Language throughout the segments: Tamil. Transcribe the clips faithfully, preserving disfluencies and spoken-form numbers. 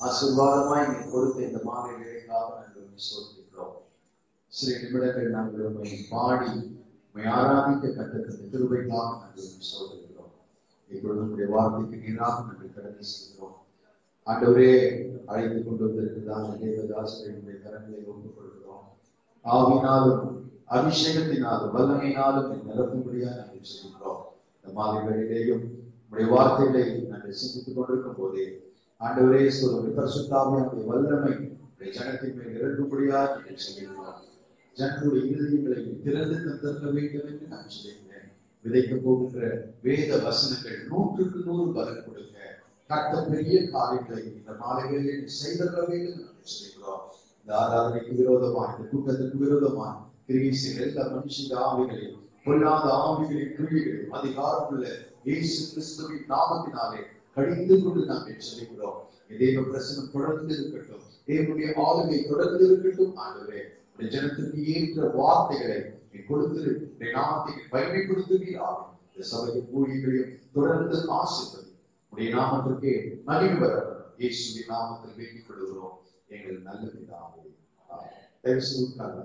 ஆசீர்வாதமாய் நீ கொடுத்த இந்த மாலை வேலைக்காக நாங்கள் சோதிக்கிறோம். சில நிமிடங்கள் நாங்கள் உண்மை பாடி உண்மை ஆராதிக்க கற்றுக்கிற திருவைக்காக நாங்கள் சோதிக்கிறோம். இப்பொழுது நம்முடைய வார்த்தைக்கு நீராக நாங்கள் கடமை செய்கிறோம். ஆண்டவரே, அழைத்து கொண்டு வந்திருக்கிறார் தேவதாசனுடைய கரங்களை ஒப்புக் கொள்கிறோம். ஆவினாலும் அபிஷேகத்தினாலும் வல்லமையினாலும் நிரப்பும்படியாக நாங்கள் செய்கிறோம். இந்த மாலை வேளையிலேயும் உடைய வார்த்தைகளை நாங்கள் சிந்தித்துக் கொண்டிருக்கும் போதே ஆண்டவரே சொல்லுங்கள், பரிசுத்தாவியானுடைய வல்லமை ஜனத்தின் மேல் இறங்கும்படியாக நாங்கள் செய்கிறோம். ஜனங்களுடைய இருதயங்களை திறந்து தந்திருக்க வேண்டும் என்று நான் சொல்லுகிறேன். விதைக்க போகின்ற வேத வசனங்கள் நூற்றுக்கு நூறு பலன் கொடுக்க கட்ட பெரிய காரியங்களை இந்த மாலைகளில் செய்திருக்க வேண்டும் என்று சொல்கிறோம். இந்த ஆராதனைக்கு விரோதமான, இந்த கூட்டத்திற்கு விரோதமான கிரியை செய்கிற எல்லா மனுஷங்க ஆவிகளையும் பொல்லாத ஆவிகளின் கிரியைகளையும் அதிகாரம் உள்ள இயேசு கிறிஸ்துவின் நாமத்தினாலே கடிந்து கொண்டு நாங்கள் சொல்கிறோம். தேவ பிரசனம் தொடர்ந்து இருக்கட்டும், தேவனுடைய ஆளுகை தொடர்ந்து இருக்கட்டும். ஆண்டவரே, ஜனத்திற்கு ஏற்ற வார்த்தைகளை நீ கொடுத்து நாமத்தை பயன்படுத்துவீராக. இந்த சபையின் ஊழியர்களையும் தொடர்ந்து ஆசீர்வதி. உடைய நாமத்திற்கே மகிமை வரப்படும். இயேசுவின் நாமத்தில் வேண்டிக் கொள்கிறோம் எங்கள் நல்ல பிதாவே. ஆமென்.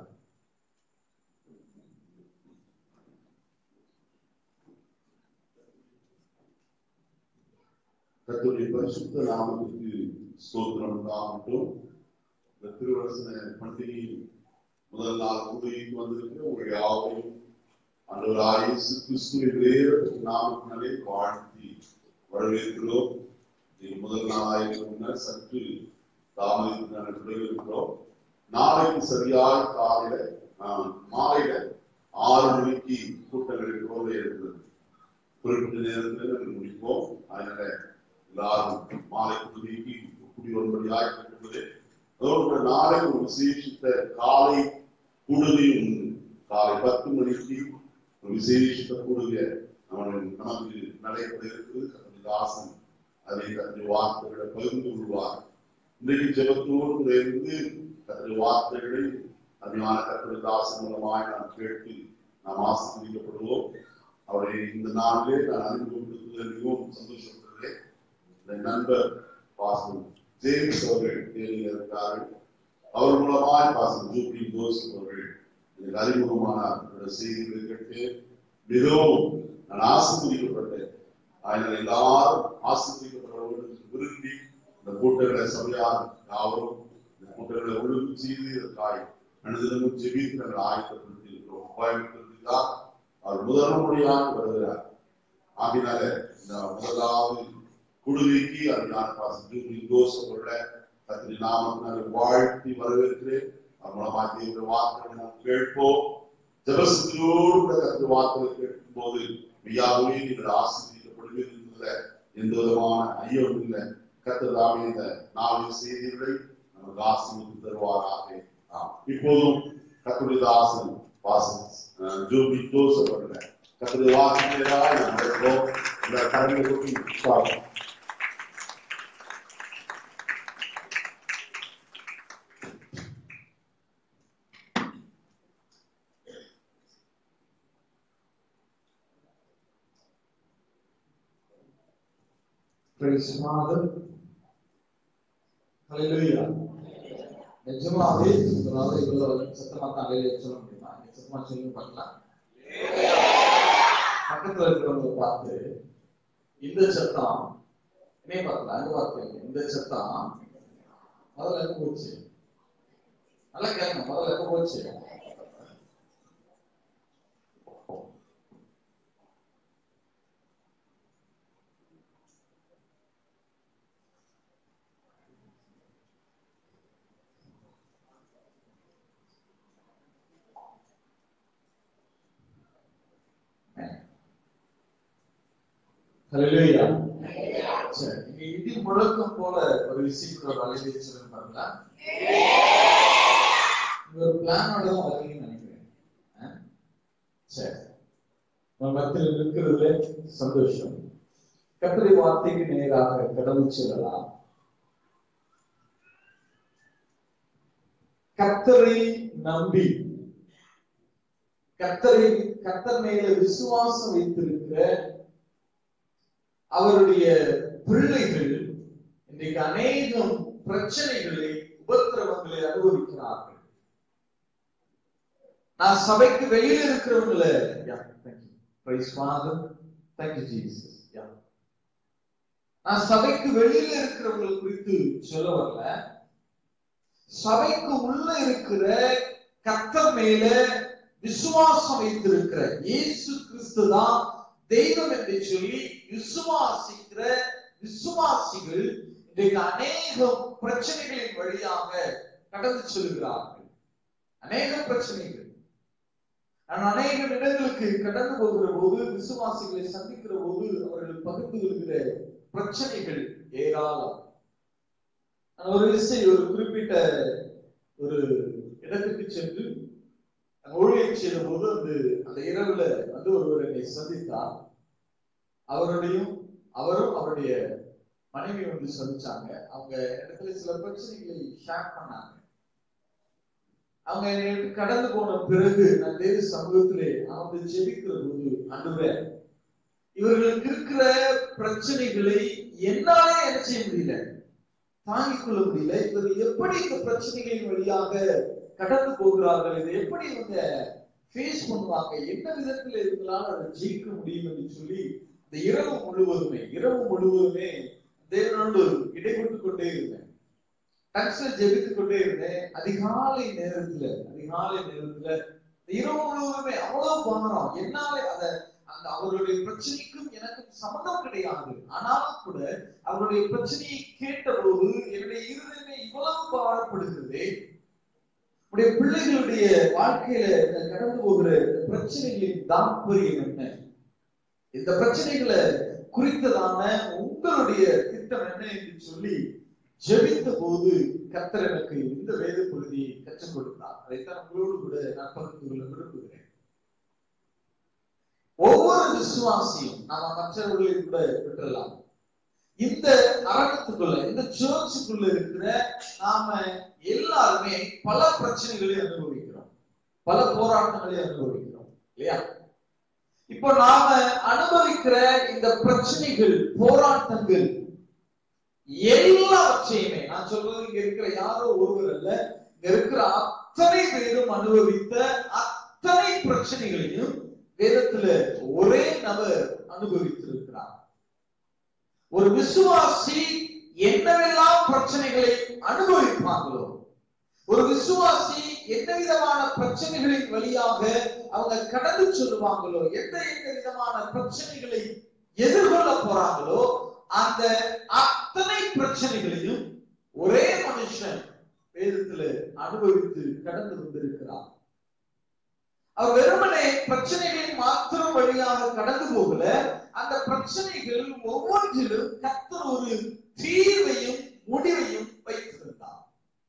கர்த்தருடைய பரிசுத்த நாமத்திற்கு ஸ்தோத்திரம் உண்டாகட்டும். இந்த திருவசன பண்டிகை முதல் நாள் கூடிக்கு வந்திருக்கிற உங்களுடைய யாவையும் ஆண்டவராகிய இயேசு கிறிஸ்துவின் வேறு நாமத்தினாலே வாழ்த்தி வரவேற்கிறோம். முதல் நாளாயிரம் முன்னர் சற்று தாமதித்து நாங்கள் விடைபெறுகிறோம். நாளைக்கு சரியாக காலையில மாலையில ஆறு மணிக்கு கூட்டங்கள் இருக்கிறோம் இருக்கிறது. குறிப்பிட்ட நேரத்தில் நாங்கள் முடிப்போம். அதனால எல்லாரும் மாலை குடிக்கு குடி வரும்படியாக கேட்கிறது. அதோடு நாளை ஒரு விசேஷித்த காலை கூடுகை உண்டு. காலை பத்து மணிக்கு ஒரு விசேஷித்த கூடுகை நமக்கு நடைபெற இருக்கிறது. தாசன் அதை கத்திரி வார்த்தைகளை பகிர்ந்து கொள்வார். இன்றைக்கு ஜெபத்தோடு இருந்து கத்திரி வார்த்தைகளை அதிகமான கத்திரி தாசன் மூலமாய் நாம் கேட்டு நாம் ஆசீர்வதிக்கப்படுவோம். அவரை இந்த நாளிலே நான் அறிமுகப்படுத்துவதில் மிகவும் சந்தோஷப்படுகிறேன். நண்பர் பாசம் ஜேம்ஸ் அவர்கள் தேவையில் இருக்கிறார்கள். அவர் மூலமாய் பாசம் ஜூப்ளி ஜோசப் அவர்கள் எனக்கு அறிமுகமானார். செய்திகளை கேட்டு மிகவும் நான் ஆசீர்வதிக்கப்பட்டேன். அதனால் எல்லாரும் ஆசீர்வதிக்கப்பட்டவர்கள் விரும்பி இந்த கூட்டங்களை சபையார் யாவரும் இந்த கூட்டங்களை ஒழுங்கு செய்து இதற்காய் அனுதினமும் ஜெபித்து நாங்கள் ஆயத்தப்படுத்தி இருக்கிறோம். கோயம்புத்தூர் அவர் முதல் முறையாக வருகிறார். ஆகினால இந்த முதலாவது குழுவிக்கு அதிகார கத்திரி நாமத்தினால வாழ்த்தி வரவேற்கிறேன். அது மூலமாக தேவ வார்த்தைகளை நாம் கேட்போம். ஜெபஸ்தியோடு கத்திரி வார்த்தைகளை கேட்கும் போது மெய்யாகவே நீங்கள் ஆசீர்வதிக்கப்படுவீர்கள் என்பதில் எந்த விதமான ஐயம் இல்லை. கர்த்தர் இந்த நாலு செய்திகளை நமக்கு ஆசீர்வதித்து தருவாராக. இப்போதும் கர்த்தருடைய தாசன் பாசன் ஜூபி ஜோசப் அவர்கள் கர்த்தருடைய வார்த்தைகளாய் நாம் கேட்போம். இந்த கரங்களுக்கு சுவாகத்தம். Praise Father. Hallelujah. நிஜமாவே இதனால இவ்வளவு சத்தமா காலையில சொல்ல முடியுமா? சத்தமா சொல்லி பார்க்கலாம். பக்கத்துல இருக்கிறவங்க பார்த்து இந்த சத்தம் என்ன பார்க்கலாம், அங்க பார்த்து இந்த சத்தம் முதல்ல எப்ப போச்சு? நல்லா கேட்கணும். முதல்ல எப்ப போச்சு? Hallelujah. சரி, நீங்க இடி முழக்கம் போல ஒரு விஷயத்தோட வளைவு சொல்லுங்க பாருங்களா. ஒரு பிளானோட தான் வரீங்கன்னு நினைக்கிறேன். சரி, நம்ம மத்தியில் இருக்கிறதுல சந்தோஷம். கர்த்தருடைய வார்த்தைக்கு நேராக கடந்து செல்லலாம். கர்த்தரை நம்பி கர்த்தரை கர்த்தர் மேல விசுவாசம் வைத்திருக்கிற அவருடைய பிள்ளைகள் இன்றைக்கு அநேகம் பிரச்சனைகளை, உபத்திரவங்களை அனுபவிக்கிறார்கள். நான் சபைக்கு வெளியில் இருக்கிறவங்களை நான் சபைக்கு வெளியில இருக்கிறவங்களை குறித்து சொல்ல வரல. சபைக்கு உள்ள இருக்கிற கர்த்தர் மேல விசுவாசம் வைத்திருக்கிற இயேசு கிறிஸ்து தான் தெய்வம் என்று சொல்லி விசுவாசிக்கிற விசுவாசிகள் இன்றைக்கு அநேக பிரச்சனைகளின் வழியாக கடந்து செல்கிறார்கள். அநேக பிரச்சனைகள். நான் அநேக இடங்களுக்கு கடந்து போகிற போது, விசுவாசிகளை சந்திக்கிற போது அவர்கள் பகிர்ந்து கொள்கிற பிரச்சனைகள் ஏராளம். ஒரு விஷயம், ஒரு குறிப்பிட்ட ஒரு இடத்துக்கு சென்று ஊழியம் செய்த போது அந்த அந்த இரவுல வந்து ஒருவர் என்னை சந்தித்தார். அவருடையும் அவரும் அவருடைய மனைவி வந்து சந்திச்சாங்க. அவங்க இடத்துல சில பிரச்சனைகளை ஷேர் பண்ணாங்க. அவங்க என்னை கடந்து போன பிறகு நான் தேவ சமூகத்திலே அவங்க ஜெபிக்கிற போது, ஆண்டவரே, இவர்களுக்கு இருக்கிற பிரச்சனைகளை என்னாலே என்ன செய்ய முடியல, தாங்கிக் கொள்ள முடியல. இவர்கள் எப்படி இந்த பிரச்சனைகளின் வழியாக கடந்து போகிறார்கள், இதை எப்படி இவங்க ஃபேஸ் பண்ணுவாங்க, என்ன விதத்தில் இவங்களால் அதை ஜெயிக்க முடியும் என்று சொல்லி இந்த இரவு முழுவதுமே இரவு முழுவதுமே தேவனோடு இடைப்பட்டு கொண்டே இருந்தேன். டக்ஸ்ல ஜெபித்துக் கொண்டே இருந்தேன். அதிகாலை நேரத்துல அதிகாலை நேரத்துல இரவு முழுவதுமே அவ்வளவு பாரம். என்னாலே அதை அந்த அவருடைய பிரச்சனைக்கும் எனக்கும் சம்பந்தம் கிடையாது. ஆனாலும் கூட அவருடைய பிரச்சனையை கேட்ட போது என்னுடைய இருதயமே இவ்வளவு பாரப்படுகிறது. உடைய பிள்ளைகளுடைய வாழ்க்கையில கடந்து போகிற பிரச்சனைகளின் தாற்பயம் என்ன, இந்த பிரச்சனைகளை குறித்ததான உங்களுடைய திட்டம் என்ன என்று சொல்லி ஜெபித்த போது கர்த்தர் எனக்கு இந்த வேத பகுதியை கற்றுக் கொடுத்தார். அதைத்தான் உங்களோடு கூட நான் பகிர்ந்து கொள்ள விரும்புகிறேன். ஒவ்வொரு விசுவாசியும் நாம மற்றவர்களை கூட விட்டுறலாம். இந்த அரங்கத்துக்குள்ள, இந்த சர்ச்சுக்குள்ள இருக்கிற நாம எல்லாருமே பல பிரச்சனைகளை அனுபவிக்கிறோம், பல போராட்டங்களை அனுபவிக்கிறோம் இல்லையா? இப்போ நாம அனுபவிக்கிற இந்த பிரச்சனைகள், போராட்டங்கள் எல்லாவற்றையுமே, நான் சொல்றது இங்க இருக்கிற யாரோ ஒருவர் அல்ல, இங்க இருக்கிற அத்தனை பேரும் அனுபவித்த அத்தனை பிரச்சனைகளையும் வேதத்துல ஒரே நபர் அனுபவித்திருக்கிறார். ஒரு விசுவாசி என்னவெல்லாம் பிரச்சனைகளை அனுபவிப்பாங்களோ, ஒரு விசுவாசி எந்த விதமான பிரச்சனைகளின் வழியாக அவங்க கடந்து சொல்லுவாங்களோ, எந்த எந்த விதமான பிரச்சனைகளை எதிர்கொள்ள போறாங்களோ, அந்த அத்தனை பிரச்சனைகளையும் ஒரே மனுஷன் வேதத்துல அனுபவித்து கடந்து வந்திருக்கிறார். அவர் வெறுமனே பிரச்சனைகளின் மாத்திரம் வழியாக கடந்து போகல, அந்த பிரச்சனைகள் ஒவ்வொன்றிலும் கர்த்தர் ஒரு தீர்வையும் முடிவையும் வைத்திருந்தார்.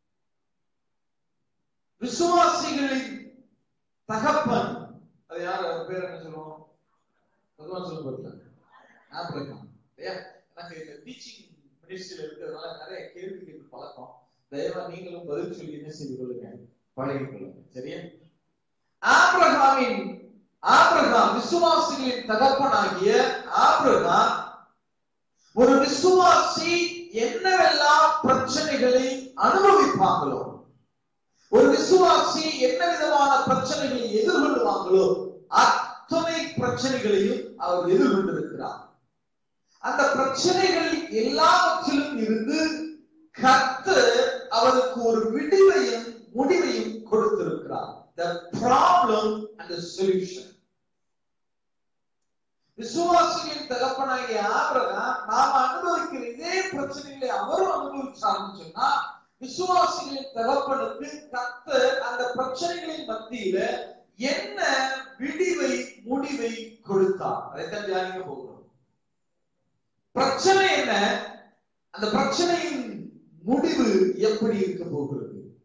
விசுவாசிகளின் தகப்பன், அது யார், அவர் பேர் என்ன சொல்லுவோம், பகவான் சொல்ல ஆபிரகாம் இல்லையா? எனக்கு இந்த டீச்சிங் மினிஸ்ட்ரியில இருக்கிறதுனால நிறைய கேள்வி கேட்க பழக்கம். தயவா நீங்களும் பதில் சொல்லி என்ன செய்து கொள்ளுங்க, பழகிக் கொள்ளுங்க, சரியா? ஆபிரகாமின் ஆபிரகாம் விசுவாசிகளின் தகப்பனாகிய ஆபிரகாம் ஒரு விசுவாசி என்னவெல்லாம் பிரச்சனைகளை அனுபவிப்பாங்களோ, ஒரு விசுவாசி என்ன விதமான பிரச்சனைகளை எதிர்கொள்வாங்களோ, அத்தனை பிரச்சனைகளையும் அவர் எதிர்கொண்டிருக்கிறார். அந்த பிரச்சனைகள் எல்லாவற்றிலும் இருந்து கர்த்தர் அவருக்கு ஒரு விடிவையும் முடிவையும் கொடுத்திருக்கிறார். The problem and the solution. விசுவாசிகளின் தகப்பனாகிய ஆபிரகாம் நாம அனுபவிக்கிற இதே பிரச்சனைகளை அவரும் அனுபவிச்சாருன்னு சொன்னா, விசுவாசிகளின் தகப்பனுக்கு கர்த்தர் அந்த பிரச்சனைகளின் மத்தியில என்ன விடிவை முடிவை கொடுத்தார். அதைத்தான் தியானிக்க போகிறோம். பிரச்சனை என்ன, அந்த பிரச்சனையின் முடிவு எப்படி இருக்க போகிறது?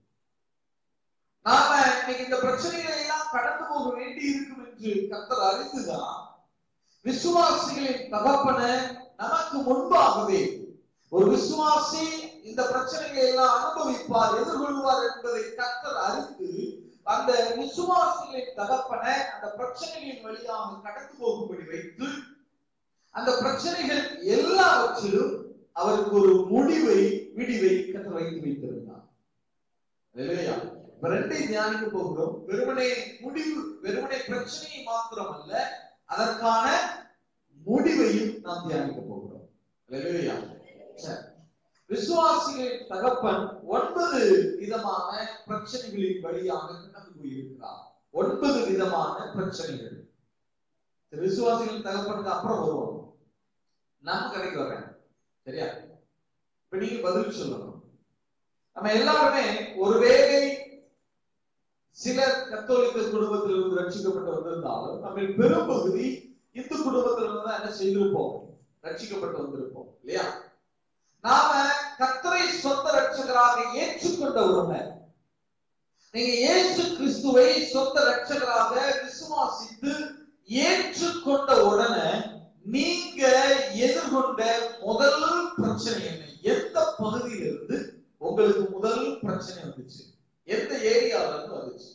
நாம இன்னைக்கு இந்த பிரச்சனைகளை எல்லாம் கடந்து போக வேண்டி இருக்கும் என்று கர்த்தர் அறிந்துதான் விசுவாசிகளின் தகப்பனை நமக்கு முன்பாகவே ஒரு விசுவாசி இந்த பிரச்சனைகளை எல்லாம் அனுபவிப்பார், எதிர்கொள்வார் என்பதை கர்த்தர் அறிந்து அந்த விசுவாசிகளின் தகப்பனை அந்த பிரச்சனைகளின் வழியாக கடந்து போகும்படி வைத்து அந்த பிரச்சனைகள் எல்லாவற்றிலும் அவருக்கு ஒரு முடிவை விடிவை கற்று வைத்து வைத்திருந்தார். இல்லையா? ரெண்டை தியானிக்க போகிறோம். வெறுமனே முடிவு, வெறுமனே பிரச்சனையை மாத்திரம் அல்ல, அதற்கான முடிவையும் நாம் தியானிக்க போகிறோம். இல்லையா? விசுவாசிகளின் தகப்பன் ஒன்பது விதமான பிரச்சனைகளின் வழியாக கடந்து போயிருக்கிறார். ஒன்பது விதமான பிரச்சனைகள். விசுவாசிகளின் தகப்பனுக்கு அப்புறம் வருவோம், நம்ம கடைக்கு வர்றேன். சரியா? இப்ப நீங்க பதில் சொல்லணும். நம்ம எல்லாருமே ஒருவேளை சில கத்தோலிக்க குடும்பத்திலிருந்து ரட்சிக்கப்பட்டு வந்திருந்தாலும் நம்ம பெரும்பகுதி இந்து குடும்பத்திலிருந்து தான் என்ன செய்திருப்போம், ரட்சிக்கப்பட்டு வந்திருப்போம். இல்லையா? நாம கர்த்தரை சொந்த ரட்சகராக ஏற்றுக்கொண்ட உடனே, நீங்க இயேசு கிறிஸ்துவை சொந்த ரட்சகராக விசுவாசித்து ஏற்றுக்கொண்ட உடனே நீங்க எதிர்கொண்ட முதல் பிரச்சனை என்ன? எந்த பகுதியிலிருந்து உங்களுக்கு முதல் பிரச்சனை வந்துச்சு? எந்த ஏரியால இருந்து வந்துச்சு?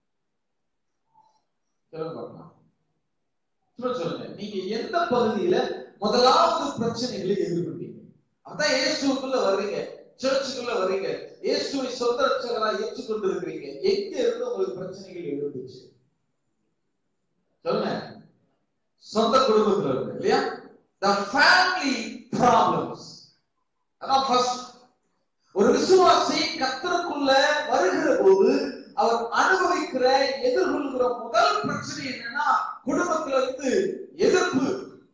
சொல்லுங்க. நீங்க எந்த பகுதியில முதலாவது பிரச்சனைகளை எதிர்கொண்டீங்க? அதான் இயேசுக்குள்ள வர்றீங்க, சர்ச்சுக்குள்ள வர்றீங்க, இயேசுவை சொந்த ரட்சகரா ஏற்றுக்கொண்டு இருக்கிறீங்க. எங்க இருந்து உங்களுக்கு பிரச்சனைகள் எழுந்துச்சு? சொல்லுங்க. சொந்த குடும்பத்துல இருந்து. இல்லையா? The family problems. அதான் ஃபர்ஸ்ட். ஒரு விசுவாசி கர்த்தருக்குள்ள வருகிற போது அவர் அனுபவிக்கிற, எதிர்கொள்கிற முதல் பிரச்சனை என்னன்னா, குடும்பத்துல இருந்து எதிர்ப்பு.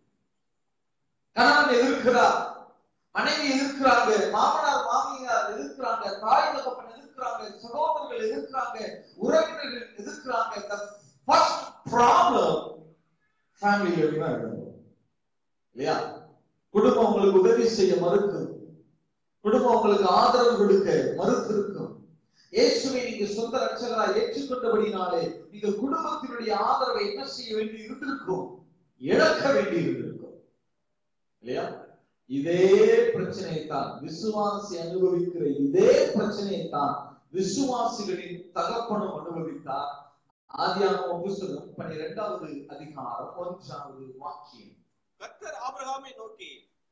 கணவன் எதிர்க்கிறார், மனைவி எதிர்க்கிறாங்க, மாமனார் மாமியார் எதிர்க்கிறாங்க, தாய் தகப்பன் எதிர்க்கிறாங்க, சகோதரர்கள் எதிர்க்கிறாங்க, உறவினர்கள் எதிர்க்கிறாங்க. The first problem ஃபேமிலியில தான் இருக்கும். இல்லையா? குடும்பம் உங்களுக்கு உதவி செய்ய மறுக்கும், குடும்பம் உங்களுக்கு ஆதரவு கொடுக்க மறுத்து இருக்கும். இயேசுவை நீங்க சொந்த ரட்சகரா ஏற்றுக்கொண்டபடினாலே நீங்க குடும்பத்தினுடைய ஆதரவை என்ன செய்ய வேண்டி இருந்திருக்கும், இழக்க வேண்டி இருந்திருக்கும். இல்லையா? இதே பிரச்சனையை தான் விசுவாசி அனுபவிக்கிற, இதே பிரச்சனையை தான் விசுவாசிகளின் தகப்பனும் அனுபவித்தார். ஆதியாகமம் புத்தகம் பன்னிரண்டாவது அதிகாரம் ஒன்றாவது வாக்கியம். கர்த்தர் ஆபிரகாமை நோக்கி,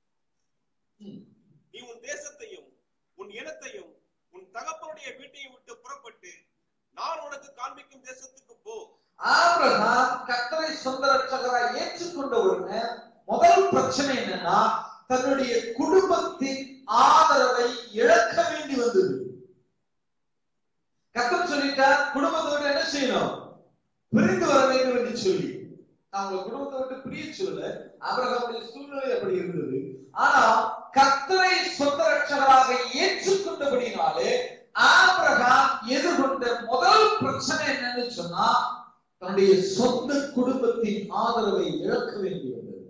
நீ உன் தேசத்தையும் உன் இனத்தையும் உன் தகப்பனுடைய வீட்டையும் விட்டு புறப்பட்டு நான் உனக்கு காண்பிக்கும் தேசத்துக்கு போ. ஆபிரகாம் கர்த்தரை சொந்த ரட்சகராய் ஏற்றுக்கொண்ட உடனே முதல் பிரச்சனை என்னன்னா, தன்னுடைய குடும்பத்தின் ஆதரவை இழக்க வேண்டி வந்தது. கர்த்தர் சொல்லிட்டார், குடும்பத்தோடு என்ன செய்யணும், பிரிந்து வர வேண்டும் என்று சொல்லி. அவங்க குடும்பத்தை விட்டு பிரிய சொல்ல, ஆபிரகாமுடைய சூழ்நிலை அப்படி இருந்தது. ஆனா கர்த்தரை சொந்த ரட்சகராக ஏற்றுக்கொண்டபடினாலே ஆபிரகாம் எதிர்கொண்ட முதல் பிரச்சனை என்னன்னு சொன்னா, தன்னுடைய சொந்த குடும்பத்தின் ஆதரவை இழக்க வேண்டி வந்தது.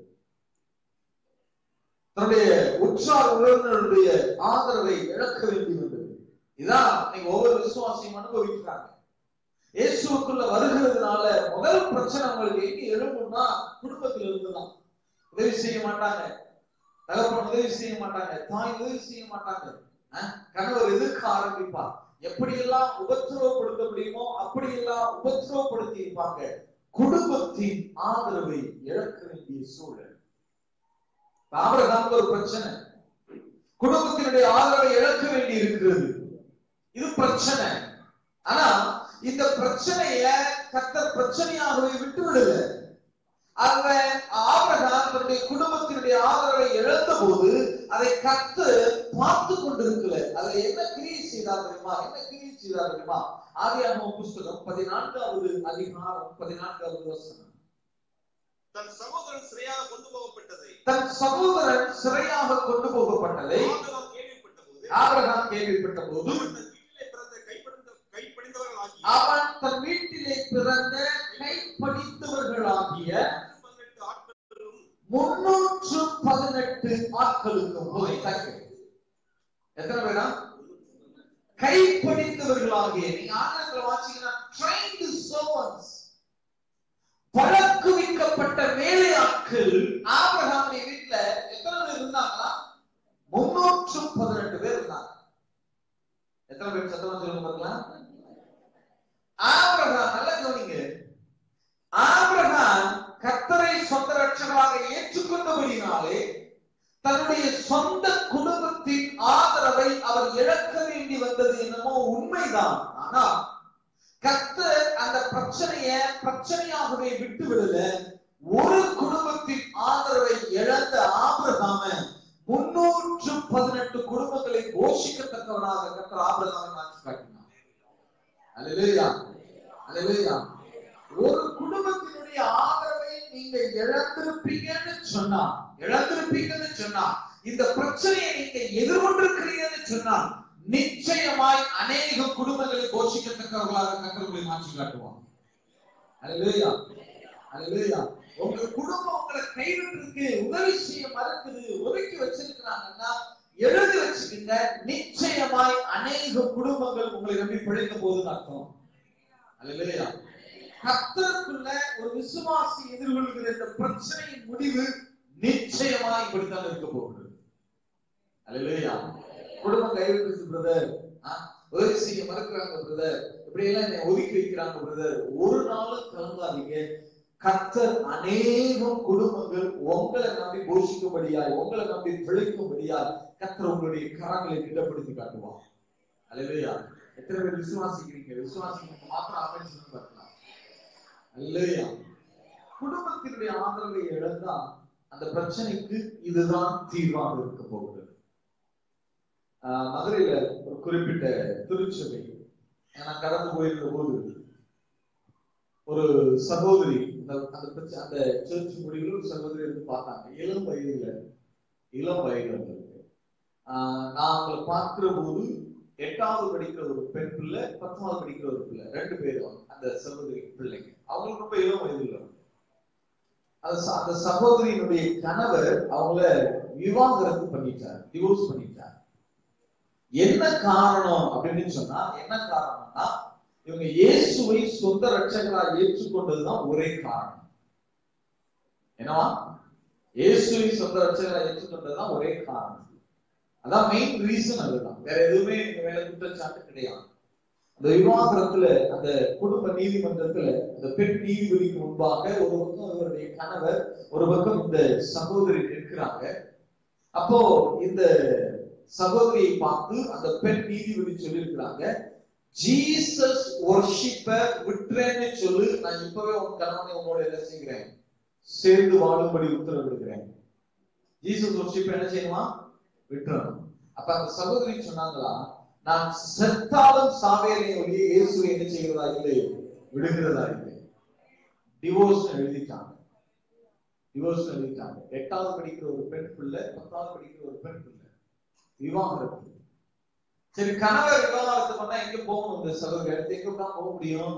தன்னுடைய உற்றார் உறவினருடைய ஆதரவை இழக்க வேண்டி வந்தது. இதான் நீங்க ஒவ்வொரு விசுவாசியும் அனுபவிக்கிறாங்க. இயேசுக்குள்ள வருகிறதுனால முதல் பிரச்சனை உங்களுக்கு எங்க எழும்பும்னா, குடும்பத்தில் இருந்துதான். உதவி செய்ய மாட்டாங்க, தகப்பன் உதவி செய்ய மாட்டாங்க, தாய் உதவி செய்ய மாட்டாங்க, கணவர் எதிர்க்க ஆரம்பிப்பார். எப்படியெல்லாம் உபத்திரவப்படுத்த முடியுமோ அப்படியெல்லாம் உபத்திரவப்படுத்தி இருப்பாங்க. குடும்பத்தின் ஆதரவை இழக்க வேண்டிய சூழல். ஆபிரகாமுக்கு ஒரு பிரச்சனை, குடும்பத்தினுடைய ஆதரவை இழக்க வேண்டி இருக்கிறது. இது பிரச்சனை. ஆனா இந்த பிரச்சனைய கர்த்தர் பிரச்சனையாகவே விட்டு விடல. அவன் ஆபிரகாம் தன்னுடைய குடும்பத்தினுடைய ஆதரவை இழந்த போது அதை கர்த்தர் பார்த்து கொண்டிருக்கல. அதுல என்ன கிரியை செய்தார் தெரியுமா? என்ன கிரியை செய்தார் தெரியுமா? ஆதியாகமம் புத்தகம் பதினான்காவது அதிகாரம் பதினான்காவது வசனம். தன் சகோதரன் சிறையாக கொண்டு போகப்பட்டதை தன் சகோதரன் சிறையாக கொண்டு போகப்பட்டதை ஆபிரகாம் கேள்விப்பட்ட போது அவன் தன் வீட்டிலே பிறந்த கைப்படித்தவர்களாகிய முன்னூற்று பதினெட்டு ஆட்களுக்கும் எத்தனை பேரா? கைப்படித்தவர்களாகிய, நீங்க ஆங்கிலத்தில் வாசிங்கன்னா trained servants, பழக்குவிக்கப்பட்ட வேலையாட்கள் ஆபிரகாமுடைய வீட்டுல எத்தனை பேர் இருந்தாங்களா? முன்னூற்று பதினெட்டு பேர் இருந்தாங்க. எத்தனை பேர் சத்தமா சொல்லுங்க பார்க்கலாம். ஆபிரகாம், நல்ல கவனிங்க, ஆபிரகாம் கர்த்தரை சொந்த ரட்சகராக ஏற்றுக்கொண்டபடினாலே தன்னுடைய சொந்த குடும்பத்தின் ஆதரவை அவர் இழக்க வேண்டி வந்தது என்னமோ உண்மைதான். ஆனா கர்த்தர் அந்த பிரச்சனைய பிரச்சனையாகவே விட்டு விடல. ஒரு குடும்பத்தின் ஆதரவை இழந்த ஆபிரகாம முன்னூற்று பதினெட்டு குடும்பங்களை போஷிக்கத்தக்கவராக கர்த்தர் ஆபிரகாமை மாற்றி காட்டினார். அல்லேலூயா, அல்லேலூயா. ஒரு குடும்பத்தினுடைய ஆதரவை நீங்க இழந்திருப்பீங்கன்னு சொன்னா இழந்திருப்பீங்கன்னு சொன்னா இந்த பிரச்சனையை நீங்க எதிர்கொண்டிருக்கிறீங்கன்னு சொன்னா நிச்சயமாய் அநேக குடும்பங்களை போஷிக்கத்தக்கவர்களாக கர்த்தர் மாற்றி காட்டுவார். அல்லேலூயா, அல்லேலூயா. உங்க குடும்பம் உங்களை கைவிட்டு உதவி செய்ய மறுக்குது, ஒதுக்கி வச்சிருக்கிறாங்கன்னா எழுதி வச்சுக்கிங்க. நிச்சயமாய் அநேக குடும்பங்கள் உங்களை நம்பி பிழைக்க போகுதுன்னு அர்த்தம். அல்லேலூயா. கர்த்தருக்குள்ள ஒரு விசுவாசி எதிர்கொள்கிற இந்த பிரச்சனையின் முடிவு நிச்சயமாய் இப்படித்தான் இருக்க போகிறது. அல்லேலூயா. குடும்பம் கைவிட்டு பிரதர், உதவி செய்ய மறுக்கிறாங்க பிரதர், இப்படி எல்லாம் என்னை ஒதுக்கி வைக்கிறாங்க பிரதர், ஒரு நாளும் கலங்காதீங்க. கர்த்தர் அநேகம் குடும்பங்கள் உங்களை நம்பி போஷிக்கும்படியாய், உங்களை நம்பி பிழைக்கும்படியாய் கர்த்தர் உங்களுடைய கரங்களை திட்டப்படுத்தி காட்டுவார். அல்லேலூயா. எத்தனை பேர் விசுவாசிக்கிறீங்க? விசுவாசிக்க மாத்திரம் அமைச்சு பார்க்கலாம். அல்லேலூயா. குடும்பத்தினுடைய ஆதரவை இழந்தா அந்த பிரச்சனைக்கு இதுதான் தீர்வாக இருக்க போகுது. மதுரையில ஒரு குறிப்பிட்ட திருச்சபை நான் கடந்து போயிருந்த போது ஒரு சகோதரி அந்த சர்ச் முடிவில் ஒரு சகோதரி இருந்து பார்த்தாங்க. இளம் வயதுல இளம் வயது அவங்களுக்கு. ஆஹ் நான் அவங்களை பார்க்கிற போது எட்டாவது படிக்கிற ஒரு பெண் பிள்ளை, பத்தாவது படிக்கிற ஒரு பிள்ளை, ரெண்டு பேரும் அந்த சகோதரி பிள்ளைங்க. அவங்களுக்கு ரொம்ப இளம் வயதுல அந்த சகோதரியினுடைய கணவர் அவங்கள விவாகரத்து பண்ணிட்டார், டிவோர்ஸ் பண்ணிட்டார். என்ன காரணம் அப்படின்னு சொன்னா, என்ன காரணம்னா இவங்க இயேசுவை சொந்த ரட்சகராக ஏற்றுக்கொண்டதுதான் ஒரே காரணம். என்னவா? இயேசுவை சொந்த ரட்சகராக ஏற்றுக்கொண்டதுதான் ஒரே காரணம். அதான் மெயின் ரீசன். அதுதான், வேற எதுவுமே இந்த மேல குற்றச்சாட்டு கிடையாது. அந்த விவாகரத்துல அந்த குடும்ப நீதிமன்றத்துல அந்த பெண் நீதிபதிக்கு முன்பாக ஒரு பக்கம் இவருடைய கணவர், ஒரு பக்கம் இந்த சகோதரி நிற்கிறாங்க. அப்போ இந்த சகோதரியை பார்த்து அந்த பெண் நீதிபதி சொல்லி இருக்கிறாங்க, ஜீசஸ் வொர்ஷிப்ப விட்டுறேன்னு சொல்லு, நான் இப்பவே உன் கணவனை உங்களோட என்ன செய்கிறேன், சேர்ந்து வாழும்படி உத்தரவிடுகிறேன். ஜீசஸ் வொர்ஷிப்ப என்ன செய்யணுமா? விட்டுறணும். அப்ப அந்த சகோதரி சொன்னாங்களா, நான் செத்தாலும் சாவேனை ஒழிய இயேசுவை என்ன செய்கிறதா இல்லை, விடுகிறதா இல்லை. டிவோர்ஸ் எழுதிட்டாங்க, டிவோர்ஸ் எழுதிட்டாங்க. எட்டாவது படிக்கிற ஒரு பெண் பிள்ளை, பத்தாவது படிக்கிற ஒரு பெண் பிள்ளை, விவாகரத்து. சரி, கணவர் விவாகரத்து பண்ணா எங்க போகணும்? இந்த சகோதரி எடுத்து எங்க தான் போக முடியும்?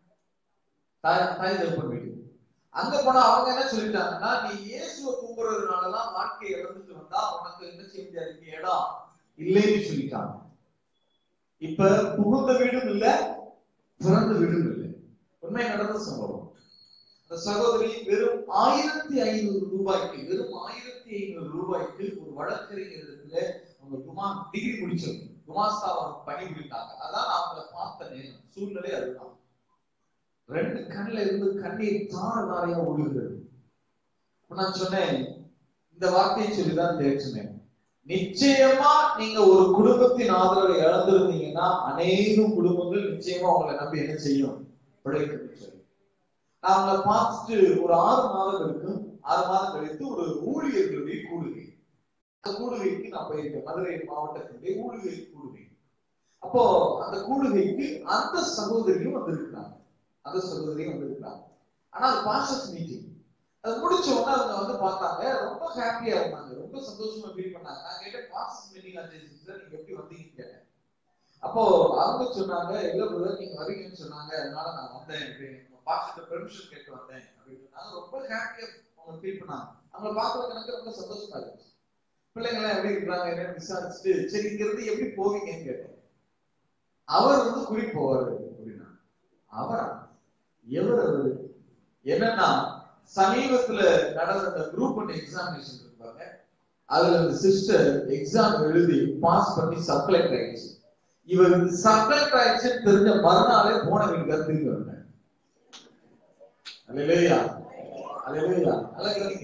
தாய் தாய் தகப்பன் வீட்டுக்கு. அங்க போனா அவங்க என்ன சொல்லிட்டாங்கன்னா, நீ இயேசுவை கும்பிடுறதுனாலதான் வாழ்க்கையை இழந்துட்டு வந்தா உனக்கு என்ன செய்ய முடியாது, இடம் இல்லைன்னு சொல்லிட்டாங்க. இப்ப புகுந்த வீடும் இல்ல, பிறந்த வீடும் இல்லை. உண்மை நடந்த சம்பவம். அந்த சகோதரி வெறும் ஆயிரத்தி ஐநூறு ரூபாய்க்கு வெறும் ஆயிரத்தி ஐநூறு ரூபாய்க்கு ஒரு வழக்கறிஞரிடத்துல அவங்க குமா டிகிரி முடிச்சிருக்கோம், குமாஸ்தாவை பணி புரிந்தாங்க. அதான் அவங்களை பார்த்த நேரம் சூழ்நிலை அதுதான். ரெண்டு கண்ணில இருந்து கண்ணீர் தார தாரையா ஒழுகுறது. நான் சொன்னேன், இந்த வார்த்தையை சொல்லிதான் தேர்ச்சினேன், நிச்சயமா நீங்க ஒரு குடும்பத்தின் ஆதரவை இழந்திருந்தீங்கன்னா அநேக குடும்பங்கள் நிச்சயமா உங்களை நம்பி என்ன செய்யும், பிழைக்கும் சொல்லி. நான் அவங்களை பார்த்துட்டு ஒரு ஆறு மாதம் இருக்கும், ஆறு மாதம் கழித்து ஒரு ஊழியர்களுடைய கூடுகை, அந்த கூடுகைக்கு நான் போயிருக்கேன். மதுரை மாவட்டத்தினுடைய ஊழியர் கூடுகை. அப்போ அந்த கூடுகைக்கு அந்த சகோதரியும் வந்திருக்கிறாங்க, அந்த சகோதரியும் வந்திருக்கிறாங்க. ஆனா அது பாஸ்டர்ஸ் மீட்டிங். அது முடிச்ச உடனே அவங்க வந்து பார்த்தாங்க, ரொம்ப ஹாப்பியா இருந்தாங்க, ரொம்ப சந்தோஷமா ஃபீல் பண்ணாங்க. நான் கேட்டேன், பாஸ்டர்ஸ் மீட்டிங் ஆச்சு நீங்க எப்படி வந்தீங்கன்னு கேட்டேன். அப்போ அவங்க சொன்னாங்க, இல்ல பிரதர் நீங்க வரீங்கன்னு சொன்னாங்க, அதனால நான் வந்தேன், பாஸ்டர் பெர்மிஷன் கேட்டு வந்தேன் அப்படின்னு ரொம்ப ஹாப்பியா அவங்க ஃபீல் பண்ணாங்க. அவங்களை பார்க்கறது எனக்கு ரொம்ப சந்தோஷமா இருந்துச்சு. பிள்ளைங்க எப்படி இருக்கிறாங்க என்னன்னு விசாரிச்சுட்டு, சரி இங்க இருந்து எப்படி போவீங்கன்னு கேட்டேன். அவர் வந்து கூட்டிட்டு போவாரு அப்படின்னா. அவரா? எவர் அவரு? என்னன்னா, சமீபத்துல நடந்த அந்த குரூப் ஒன் எக்ஸாமினேஷன் இருப்பாங்க, அதுல அந்த சிஸ்டர் எக்ஸாம் எழுதி பாஸ் பண்ணி சப்ளைட் ஆயிடுச்சு. இவர் சப்ளைட் ஆயிடுச்சுன்னு தெரிஞ்ச மறுநாளே போன வீட்டுக்கு திரும்பி வந்தாங்க. அல்லேலூயா, அல்லேலூயா. அழகுறீங்க.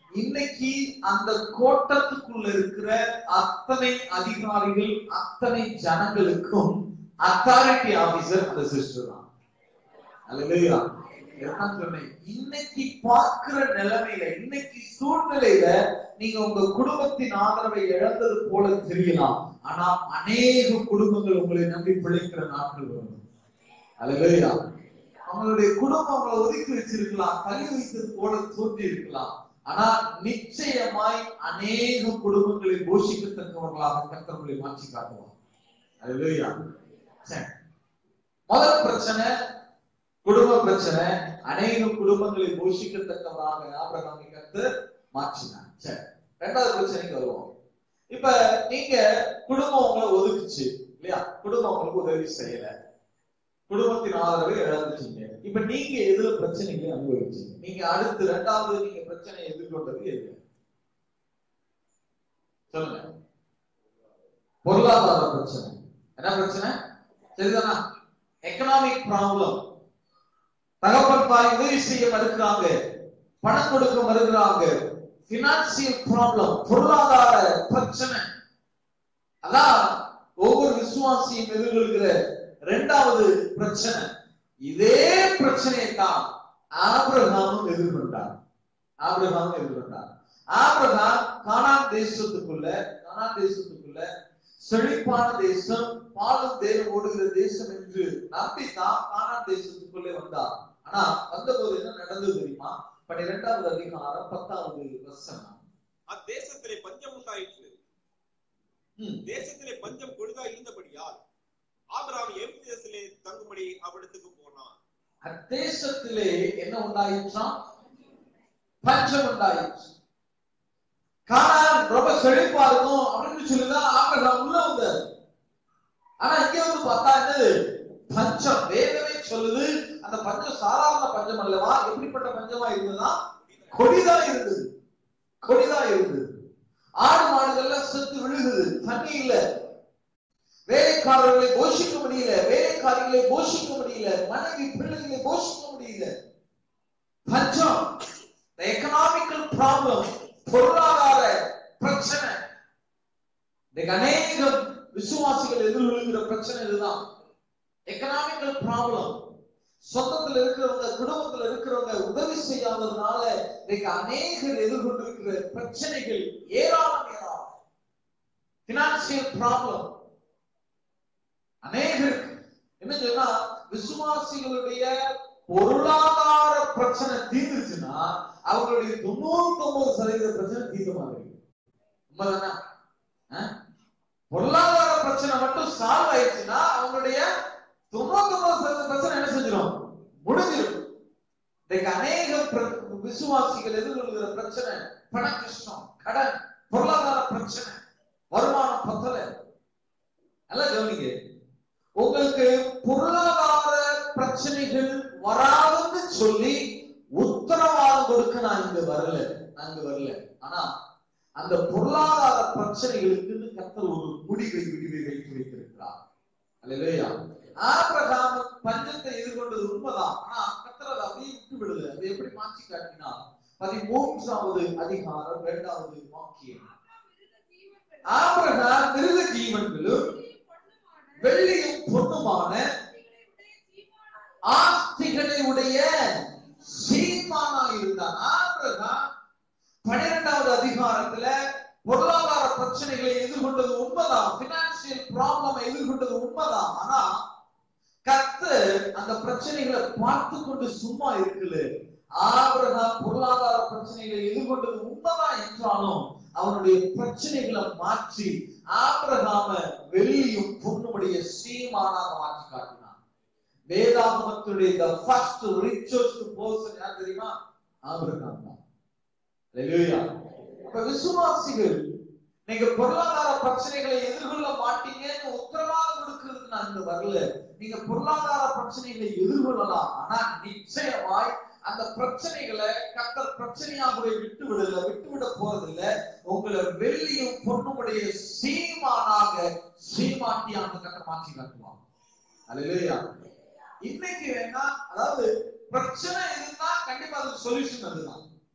இன்னைக்கு அந்த கோட்டத்துக்குள்ள இருக்கிற அத்தனை அதிகாரிகள், அத்தனை ஜனங்களுக்கும் அத்தாரிட்டி ஆபீசர் அந்த சிஸ்டர் தான். அல்லேலூயா. சொன்னேன், இன்னைக்கு பார்க்கிற நிலைமையில, இன்னைக்கு சூழ்நிலையில நீங்க உங்க குடும்பத்தின் ஆதரவை இழந்தது போல தெரியலாம். ஆனா அநேக குடும்பங்கள் உங்களை நம்பி பிழைக்கிற நாட்கள் வரும். அல்லேலூயா. அவங்களுடைய குடும்பம் அவங்களை ஒதுக்கி வச்சிருக்கலாம், தள்ளி வைத்தது போல தோன்றி இருக்கலாம். ஆனா நிச்சயமாய் அநேக குடும்பங்களை போஷிக்கத்தக்கவர்களாக கர்த்தர்களை மாற்றி காட்டுவார். அல்லேலூயா. முதல் பிரச்சனை குடும்ப பிரச்சனை. அநேக குடும்பங்களை போஷிக்கத்தக்கவராக ஆபிரகாமை கர்த்தர் மாற்றினார். சரி, இரண்டாவது பிரச்சனைக்கு வருவோம். இப்ப நீங்க குடும்பம் உங்களை ஒதுக்குச்சு இல்லையா? குடும்பம் உங்களுக்கு உதவி செய்யல, குடும்பத்தின் ஆதரவை இழந்துட்டீங்க. இப்ப நீங்க எதுல பிரச்சனைகளை அனுபவிச்சீங்க? நீங்க அடுத்து இரண்டாவது நீங்க பிரச்சனை எதிர்கொண்டது எது? சொல்லுங்க. பொருளாதார பிரச்சனை. என்ன பிரச்சனை? சரிதானா? Economic problem. தகப்பன் தாய் உதவி செய்ய மறுக்கிறாங்க, பணம் கொடுக்க மறுக்கிறாங்க. பினான்சியல் ப்ராப்ளம், பொருளாதார பிரச்சனை. அதான் ஒவ்வொரு விசுவாசியும் எதிர்கொள்கிற இரண்டாவது பிரச்சனை. இதே பிரச்சனையை தான் ஆபிரகாமும் எதிர்கொண்டார். ஆபிரகாமும் எதிர்கொண்டார். ஆபிரகாம் கானான் தேசத்துக்குள்ள கானான் தேசத்துக்குள்ள செழிப்பான தேசம், பாலும் தேவன் ஓடுகிற தேசம் என்று நம்பித்தான் கானான் தேசத்துக்குள்ளே வந்தார். ஆனா வந்தபோது என்ன நடந்தது தெரியுமா? பன்னிரெண்டாவது அதிகாரம் பத்தாவது வசனம். அத்தேசத்திலே பஞ்சம் உண்டாயிற்று. தேசத்திலே பஞ்சம் கொடிதா இருந்தபடியால் ஆபிரகாம் எகிப்து தேசத்திலே தங்கும்படி அவ்விடத்துக்கு போனான். அத்தேசத்திலே என்ன உண்டாயிற்றாம்? பஞ்சம் உண்டாயிற்று. கானான் ரொம்ப செழிப்பா இருக்கும் அப்படின்னு சொல்லிதான் ஆபிரகாம் உள்ள வந்தார். ஆனா இங்க வந்து பார்த்தா என்னது? பஞ்சம். வேதமே சொல்லுது அந்த பஞ்சம் சாதாரண பஞ்சம் அல்லவா. எப்படிப்பட்ட பஞ்சமா இருந்ததுன்னா கொடிதா இருந்தது. கொடிதா இருந்தது. ஆடு மாடுகள்லாம் செத்து விழுகுது, தண்ணி இல்ல. வேலைக்காரர்களை போஷிக்க முடியல, வேலைக்காரிகளை போஷிக்க முடியல, மனைவி பிள்ளைகளை போஷிக்க முடியல. பஞ்சம், எக்கனாமிக்கல் ப்ராப்ளம், பொருளாதார பிரச்சனை. அநேக விசுவாசிகள் எதிர்கொள்கிற பிரச்சனை இதுதான். Economical problem. சொந்தத்தில் இருக்கிறவங்க, குடும்பத்தில் இருக்கிறவங்க உதவி செய்யாததுனால இன்னைக்கு அநேகர் எதிர்கொண்டிருக்கிற பிரச்சனைகள் ஏராளம் ஏராளம். பினான்சியல் ப்ராப்ளம் அநேகருக்கு. என்ன சொன்னா, விசுவாசிகளுடைய பொருளாதார பிரச்சனை தீர்ந்துச்சுன்னா அவங்களுடைய தொண்ணூத்தி ஒன்பது சதவீத பிரச்சனை தீர்க்க மாதிரி. உண்மைதானா? பொருளாதார பிரச்சனை மட்டும் சால்வ் ஆயிடுச்சுன்னா அவங்களுடைய தொண்ணூத்தி ஒன்பது சதவீத பிரச்சனை என்ன செஞ்சிடும்? முடிஞ்சிடும். இன்னைக்கு அநேக விசுவாசிகள் எதிர்கொள்கிற பிரச்சனை பண கஷ்டம், கடன், பொருளாதார பிரச்சனை, வருமானம் பத்தல. நல்லா கவனிங்க. உங்களுக்கு பொருளாதார பிரச்சனைகள் வராதுன்னு சொல்லி உத்தரவாதம் கொடுக்க நான் இங்க வரல நான் இங்க வரல ஆனா அந்த பொருளாதார பிரச்சனைகளுக்கு கர்த்தர் ஒரு முடிவை விடிவை வைத்து வைத்திருக்கிறார். அல்லேலூயா. ஆபிரகாம் பஞ்சத்தை எதிர்கொண்டது உண்மைதான். ஆனா கர்த்தர் அதை அப்படியே விட்டு விடல. அதை எப்படி மாற்றி காட்டினா பதிமூன்றாவது அதிகாரம் இரண்டாவது வாக்கியம். ஆபிரகாம் மிருக ஜீவன்களும் வெள்ளியும் பொன்னுமான ஆஸ்திகளை உடைய சீமானா இருந்தான். ஆபிரகாம் பன்னிரெண்டாவது அதிகாரத்துல பொருளாதார பிரச்சனைகளை எதிர்கொண்டது உண்மைதான், பினான்சியல் ப்ராப்ளம் எதிர்கொண்டது உண்மைதான். ஆனா கர்த்தர் அந்த பிரச்சனைகளை பார்த்து கொண்டு சும்மா இருக்குல்ல. ஆபிரகாம் பொருளாதார பிரச்சனைகளை எதிர்கொண்டது உண்மைதான் என்றாலும் அவனுடைய பிரச்சனைகளை மாற்றி ஆபிரகாம வெள்ளியும் பொன்னுடைய சீமானாக மாற்றி காட்டினான். வேதாகமத்துடைய the first richest person யார் தெரியுமா? ஆபிரகாம் தான். அல்லேலூயா. அப்ப விசுவாசிகள் நீங்க பொருளாதார பிரச்சனைகளை எதிர்கொள்ள மாட்டீங்கன்னு உத்தரவாதம் கொடுக்கிறதுக்கு நான் இங்க வரல. நீங்க பொருளாதார பிரச்சனைகளை எதிர்கொள்ளலாம். ஆனா நிச்சயமாய் அந்த பிரச்சனைகளை கர்த்தர் பிரச்சனையாக விட்டு விடல, விட்டு விட போறதில்ல. உங்களை வெள்ளியும் பொன்னுடைய சீமானாக சீமாட்டியாக கர்த்தர் மாற்றி காட்டுவாங்க. அல்லேலூயா. இன்னைக்கு வேணா, அதாவது பிரச்சனை இருந்தா கண்டிப்பா அதுக்கு சொல்யூஷன் அதுதான்.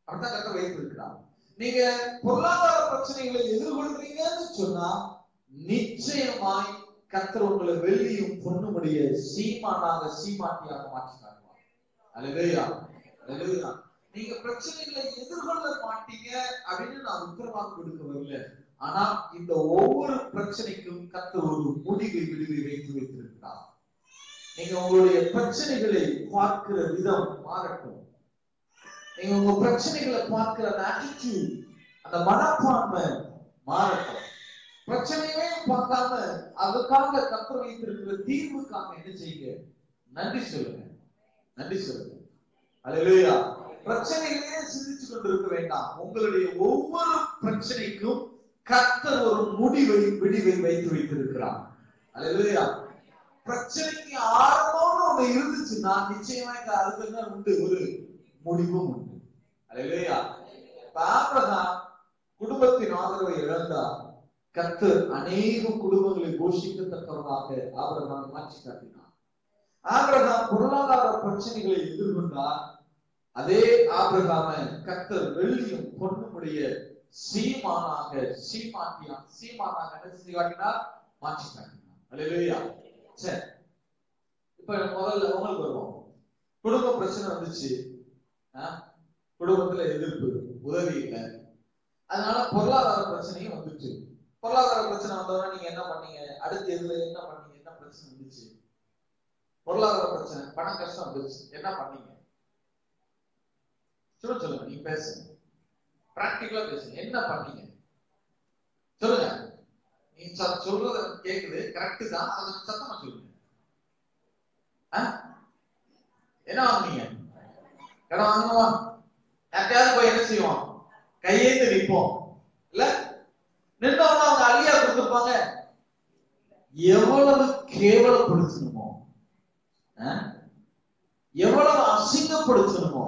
அப்படிதான் கர்த்தர் வைத்திருக்கிறார். நீங்க பொருளாதார பிரச்சனைகளை எதிர்கொள்றீங்கன்னு சொன்னா நிச்சயமாய் கர்த்தர் உங்களை வெள்ளியும் பொண்ணுமுடைய சீமானாக சீமாட்டியாக மாற்றி காட்டுவார். அல்லேலூயா, அல்லேலூயா. நீங்க பிரச்சனைகளை எதிர்கொள்ள மாட்டீங்க அப்படின்னு நான் உத்தரவாதம் கொடுக்க வரல. ஆனா இந்த ஒவ்வொரு பிரச்சனைக்கும் கர்த்தர் ஒரு முடிவை விடுவை வைத்து வைத்திருக்கிறார். நீங்க உங்களுடைய பிரச்சனைகளை பார்க்கிற விதம் மாறட்டும். நீங்க உங்க பிரச்சனைகளை பார்க்கிற அந்த ஆட்டிடியூட், அந்த மனப்பான்மை மாறட்டும். பிரச்சனையே பார்க்காம அதுக்காக கர்த்தர் வைத்திருக்கிற தீர்வுக்காக என்ன செய்யுங்க? நன்றி சொல்லுங்க, நன்றி சொல்லுங்க. அல்லேலூயா. பிரச்சனைகளே சிந்திச்சு கொண்டிருக்க வேண்டாம். உங்களுடைய ஒவ்வொரு பிரச்சனைக்கும் கர்த்தர் ஒரு முடிவை விடிவை வைத்து வைத்திருக்கிறார். அல்லேலூயா. பிரச்சனைக்கு ஆரம்பம்னு ஒண்ணு இருந்துச்சுன்னா நிச்சயமா அதுக்கு என்ன உண்டு? ஒரு முடிவும் உண்டு. அல்லேலூயா. ஆபிரகாம் குடும்பத்தின் ஆதரவை இழந்தார். கர்த்தர் அநேக குடும்பங்களை போஷிக்கத்தக்கவராக ஆபிரகாமை மாற்றி காட்டினார். ஆபிரகாம் பொருளாதார பிரச்சனைகளை எதிர்கொண்டார். அதே ஆபிரகாமை கர்த்தர் வெள்ளியும் பொன்னுமுடைய சீமானாக சீமாட்டியா சீமானாக என்ன செய்து காட்டினார்? மாற்றி காட்டினார். அல்லேலூயா. சரி, இப்ப முதல்ல உங்களுக்கு வருவோம். குடும்ப பிரச்சனை வந்துச்சு, குடும்பத்துல எதிர்ப்பு, உதவி இல்லை, அதனால பொருளாதார பிரச்சனையும் வந்துச்சு. பொருளாதார பிரச்சனை வந்தவங்க நீங்க என்ன பண்ணீங்க? அடுத்து எதுல என்ன பண்ணீங்க? என்ன பிரச்சனை வந்துச்சு? பொருளாதார பிரச்சனை, பண கஷ்டம் வந்துச்சு, என்ன பண்ணீங்க? சொல்ல சொல்லுங்க, நீங்க பேசுங்க, பிராக்டிகலா பேசுங்க. என்ன பண்ணீங்க சொல்லுங்க. நீங்க சொல்றது கேக்குது, கரெக்ட் தான், அதை சத்தமா சொல்லுங்க. என்ன வாங்குனீங்க? கடன் வாங்குவா? யார்கிட்டயாவது போய் என்ன செய்வோம்? கையேந்து நிற்போம் இல்ல? நின்றவங்க அவங்க அழியா கொடுத்திருப்பாங்க. எவ்வளவு கேவலப்படுத்தணுமோ, எவ்வளவு அசிங்கப்படுத்தணுமோ,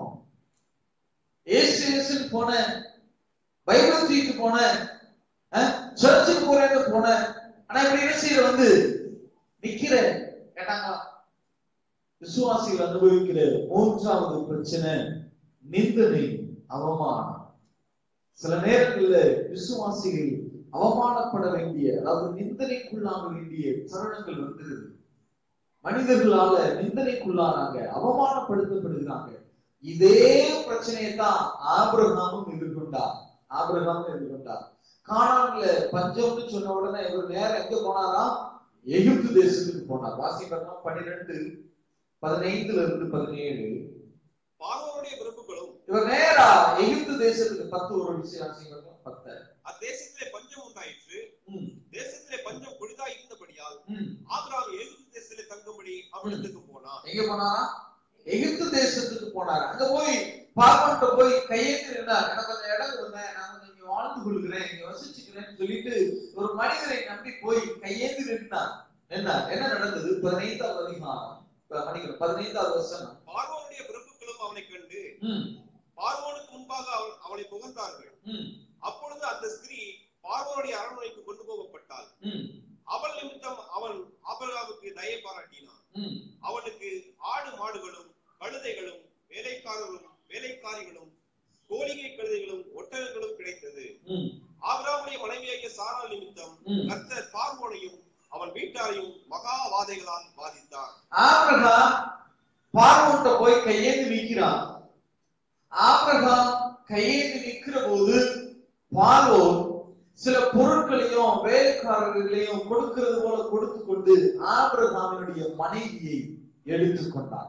ஏசு ஏசுன்னு போன, பைபிள் தூக்கிட்டு போன, சர்ச்சுக்கு போறேன்னு போன, ஆனா இப்படி என்ன செய்யற வந்து நிக்கிற கேட்டாங்களா? விசுவாசிகள் அனுபவிக்கிற மூன்றாவது பிரச்சனை நிந்தனை, அவமானம். சில நேரங்கள்ல விசுவாசிகள் அவமானப்பட வேண்டிய, அதாவது நிந்தனைக்குள்ளாக வேண்டிய தருணங்கள் வந்துருது. மனிதர்களால நிந்தனைக்குள்ளானாங்க, அவமானப்படுத்தப்படுகிறாங்க. இதே பிரச்சனையை தான் ஆபிரகாமும் எதிர்கொண்டார். ஆபிரகாமும் எதிர்கொண்டார். கானான்ல பஞ்சம்னு சொன்ன உடனே இவர் நேரம் எங்க போனாரா? எகிப்து தேசத்துக்கு போனார். வாசிப்பெல்லாம் பன்னிரெண்டு பதினைந்துல இருந்து பதினேழு. பார்வோனுடைய விருப்புகளும் இவர் நேரா எகிப்து தேசத்துக்கு பத்து ஒரு விஷயம் பத்து. அத்தேசத்திலே பஞ்சம் உண்டாயிற்று. தேசத்திலே பஞ்சம் கொடிதா இருந்தபடியால் ஆபிரகாம் எகிப்து தேசத்திலே தங்கும்படி அவனிடத்துக்கு போனார். எங்க போனாரா? எகிப்து தேசத்துக்கு போனார். அங்க போய் பார்வன்ட்ட போய் கையேந்தி இருந்தார். எனக்கு கொஞ்சம் இடம் கொடுங்க, நான் கொஞ்சம் இங்க வாழ்ந்து கொள்கிறேன், இங்க வசிச்சுக்கிறேன்னு சொல்லிட்டு ஒரு மனிதரை நம்பி போய் கையேந்தி நின்றார். என்ன என்ன நடந்தது? பதினைந்தாவது அதிகாரம் பதினைந்தாவது வருஷம். பார்வோனுடைய பிரபுக்களும் அவனை கண்டு பார்வோனுக்கு முன்பாக அவளை புகழ்ந்தார்கள். அப்பொழுது அந்த ஸ்திரீ பார்வோனுடைய அரண்மனைக்கு கொண்டு போகப்பட்டாள். அவள் நிமித்தம் அவன் ஆபிரகாமுக்கு தயை பாராட்டினான். அவனுக்கு ஆடு மாடுகளும் கழுதைகளும் வேலைக்காரர்களும் வேலைக்காரிகளும் கோழிகை கழுதைகளும் ஒட்டகங்களும் கிடைத்தது. ஆபிரகாமுடைய மனைவியாகிய சாராள் நிமித்தம் கர்த்தர் பார்வோனையும் அவன் வீட்டாரையும் மகா வாதைகளால் பாதித்தார். ஆபிரகாம் பார்வோன்ட்ட போய் கையேந்தி நிற்கிறான். ஆபிரகாம் கையேந்தி நிற்கிற போது பார்வோன் சில பொருட்களையும் வேலைக்காரர்களையும் கொடுக்கிறது போல கொடுத்து கொண்டு ஆபிரகாமினுடைய மனைவியை எடுத்துக்கொண்டார்.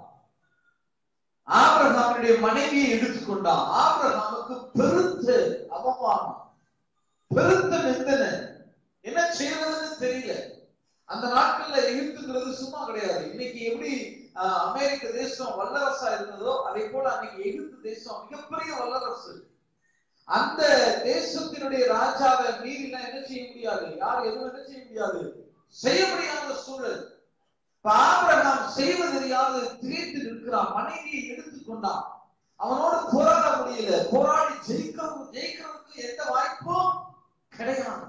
ஆபிரகாமினுடைய மனைவியை எடுத்துக்கொண்டார். ஆபிரகாமுக்கு பெருத்த அவமானம், பெருத்த நிந்தனை. என்ன செய்யறதுன்னு தெரியல. அந்த நாட்கள்ல எகிப்துங்கிறது சும்மா கிடையாது. இன்னைக்கு எப்படி அமெரிக்க தேசம் வல்லரசா இருந்ததோ அதே போல அன்னைக்கு எகிப்து தேசம் மிகப்பெரிய வல்லரசு. அந்த தேசத்தினுடைய ராஜாவை மீறிலாம் என்ன செய்ய முடியாது, யார் எதுவும் என்ன செய்ய முடியாது, செய்ய முடியாத சூழல். ஆபிரகாம் செய்வது தெரியாது திகைத்து நிற்கிறான். மனைவியை எடுத்துக்கொண்டான். அவனோடு போராட முடியல. போராடி ஜெயிக்கவும் ஜெயிக்கிறதுக்கு எந்த வாய்ப்பும் கிடையாது.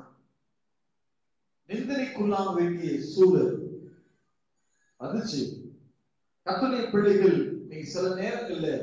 நிந்தனைக்குள்ளாக வேண்டிய சூழல் வந்துச்சு. கர்த்தருடைய பிள்ளைகள் நீங்க சில நேரங்கள்ல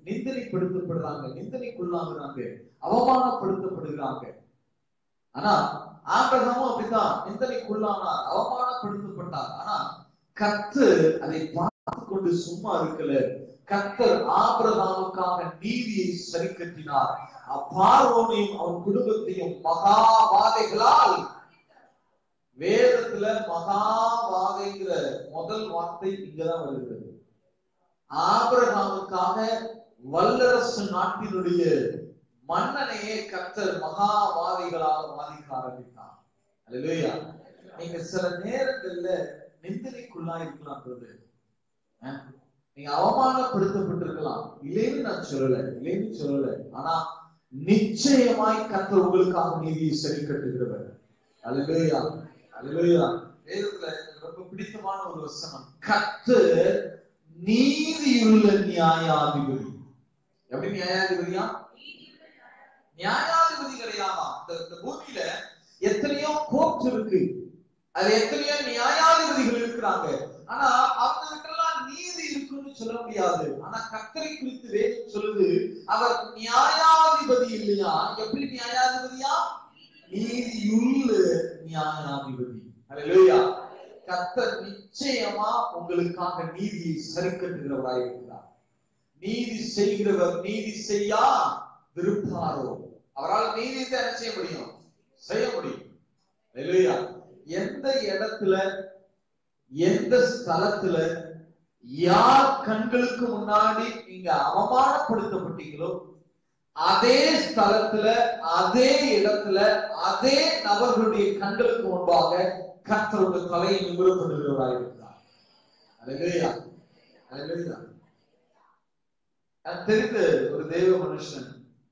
நிந்தனைப்படுத்தப்படுறாங்க, நிந்தனைக்குள்ளாகிறாங்க, அவமானப்படுத்தப்படுகிறாங்க. ஆனா ஆபிரகாமும் அப்படித்தான் நிந்தனைக்குள்ளானார், அவமானப்படுத்தப்பட்டார். ஆனா கர்த்தர் அதை பார்த்து கொண்டு சும்மா இருக்கல. கர்த்தர் ஆபிரகாமுக்காக நீதியை சரி கட்டினார். பார்வோனையும் அவன் குடும்பத்தையும் மகாவாதைகளால், வேதத்துல மகாவாதைங்கிற முதல் வார்த்தை இங்கதான் வருகிறது. ஆபிரகாமுக்காக வல்லரசு நாட்டினுடைய மன்னனையே கர்த்தர் மகாவாதிகளாக வாதிக்க ஆரம்பித்தார். அல்லேலூயா. நீங்க சில நேரங்கள்ல நிந்தனைக்குள்ளா இருக்கலாம், நீங்க அவமானப்படுத்தப்பட்டிருக்கலாம், இல்லைன்னு நான் சொல்லல, இல்லைன்னு சொல்லல. ஆனா நிச்சயமாய் கர்த்தர் உங்களுக்காக நீதியை சரி கட்டுகிறவர். அல்லேலூயா, அல்லேலூயா. வேதத்துல ரொம்ப பிடித்தமான ஒரு வசனம், கர்த்தர் நீதியுள்ள நியாயாதிபதி. எப்படி நியாயாதிபதியா? நியாயாதிபதி கிடையாதா? இந்த பூமியில எத்தனையோ கோர்ட் இருக்கு, அது எத்தனையோ நியாயாதிபதிகள் இருக்கிறாங்க. ஆனா அவங்களுக்கெல்லாம் நீதி இருக்குன்னு சொல்ல முடியாது. ஆனா கர்த்தரை குறித்து வேதம் சொல்லுது, அவர் நியாயாதிபதி இல்லையா? எப்படி நியாயாதிபதியா? நீதியுள்ள நியாயாதிபதி. அல்லேலூயா. கர்த்தர் நிச்சயமா உங்களுக்காக நீதியை சரி கட்டுகிறவராய் இருக்கிறார். நீதி செய்கிறவர் நீதி செய்யா விருப்பாரோ, அவரால் நீதி என்ன செய்ய முடியும்? செய்ய முடியும். அல்லேலூயா. எந்த இடத்துல, எந்த ஸ்தலத்துல, யார் கண்களுக்கு முன்னாடி நீங்க அவமானப்படுத்தப்பட்டீங்களோ அதே ஸ்தலத்துல, அதே இடத்துல, அதே நபர்களுடைய கண்களுக்கு முன்பாக கர்த்தருடைய தலையை நிமிரப்படுகிறவராக இருக்கிறார். அல்லேலூயா, அல்லேலூயா. தெரிந்த ஒரு தெய்வ மனுஷன்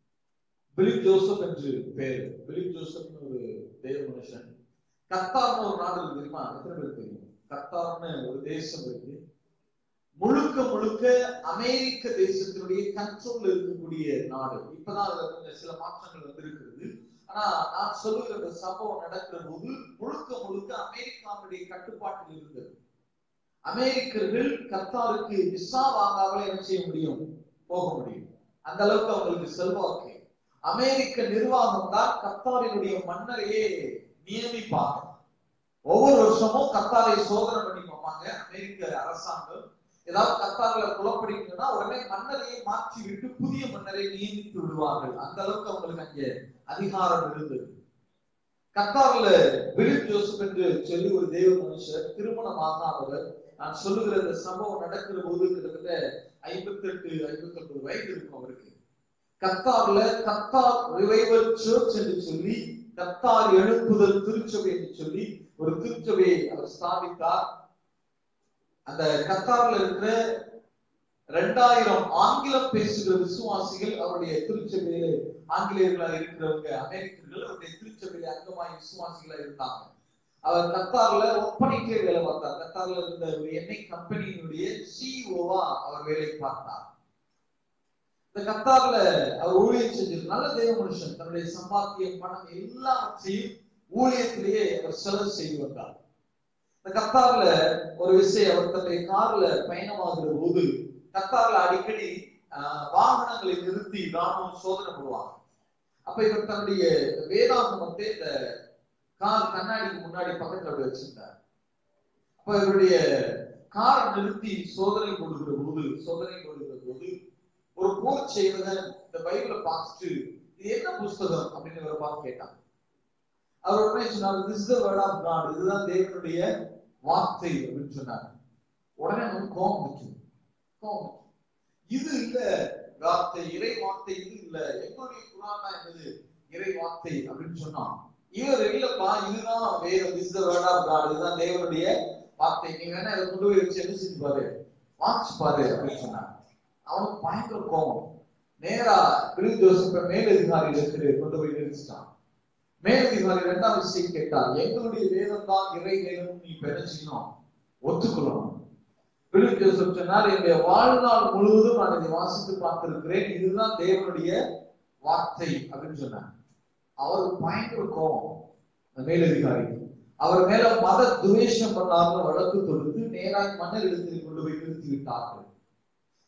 பிலிப் ஜோசப் என்று பெயர். பிலிப் ஜோசப் ஒரு தெய்வ மனுஷன். கத்தார்னு ஒரு நாடு இருக்கு தெரியுமா? எத்தனை பேர் தெரியும்? கத்தார்னு ஒரு தேசம் இருக்கு. முழுக்க முழுக்க அமெரிக்க தேசத்தினுடைய கண்ட்ரோல் இருக்கக்கூடிய நாடு. இப்பதான் அதுல கொஞ்சம் சில மாற்றங்கள் வந்திருக்கிறது. ஆனா நான் சொல்லுகிற இந்த சம்பவம் நடக்கிற போது முழுக்க முழுக்க அமெரிக்காவுடைய கட்டுப்பாட்டில் இருந்தது. அமெரிக்கர்கள் கத்தாருக்கு விசா வாங்காமலே என்ன செய்ய முடியும்? போக முடியும். அந்த அளவுக்கு அவங்களுக்கு செல்வாக்கு. அமெரிக்க நிர்வாகம் தான் கத்தாரினுடைய மன்னரையே நியமிப்பாங்க. ஒவ்வொரு வருஷமும் கத்தாரை சோதனை பண்ணி பார்ப்பாங்க. அமெரிக்க அரசாங்கம் ஏதாவது கத்தாரில குழப்படிக்கணும்னா உடனே மன்னரையை மாற்றி விட்டு புதிய மன்னரை நியமித்து விடுவார்கள். அந்த அளவுக்கு அவங்களுக்கு அங்கே அதிகாரம் இருந்தது. கத்தார்ல பிலிப் ஜோசப் என்று சொல்லி ஒரு தெய்வ மனுஷர், திருமணம் ஆகாதவர். நான் சொல்லுகிற இந்த சம்பவம் நடக்கிற போது கிட்டத்தட்ட ஐம்பத்தி எட்டு ஐம்பத்தி ஒன்பது வயது இருக்கும் அவருக்கு. கத்தார்ல கத்தார் ரிவைவல் சர்ச் என்று சொல்லி, கத்தார் எழுப்புதல் திருச்சபை என்று சொல்லி ஒரு திருச்சபையை அவர் ஸ்தாபித்தார். அந்த கத்தார்ல இருக்கிற இரண்டாயிரம் ஆங்கிலம் பேசுகிற விசுவாசிகள் அவருடைய திருச்சபையில, ஆங்கிலேயர்களாக இருக்கிறவங்க அமெரிக்கர்கள் அவருடைய திருச்சபையில அங்கமாய் விசுவாசிகளா இருந்தாங்க. அவர் கத்தார்ல ஒப்பனைக்கே வேலை பார்த்தார். கத்தார்ல இருந்த ஒரு எண்ணெய் கம்பெனியினுடைய சிஇஓவா அவர் வேலை பார்த்தார். இந்த கத்தார்ல அவர் ஊழியம் செஞ்சிரு. நல்ல தெய்வ மனுஷன். தன்னுடைய சம்பாத்தியம், பணம் எல்லாவற்றையும் ஊழியத்திலேயே அவர் செலவு செய்து வந்தார். இந்த கத்தார்ல ஒரு விஷயம், அவர் தன்னுடைய கார்ல பயணமாகிற போது கத்தார்ல அடிக்கடி வாகனங்களை நிறுத்தி ராணுவம் சோதனை போடுவாங்க. அப்ப இவர் தன்னுடைய வேதாகமத்தை இந்த கார் கண்ணாடிக்கு முன்னாடி பக்கத்துல வச்சிருந்தார். அப்ப இவருடைய காரை நிறுத்தி சோதனை போடுகிற போது சோதனை போடுகிற போது ஒரு போர் செய்வதன் இந்த பைபிளை பார்த்துட்டு இது என்ன புஸ்தகம் அப்படின்னு இவரை பார்த்து கேட்டாங்க. அவர் உடனே சொன்னார், this is the word of God, இதுதான் தேவனுடைய வார்த்தை அப்படின்னு சொன்னார். உடனே வந்து கோபம் வச்சு கோபம் இது இல்ல வார்த்தை, இறை வார்த்தை இது இல்ல, எங்களுடைய குரான் தான் என்னது இறை வார்த்தை அப்படின்னு சொன்னான். இவர் இல்லப்பா இதுதான் வேதம், this is the word of God, இதுதான் தேவனுடைய வார்த்தை, நீ வேணா இதை கொண்டு போய் வச்சு என்ன செஞ்சு பாரு, வாட்ச் பாரு அப்படின்னு சொன்னாங்க. அவனுக்கு பயங்கர கோபம். நேரா பிலிப் ஜோசப்பை மேலதிகாரிகளுக்கு கொண்டு போய் நிறுத்திட்டான். மேலதிகாரி இரண்டாம் விஷயம் கேட்டார், எங்களுடைய வேதம் தான் இறை வேதம், நீ பெறச்சிக்கணும், ஒத்துக்கொள்ளணும். பிலிப் ஜோசப் சொன்னார், என்னுடைய வாழ்நாள் முழுவதும் நான் இதை வாசித்து பார்த்திருக்கிறேன், இதுதான் தேவனுடைய வார்த்தை அப்படின்னு சொன்னார். அவருக்கு பயங்கர கோபம். அந்த மேலதிகாரி அவர் மேல மத துவேஷம் பண்ணாமல் வழக்கு தொடுத்து நேராக மன்னர் இடத்தில் கொண்டு போய் நிறுத்தி விட்டார்கள்.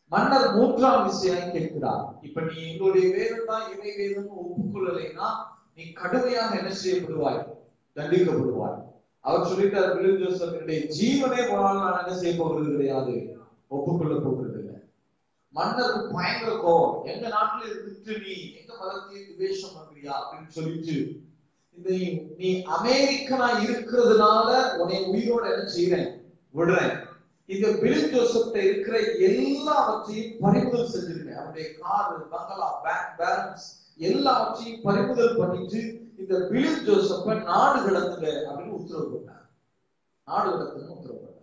மன்னர் மூன்றாம் விஷயம் கேட்கிறார். இப்ப நீ எங்களுடைய வேதம் தான் இறை வேதம் ஒப்புக்கொள்ளலைன்னா நீ கடுமையாக என்ன செய்யப்படுவாய்? தண்டிக்கப்படுவாய். அவர் சொல்லிட்டார், பிலிப் ஜோசப் ஜீவனே போனாலும் நான் என்ன செய்ய போகிறது கிடையாது, ஒப்புக்கொள்ள போகிறது இல்லை. மன்னருக்கு பயங்கர கோபம். எங்க நாட்டுல இருந்துட்டு நீ எங்க மதத்தையும் துவேஷம் பண்றியா அப்படின்னு சொல்லிட்டு, இந்த நீ அமெரிக்கனா இருக்கிறதுனால உன்னை உயிரோட என்ன செய்யறேன், விடுறேன். இந்த பிலிப் ஜோசப்ட இருக்கிற எல்லாவற்றையும் பறிமுதல் செஞ்சிருக்கேன். அவருடைய காரு, பங்களா, பேங்க் பேலன்ஸ் எல்லாவற்றையும் பறிமுதல் பண்ணிட்டு இந்த பிலிப் ஜோசப்ப நாடு கடத்துங்க அப்படின்னு உத்தரவு போட்டார். நாடு கடத்துங்க உத்தரவு போட்டார்.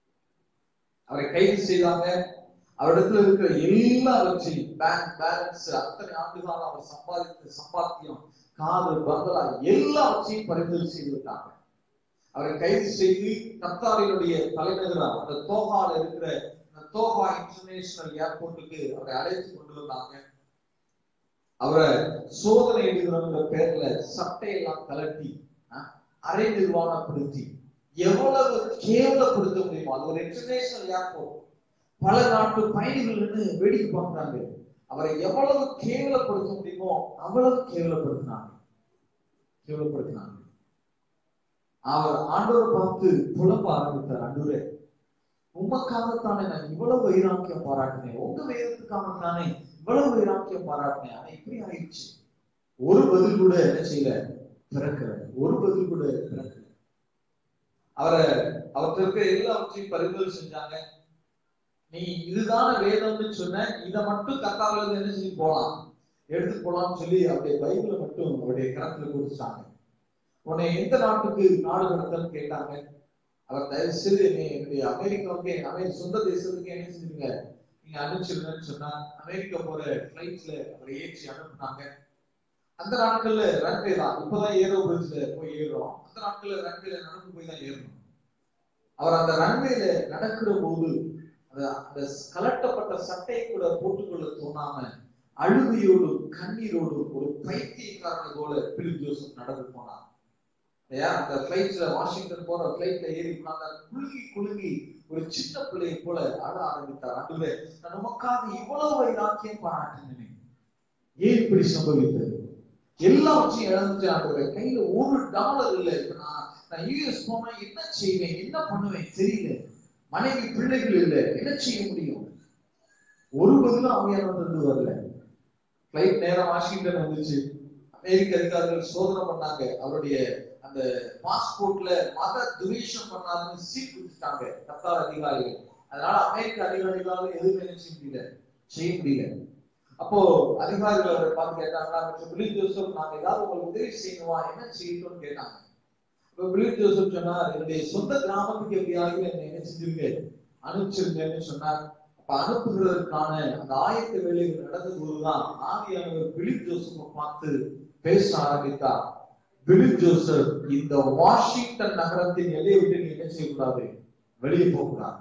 அவரை கைது செய்தாங்க. அவரிடத்துல இருக்கிற எல்லாவற்றையும் பேங்க் பேலன்ஸ், அத்தனை ஆண்டுகாலம் அவர் சம்பாதித்த சம்பாத்தியம், காரு, பங்களா எல்லாவற்றையும் பறிமுதல் செய்து விட்டாங்க. அவரை கைது செய்து கத்தாரினுடைய தலைநகரம் அந்த தோஹால இருக்கிற தோஹா இன்டர்நேஷனல் ஏர்போர்ட்டுக்கு அவரை அழைத்து கொண்டு வந்தாங்க. அவரை சோதனை எடுக்கிற பேர்ல சட்டையெல்லாம் கலட்டி அரை நிர்வாணப்படுத்தி எவ்வளவு கேவலப்படுத்த முடியுமோ, அது ஒரு இன்டர்நேஷனல் ஏர்போர்ட், பல நாட்டு பயணிகள் வேடிக்கை பார்க்கிறாங்க. அவரை எவ்வளவு கேவலப்படுத்த முடியுமோ அவ்வளவு கேவலப்படுத்தினாங்க கேவலப்படுத்தினாங்க அவர் ஆண்டவரை பார்த்து புலம்ப ஆரம்பித்தார். ஆண்டவரே, உமக்காகத்தானே நான் இவ்வளவு வைராக்கியம் பாராட்டினேன், உங்க வேதத்துக்காகத்தானே இவ்வளவு வைராக்கியம் பாராட்டினேன், ஆனா இப்படி ஆயிடுச்சு. ஒரு பதில் கூட என்ன செய்யல, பிறக்கல. ஒரு பதில் கூட பிறக்கல. அவரை அவர்கிட்ட இருக்க எல்லாவற்றையும் பறிமுதல் செஞ்சாங்க. நீ இதுதான வேதம்னு சொன்ன, இதை மட்டும் கத்தால என்ன செய்ய போலாம், எடுத்து போலாம்னு சொல்லி அவருடைய பைபிளை மட்டும் அவருடைய கரத்துல கொடுத்துட்டாங்க. உன்னை எந்த நாட்டுக்கு நாடு கடத்தன்னு கேட்டாங்க. அவர் தயவு செய்து என்னை என்னுடைய அமெரிக்காவுக்கு, அமெரிக்க சொந்த தேசத்துக்கு என்ன செஞ்சுருங்க, நீங்க அனுப்பிச்சிருங்கன்னு சொன்னா அமெரிக்கா போற பிளைட்ல அவரை ஏற்றி அனுப்புனாங்க. அந்த நாட்கள்ல ரன்வே தான், இப்பதான் ஏரோ பிரிட்ஜ்ல போய் ஏறுறோம். அந்த நாட்கள்ல ரன்வேல நடந்து போய் தான் ஏறணும். அவர் அந்த ரன்வேல நடக்கிற போது அந்த கலட்டப்பட்ட சட்டையை கூட போட்டுக்கொள்ள தோணாம அழுகையோடு கண்ணீரோடு ஒரு பைத்தியக்காரனை போல பிலிப் ஜோசப் நடந்து போனார். அந்த பிளைட்ல வாஷிங்டன் போற பிளைட்ல ஏறி குலுங்கி குலுங்கி ஒரு சின்ன பிள்ளையை போல அழ ஆரம்பித்தார். ஆண்டவரே, நான் உமக்காக இவ்வளவு வைராக்கியம் பாராட்டினேன், ஏன் இப்படி சம்பவித்தது? எல்லாவற்றையும் இழந்துட்டு ஆண்டவரே, கையில ஒரு டாலர் இல்லை. இப்ப நான் நான் யூஎஸ் போனா என்ன செய்வேன், என்ன பண்ணுவேன் தெரியல, மனைவி பிள்ளைகள் இல்லை, என்ன செய்ய முடியும்? ஒரு பதிலும் அவையானது வரல. பிளைட் நேரம் வாஷிங்டன் வந்துச்சு. அமெரிக்க அதிகாரிகள் சோதனை பண்ணாங்க. அவருடைய அந்த பாஸ்போர்ட்ல மத துவேஷம் பண்ணாருன்னு சீட் கொடுத்துட்டாங்க கத்தார் அதிகாரிகள். அதனால அமெரிக்க அதிகாரிகளால எதுவும் என்ன செய்ய முடியல, செய்ய முடியல. அப்போ அதிகாரிகள் அவரை பார்த்து கேட்டாங்க, பிலிப் ஜோசப், நாங்க ஏதாவது உங்களுக்கு உதவி செய்யணுமா, என்ன செய்யணும்னு கேட்டாங்க. இப்ப பிலிப் ஜோசப் சொன்னார், என்னுடைய சொந்த கிராமத்துக்கு எப்படியாவது என்ன என்ன செஞ்சிருங்க, அனுப்பிச்சிருங்கன்னு சொன்னார். அப்ப அனுப்புகிறதுக்கான அந்த ஆயத்த வேலைகள் நடந்த போதுதான் ஆவியானவர் பிலிப் ஜோசப்பை பார்த்து பேச ஆரம்பித்தார். பிலிப் ஜோசப், இந்த வாஷிங்டன் நகரத்தின் எல்லையை விட்டு நீ என்ன செய்யக்கூடாது, வெளியே போகக்கூடாது.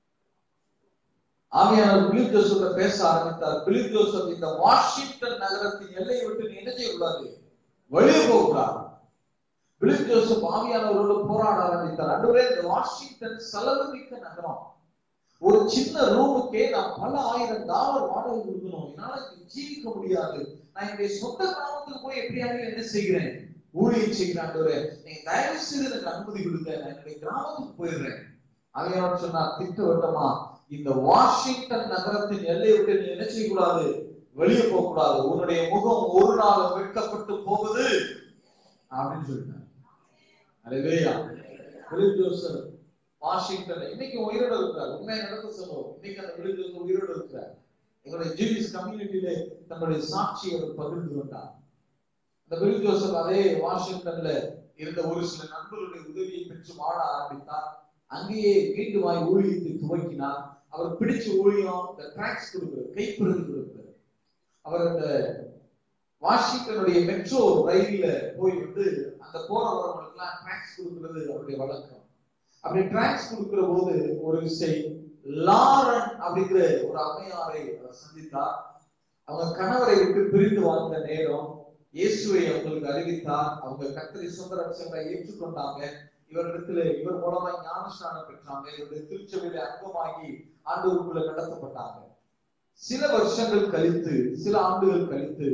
ஆவியானவர் பிலிப் ஜோசப்பை பேச ஆரம்பித்தார். பிலிப் ஜோசப், இந்த வாஷிங்டன் நகரத்தின் எல்லையை விட்டு நீ என்ன செய்யக்கூடாது, வெளியே போகக்கூடாது. பிலிப் ஜோசப் ஆவியானவரோடு போராட ஆரம்பித்தார். ஆண்டவரே, இந்த வாஷிங்டன் செலவு மிக்க நகரம், ஒரு சின்ன ரூமுக்கே நான் பல ஆயிரம் டாலர் வாடகை கொடுக்கணும், என்னால ஜீவிக்க முடியாது. நான் என்னுடைய சொந்த கிராமத்துக்கு போய் எப்படியாவது என்ன செய்கிறேன், ஊழியம் செய்கிறேன். ஆண்டவரே, நீங்க தயவு செய்து எனக்கு அனுமதி கொடுங்க, நான் என்னுடைய கிராமத்துக்கு போயிடுறேன். ஆவியானவர் சொன்னார், திட்டவட்டமா, இந்த வாஷிங்டன் நகரத்தின் எல்லையை விட்டு நீ என்ன செய்யக்கூடாது, வெளியே போக கூடாது. உன்னுடைய முகம் ஒரு நாள் வெட்கப்பட்டு போகுது அப்படின்னு சொல்லிட்டார். அல்லேலூயா. பிலிப் ஜோசப் வாஷிங்டன் இன்னைக்கு உயிரோடு இருக்கிறார். உண்மையை நடத்த சொல்லுவோம், இன்னைக்கு அந்த பிலிப் ஜோசப் உயிரோடு இருக்கிறார். எங்களுடைய ஜீவிஸ் கம்யூனிட்டியில தன்னுடைய சாட்சியை அவர் பகிர்ந்து கொண்டார். அந்த பிலிப் ஜோசப் அதே வாஷிங்டன்ல இருந்த ஒரு சில நண்பர்களுடைய உதவியை பெற்று வாழ ஆரம்பித்தார். அங்கேயே மீண்டுமாய் ஊழியத்தை துவக்கினார். அவர் பிடிச்ச ஊழியம் இந்த டிராக்ஸ் கொடுக்கிறது, கைப்பிரதி கொடுக்கிறது. அவர் அந்த வாஷிங்டனுடைய மெட்ரோ ரயில்ல போய் வந்து அந்த போற வரவங்களுக்கெல்லாம் டிராக்ஸ் கொடுக்கிறது அவருடைய வழக்கம். அப்படி டிராக்ஸ் கொடுக்கிற போது ஒரு விஷயம், லாரன் அப்படிங்கிற ஒரு அம்மையாரை சந்தித்தார். அவங்க கணவரை விட்டு பிரிந்து வாழ்ந்த நேரம் இயேசுவை அவங்களுக்கு அறிவித்தார். அவங்க கர்த்தரை சொந்த ரட்சகரை ஏற்றுக்கொண்டாங்க. இவரிடத்துல இவர் மூலமா ஞானஸ்நானம் பெற்றாங்க. இவருடைய திருச்சபையில அங்கமாகி ஆண்டவருக்குள்ள நடத்தப்பட்டாங்க. சில வருஷங்கள் கழித்து, சில ஆண்டுகள் கழித்து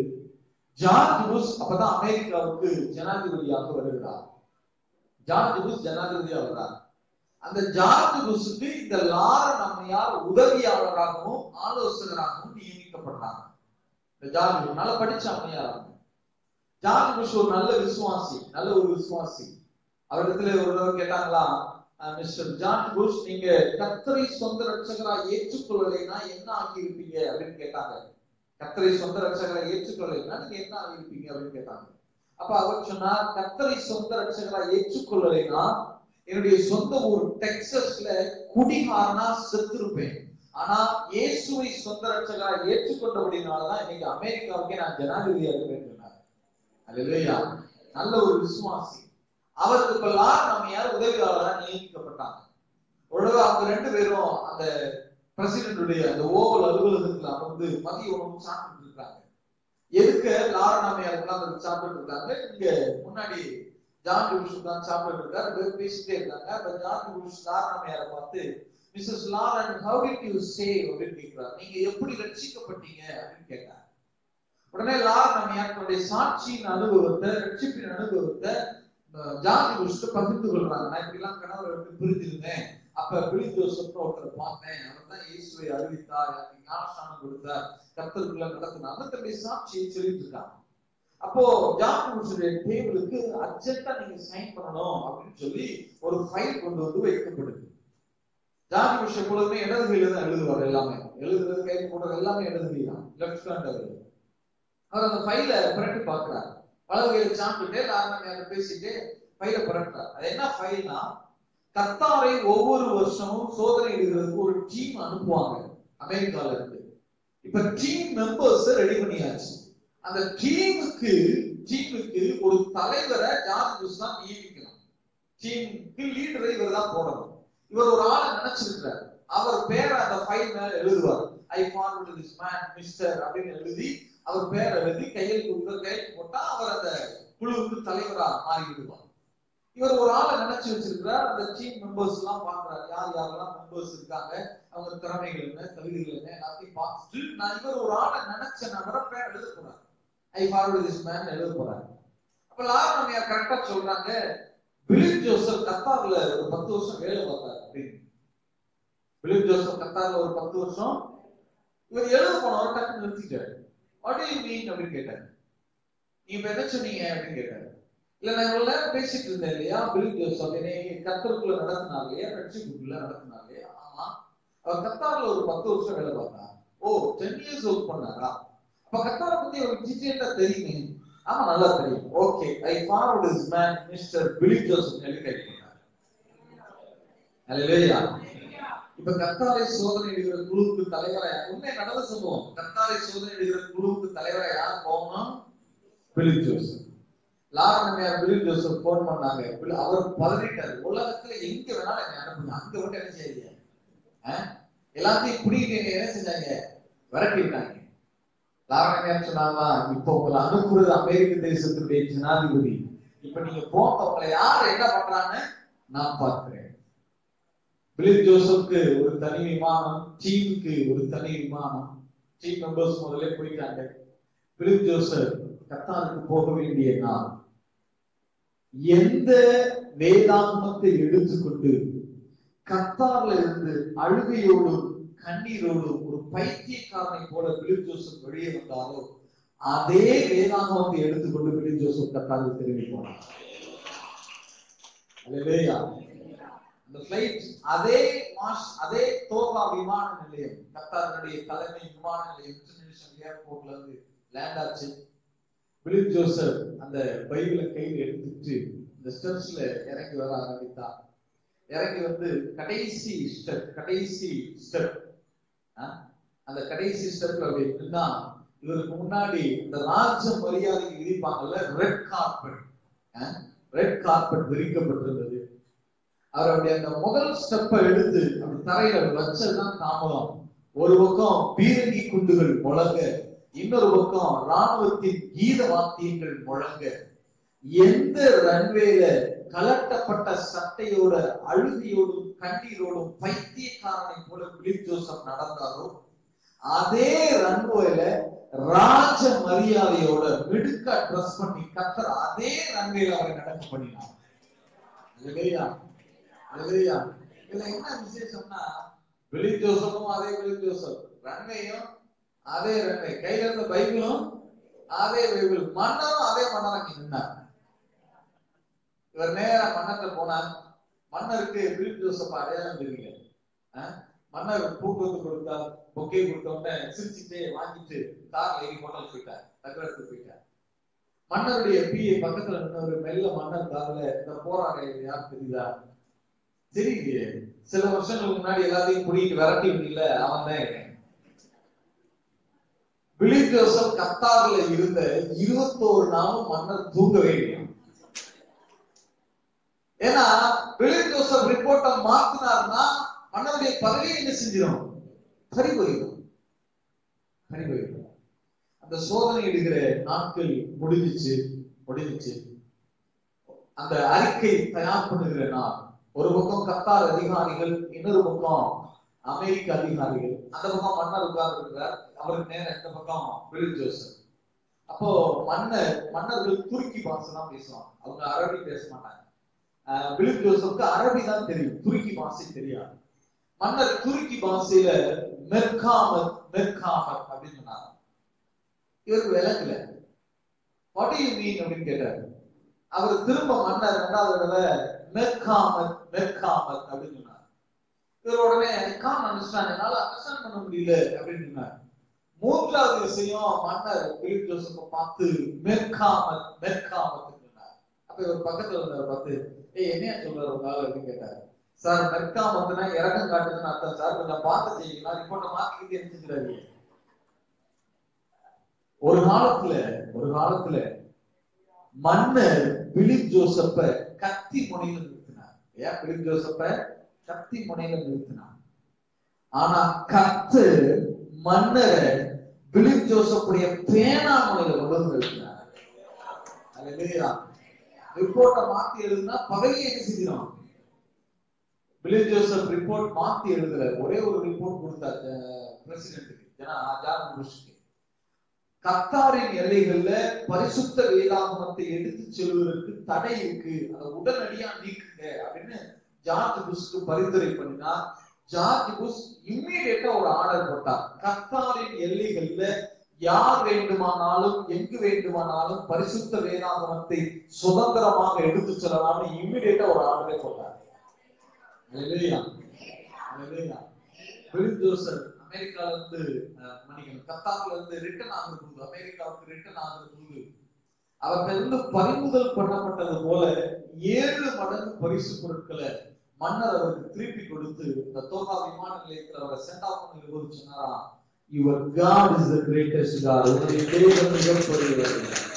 ஜார்ஜ் புஷ் அப்பதான் அமெரிக்காவுக்கு ஜனாதிபதியாக வருகிறார். ஜார்ஜ் புஷ் ஜனாதிபதியா வர்றார். அந்த ஜார்ஜ் புஷுக்கு இந்த லாரன் அம்மையார் உதவியாளராகவும் ஆலோசகராகவும் நியமிக்கப்படுறாங்க. இந்த ஜார்ஜ் புஷ் நல்ல படிச்ச அம்மையார். ஜார்ஜ் புஷ் ஒரு நல்ல விசுவாசி, நல்ல ஒரு விசுவாசி. அவரிடத்துல ஒரு தடவை கேட்டாங்களா, மிஸ்டர் ஜார்ஜ் புஷ், நீங்க கர்த்தரை சொந்த ரட்சகரா ஏற்றுக்கொள்ளலைன்னா என்ன ஆகி இருப்பீங்க அப்படின்னு கேட்டாங்க. கர்த்தரை சொந்த ரட்சகரை ஏற்றுக்கொள்ளலைன்னா நீங்க என்ன ஆகி இருப்பீங்க அப்படின்னு கேட்டாங்க. அப்ப அவர் சொன்னார், கர்த்தரை சொந்த ரட்சகரா ஏற்றுக்கொள்ளலைன்னா என்னுடைய சொந்த ஊர் டெக்சாஸ்ல குடிகாரனா செத்துருப்பேன். ஆனா இயேசுவை சொந்த ரட்சகரா ஏற்றுக்கொண்டபடினாலதான் இன்னைக்கு அமெரிக்காவுக்கே நான் ஜனாதிபதியாக இருக்கேன் சொன்னார். அல்லேலூயா. நல்ல ஒரு விசுவாசி. அவருக்கு இப்ப லாரன் அம்மையார் உதவியாளராக நியமிக்கப்பட்டாங்க. உடனே அவங்க ரெண்டு பேரும் அந்த பிரசிடென்டுடைய அந்த ஓவல் அலுவலகத்துல அமர்ந்து மதிய உணவு சாப்பிட்டு இருக்காங்க. எதுக்கு லாரன் அம்மையார் உட்கார்ந்து சாப்பிட்டு இருக்காங்க, இங்க முன்னாடி ஜார்ஜ் புஷ் உட்கார்ந்து சாப்பிட்டு இருக்காரு, பேசிட்டே இருக்காங்க. அப்ப ஜார்ஜ் புஷ் லாரன் அம்மையாரை பார்த்து, Mrs Lauren, how did you say அப்படின்னு கேட்கிறார். நீங்க எப்படி ரட்சிக்கப்பட்டீங்க அப்படின்னு கேட்டார். உடனே லாரன் அம்மையார் தன்னுடைய சாட்சியின் அனுபவத்தை, ரட்சிப்பின் அனுபவத்தை ஜார்ஜ் புஷ்க்கு பகிர்ந்து கொள்றாங்க. நான் இப்படி எல்லாம் கணவரை விட்டு பிரிஞ்சிருந்தேன். அப்ப பிலி ஜோசப்னு ஒருத்தரை பார்த்தேன். அவர் தான் இயேசுவை அறிவித்தார், எனக்கு ஞானஸ்நானம் கொடுத்தார், கர்த்தருக்குள்ள நடத்தினார். தன்னுடைய சாட்சியை சொல்லிட்டு இருக்காங்க. அப்போ ஜார்ஜ் புஷ்ஷுடைய டேபிளுக்கு அர்ஜென்ட்டா நீங்க சைன் பண்ணணும் அப்படின்னு சொல்லி ஒரு ஃபைல் கொண்டு வந்து வைக்கப்படுது. ஜார்ஜ் புஷ் எப்பொழுதுமே இடது கையில தான் எழுதுவார். எல்லாமே எழுதுறது, கையில் போடுறது எல்லாமே இடது கை தான், லெஃப்ட் ஹேண்ட் எழுது. அவர் அந்த ஃபைல புரட்டி பார்க்கிறார். வலது கையில சாப்பிட்டுட்டு லாரன் பேசிட்டு ஃபைல புரட்டுறார். அது என்ன ஃபைல்னா, கர்த்தாரை ஒவ்வொரு வருஷமும் சோதனை இடுகிறதுக்கு ஒரு டீம் அனுப்புவாங்க அமெரிக்கால இருந்து. இப்ப டீம் மெம்பர்ஸ் ரெடி பண்ணியாச்சு. அந்த டீமுக்கு டீமுக்கு ஒரு தலைவரை ஜார்ஜ் புஷ் தான் நியமிக்கணும். டீமுக்கு லீடரை இவர் தான் போடணும். இவர் ஒரு ஆளை நினைச்சிருக்கிறார். அவர் பேரை அந்த ஃபைல் மேல எழுதுவார். I forward this man mister அப்படின்னு எழுதி அவர் பேரை எழுதி கையில் கொடுத்த கையில் போட்டா அவர் அந்த குழுவுக்கு தலைவரா மாறி விடுவார். இவர் ஒரு ஆளை நினைச்சு வச்சிருக்கிறார். அந்த டீம் மெம்பர்ஸ் எல்லாம் பாக்குறாரு, யார் யாரெல்லாம் மெம்பர்ஸ் இருக்காங்க, அவங்க திறமைகள் என்ன, தகுதிகள் என்ன, எல்லாத்தையும் பார்த்துட்டு நான் இவர் ஒரு ஆளை நினைச்ச நபரை பேர் எழுத போறாரு. ஐ ஃபார்வர்ட் திஸ் மேன் எழுத போறாரு. அப்ப லாரன் அம்மையார் கரெக்டா சொல்றாங்க, பிலி ஜோசப் கத்தார்ல ஒரு பத்து வருஷம் வேலை பார்த்தாரு அப்படின்னு. பிலி ஜோசப் கத்தார்ல ஒரு பத்து வருஷம் இவர் எழுத போனவர் டக்கு நிறுத்திட்டாரு. வாட் டு யூ மீன் அப்படின்னு கேட்டாரு. நீ இப்ப என்ன சொன்னீங்க அப்படின்னு கேட்டாரு. இல்ல நான் இவ்வளவு நேரம் பேசிட்டு இருந்தேன் இல்லையா, பிலி ஜோசப் என்னை கத்தருக்குள்ள நடத்தினாங்க இல்லையா, ரட்சிப்புக்குள்ள நடத்தினாங்க இல்லையா. ஆமா, அவர் கத்தார்ல ஒரு பத்து வருஷம் வேலை பார்த்தார். ஓ, டென் இயர்ஸ் ஒர்க் பண்ணாரா? அப்ப கத்தாரை பத்தி அவருக்கு டீடைலா தெரியுமே. ஆமா, நல்லா தெரியும். Okay, I forward this man mister Billy Joseph எழுதி டைப் பண்ணார். அல்லேலூயா. இப்ப கத்தாரை சோதனை எடுக்கிற குழுவுக்கு தலைவரா, உண்மை நடந்த சம்பவம், கத்தாரை சோதனை எடுக்கிற குழுவுக்கு தலைவரா யார் போகணும்? பிலி ஜோசப். லாரன் அம்மையார் பிலி ஜோசப் போன் பண்ணாங்க. அவர் பதறிட்டாரு, உலகத்துல எங்க வேணாலும் என்ன அனுப்புங்க, அங்க மட்டும் என்ன செய்யுங்க, எல்லாத்தையும் குடிக்க என்ன செஞ்சாங்க, விரட்டிட்டாங்க. லாரன் அம்மையார் சொன்னாங்களா, இப்ப உங்களை அனுப்புறது அமெரிக்க தேசத்துடைய ஜனாதிபதி, இப்ப நீங்க போங்க, உங்களை யார் என்ன பண்றான்னு நான் பார்க்கிறேன். பிலி ஜோசப்க்கு ஒரு தனி விமானம், டீமுக்கு ஒரு தனி விமானம், டீம் மெம்பர்ஸ் முதல்ல போயிட்டாங்க. பிலி ஜோசப் கத்தாருக்கு போக வேண்டிய நாள். எந்த வேதாகமத்தை எடுத்துக்கொண்டு கத்தார்ல இருந்து அழுகையோடும் கண்ணீரோடும் ஒரு பைத்தியக்காரனை போல பிலி ஜோசப் வெளியே வந்தாரோ, அதே வேதாகமத்தை எடுத்துக்கொண்டு பிலி ஜோசப் கத்தாருக்கு திரும்பி போனார். அல்லேலூயா. அந்த ஃளைட் அதே மாஷ் அதே தோகா விமான நிலையம், கத்தாருடைய தலைமை விமான நிலையம் இன்டர்நேஷனல் ஏர்போர்ட்ல இருந்து லேண்ட் ஆச்சு. பிலி ஜோசப் அந்த பைபிளை கையில் எடுத்துட்டு இந்த ஸ்டெப்ஸ்ல இறங்கி வர ஆரம்பித்தார். இறங்கி வந்து கடைசி ஸ்டெப் கடைசி ஸ்டெப் அந்த கடைசி ஸ்டெப்ல அப்படி நின்னா, இவருக்கு முன்னாடி இந்த ராஜ மரியாதைக்கு விதிப்பாங்கல்ல, ரெட் கார்பெட் ரெட் கார்பெட் விரிக்கப்பட்டிருந்தது. அவருடைய அந்த முதல் ஸ்டெப்பை எடுத்து அப்படி தரையில வச்சதுதான் தாமதம். ஒரு பக்கம் பீரங்கி குண்டுகள் முழங்க, இன்னொரு பக்கம் ராணுவத்தின் கீத வாத்தியங்கள் முழங்க, எந்த ரன்வேல கலட்டப்பட்ட சட்டையோட அழுகையோடும் கண்ணீரோடும் பைத்தியக்காரனை போல பிலி ஜோசப் நடந்தாரோ, அதே ரன்வேல ராஜ மரியாதையோட மிடுக்கா ட்ரெஸ் பண்ணி கத்தர் அதே ரன்வேல அவரை நடக்க பண்ணினார். அல்லேலூயா, அல்லேலூயா. இதுல என்ன விசேஷம்னா, வெளி ஜோசப்பும் அதே வெளி ஜோசப், ரன்வேயும் அதே ரன்வே, கையில இருந்த பைபிளும் அதே பைபிள், மன்னரும் அதே மன்னராக்கி நின்றார். இவர் நேரா மன்னர்கிட்ட போனார். மன்னருக்கு பிலிப் ஜோசப் அடையாளம் தெரியல. மன்னர் பூக்கொத்து கொடுத்தார், பொக்கே கொடுத்தோட சிரிச்சுட்டே வாங்கிட்டு கார்ல ஏறி ஹோட்டல் போயிட்டார், நகரத்துக்கு போயிட்டார். மன்னருடைய பிஏ பக்கத்துல நின்று மெல்ல மன்னர் கார்ல, இந்த போராட யார் தெரியுதா? தெரியலையே, சில வருஷங்களுக்கு முன்னாடி எல்லாத்தையும் குடிட்டு விரட்டி விடல, அவன் தான். பிலிப் ஜோசப் கத்தார்ல இருந்த இருபத்தோரு நாளும் மன்னர் தூங்கவே இல்லை. ஏன்னா பிலிப் ஜோசப் ரிப்போர்ட்டை மாத்தினார்னா மன்னருடைய பதவியை என்ன செஞ்சிடும்? சரி போயிடும், சரி போயிடும். அந்த சோதனை எடுக்கிற நாட்கள் முடிஞ்சிச்சு முடிஞ்சிச்சு அந்த அறிக்கை தயார் பண்ணுகிற நாள். ஒரு பக்கம் கத்தார் அதிகாரிகள், இன்னொரு பக்கம் அமெரிக்க அதிகாரிகள். அந்த பக்கம் மன்னர் உட்கார்ந்து இருக்கிறார், அவருக்கு நேரம் இந்த பக்கம் பிலிப் ஜோசப். அப்போ மன்னர் மன்னர்கள் துருக்கி பாஷை தான் பேசுவாங்க, அவங்க அரபி பேச மாட்டாங்க. பிலிப் ஜோசப்க்கு அரபி தான் தெரியும், துருக்கி பாஷை தெரியாது. மன்னர் துருக்கி பாஷையில மெர்காமத் மெர்காமத் அப்படின்னு சொன்னாங்க. இவருக்கு விளக்கல. வாட் டு யூ மீன் அப்படின்னு கேட்டாரு. அவர் திரும்ப மன்னர் ரெண்டாவது தடவை மெர்காமத் மெர்காமத் அப்படின்னு சொன்னார். இவர் உடனே கான் அண்டர்ஸ்டாண்ட், என்னால அண்டர்ஸ்டாண்ட் பண்ண முடியல அப்படின்னு சொன்னார். மூன்றாவது விஷயம், மன்னர் பிலிப் ஜோசப்பை பார்த்து மெர்காமத் மெர்காமத் சொன்னார். அப்ப இவர் பக்கத்துல இருந்தவர் பார்த்து, ஏய் என்னையா சொல்றாரு உங்க ஆளு அப்படின்னு கேட்டாரு. சார் மெர்காமத்னா இறக்கம் காட்டுதுன்னு அர்த்தம் சார், கொஞ்சம் பார்த்து செய்யுங்களா, ரிப்போர்ட்டை மாத்திக்கிட்டே இருந்துக்கிறாரு. ஒரு காலத்துல ஒரு காலத்துல மன்னர் பிலிப் ஜோசப்ப கத்தி முனையில நிறுத்தினார். ஏன் பிலிப் ஜோசப்ப கத்தி முனையில நிறுத்தினார்? ஆனா கத்து மன்னரை பிலிப் ஜோசப்புடைய பேனா முனையில கொண்டு வந்து நிறுத்தினார். அல்லேலூயா. ரிப்போர்ட்டை மாத்தி எழுதுனா பகலியே என்ன செஞ்சிடும்? பிலிப் ஜோசப் ரிப்போர்ட் மாத்தி எழுதுற ஒரே ஒரு ரிப்போர்ட் கொடுத்தார் பிரசிடென்ட்டுக்கு, ஜனா ஜார்ஜ் புஷ்க்கு. கத்தாரின் எல்லைகள்ல பரிசுத்த வேதாகமத்தை எடுத்து செல்வதற்கு தடை இருக்கு, அதை உடனடியா நீக்குங்க அப்படின்னு ஜார்ஜ் புஷ்க்கு பரிந்துரை பண்ணினா, ஜார்ஜ் புஷ் இம்மீடியட்டா ஒரு ஆர்டர் போட்டார். கத்தாரின் எல்லைகள்ல யார் வேண்டுமானாலும் எங்கு வேண்டுமானாலும் பரிசுத்த வேதாகமத்தை சுதந்திரமாக எடுத்து செல்லலாம்னு இம்மீடியட்டா ஒரு ஆர்டரை போட்டார். அல்லேலூயா, அல்லேலூயா. பிலிப் ஜோசப் அமெரிக்கால இருந்து மணிகள் கத்தார்ல இருந்து ரிட்டர்ன் ஆகுது, அமெரிக்காவுக்கு ரிட்டர்ன் ஆகுது. அவர்களிருந்து பறிமுதல் பண்ணப்பட்டது போல ஏழு மடங்கு பரிசு பொருட்களை மன்னர் அவருக்கு திருப்பி கொடுத்து இந்த தோகா விமான நிலையத்தில் அவரை சென்ட் ஆஃப் பண்ணி போது சொன்னாரா, your god is the greatest god, உங்களுடைய தேவன் மிகப்பெரியவர்.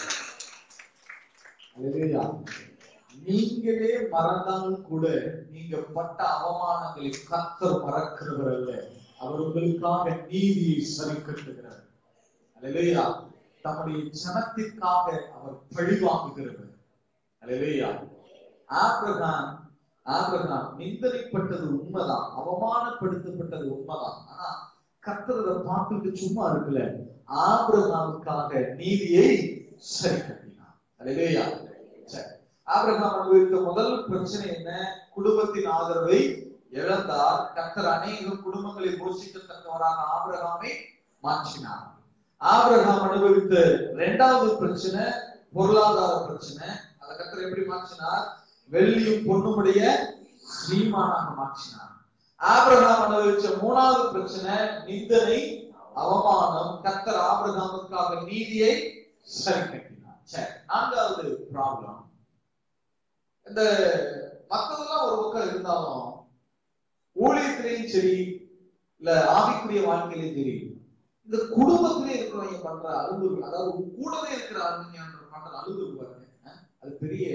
அல்லேலூயா. நீங்களே மறந்தாலும் கூட நீங்க பட்ட அவமானங்களை கர்த்தர் மறக்கிறவர் அல்ல, அவர் உங்களுக்காக நீதியை சரி கட்டுகிறார். அல்லேலூயா. தம்முடைய ஜனத்திற்காக அவர் பழிவாங்குகிறவர். அல்லேலூயா. ஆபிரகாம் ஆபிரகாம் நிந்தனைப்பட்டது உண்மைதான், அவமானப்படுத்தப்பட்டது உண்மைதான். ஆனா கர்த்தரை பார்த்துட்டு சும்மா இருக்கல, ஆபிரகாமுக்காக நீதியை சரி கட்டினார். அல்லேலூயா. சரி, ஆபிரகாம் அனுபவித்த முதல் பிரச்சனை என்ன? குடும்பத்தின் ஆதரவை இழந்தார். கர்த்தர் அநேக குடும்பங்களை போஷிக்கத்தக்கவராக ஆபிரகாமை மாற்றினார். ஆபிரகாம் அனுபவித்த இரண்டாவது பிரச்சனை பொருளாதார பிரச்சனை. அதை கர்த்தர் எப்படி மாற்றினார்? வெள்ளியும் பொன்னுமுடைய ஸ்ரீமானாக மாற்றினார். ஆபிரகாம் அனுபவிச்ச மூணாவது பிரச்சனை நிந்தனை, அவமானம். கர்த்தர் ஆபிரகாமுக்காக நீதியை சரி கட்டினார். சரி, நான்காவது ப்ராப்ளம், இந்த மற்றதெல்லாம் ஒரு பக்கம் இருந்தாலும் ஊழியத்திலையும் சரி இல்ல ஆவிக்குரிய வாழ்க்கையிலையும் சரி, இந்த குடும்பத்திலே இருக்கிறவங்க பண்ற அலுவலு, அதாவது கூடவே இருக்கிற ஆளுங்க பண்ற அலுவலு பாருங்க, அது பெரிய.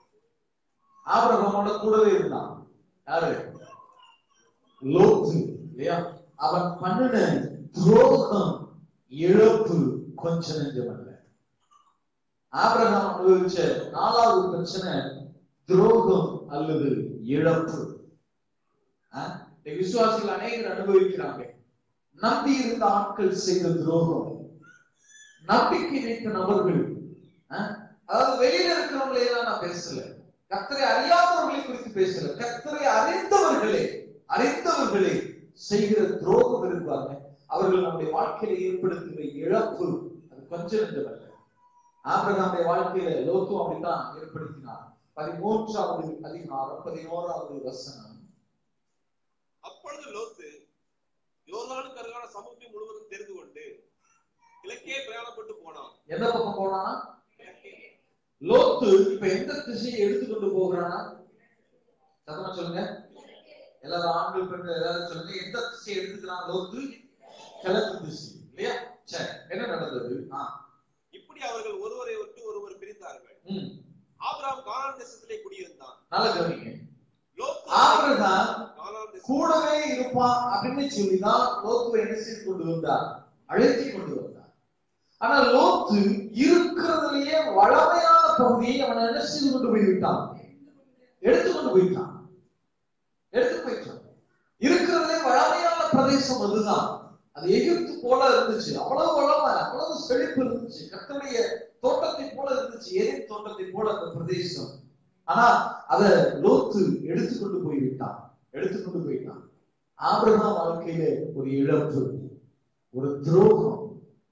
ஆபிரகாமோட கூடவே இருந்தான் யாரு? லோத்து இல்லையா? அவன் பண்ணின துரோகம் இழப்பு கொஞ்ச நெஞ்சம் அல்ல. ஆபிரகாம் அனுபவிச்ச நாலாவது பிரச்சனை துரோகம் அல்லது இழப்பு. விசுவாசிகள் அநேகர் அனுபவிக்கிறாங்க. நம்பி இருந்த ஆட்கள் செய்த துரோகம், நம்பிக்கை வைத்த நபர்கள், அதாவது வெளியில இருக்கிறவங்களே எல்லாம் நான் பேசல, கர்த்தரை அறியாதவர்களை குறித்து பேசல, கர்த்தரை அறிந்தவர்களே அறிந்தவர்களே செய்கிற துரோகம் இருப்பாங்க. அவர்கள் நம்முடைய வாழ்க்கையில ஏற்படுத்துகிற இழப்பு அது கொஞ்சம் நெஞ்சமல்ல. ஆபிரகாமுடைய வாழ்க்கையில லோத்தும் அப்படித்தான் ஏற்படுத்தினார். பதிமூன்றாவது அதிகாரம் பதினோராவது வசனம். அப்பொழுது லோத்து யோர்தானுக்கு அருகான சமூகத்தை முழுவதும் தெரிந்து கொண்டு கிழக்கே பிரயாணப்பட்டு போனான். எந்த பக்கம் போனானா? லோத்து இப்ப எந்த திசையை எடுத்துக்கொண்டு போகிறானா? சத்தமா சொல்லுங்க எல்லாரும், ஆண்கள் பெண்கள் எல்லாரும் சொல்லுங்க. எந்த திசையை எடுத்துக்கிறான் லோத்து? கிழக்கு திசை இல்லையா? சரி, என்ன நடந்தது? இப்படி அவர்கள் ஒருவரை விட்டு ஒருவர் பிரிந்தார்கள். ஆபிரகாம் கானான் தேசத்திலே குடியிருந்தான். நல்ல கவனிங்க, ஆபிரகாம் கூடவே இருப்பான் அப்படின்னு சொல்லிதான் லோத்துவை என்ன செய்து கொண்டு வந்தார்? அழைத்து கொண்டு வந்தார். ஆனா லோத்து இருக்கிறதுலயே வளமையான பகுதியை அவன் என்ன செய்து கொண்டு போய்விட்டான்? எடுத்துக்கொண்டு போயிட்டான் எடுத்து போயிட்டான் இருக்கிறதுலே வளமையான பிரதேசம் அதுதான். அது எகிப்து போல இருந்துச்சு. அவ்வளவு வளமை, அவ்வளவு செழிப்பு இருந்துச்சு. கர்த்தருடைய தோட்டத்தை போல இருந்துச்சு, ஏதேன் தோட்டத்தை போல அந்த பிரதேசம். ஆனா அத லோத்து எடுத்துக்கொண்டு போய்விட்டான் எடுத்துக்கொண்டு போயிட்டான். ஆபிரகாம் வாழ்க்கையில ஒரு இழப்பு, ஒரு துரோகம்,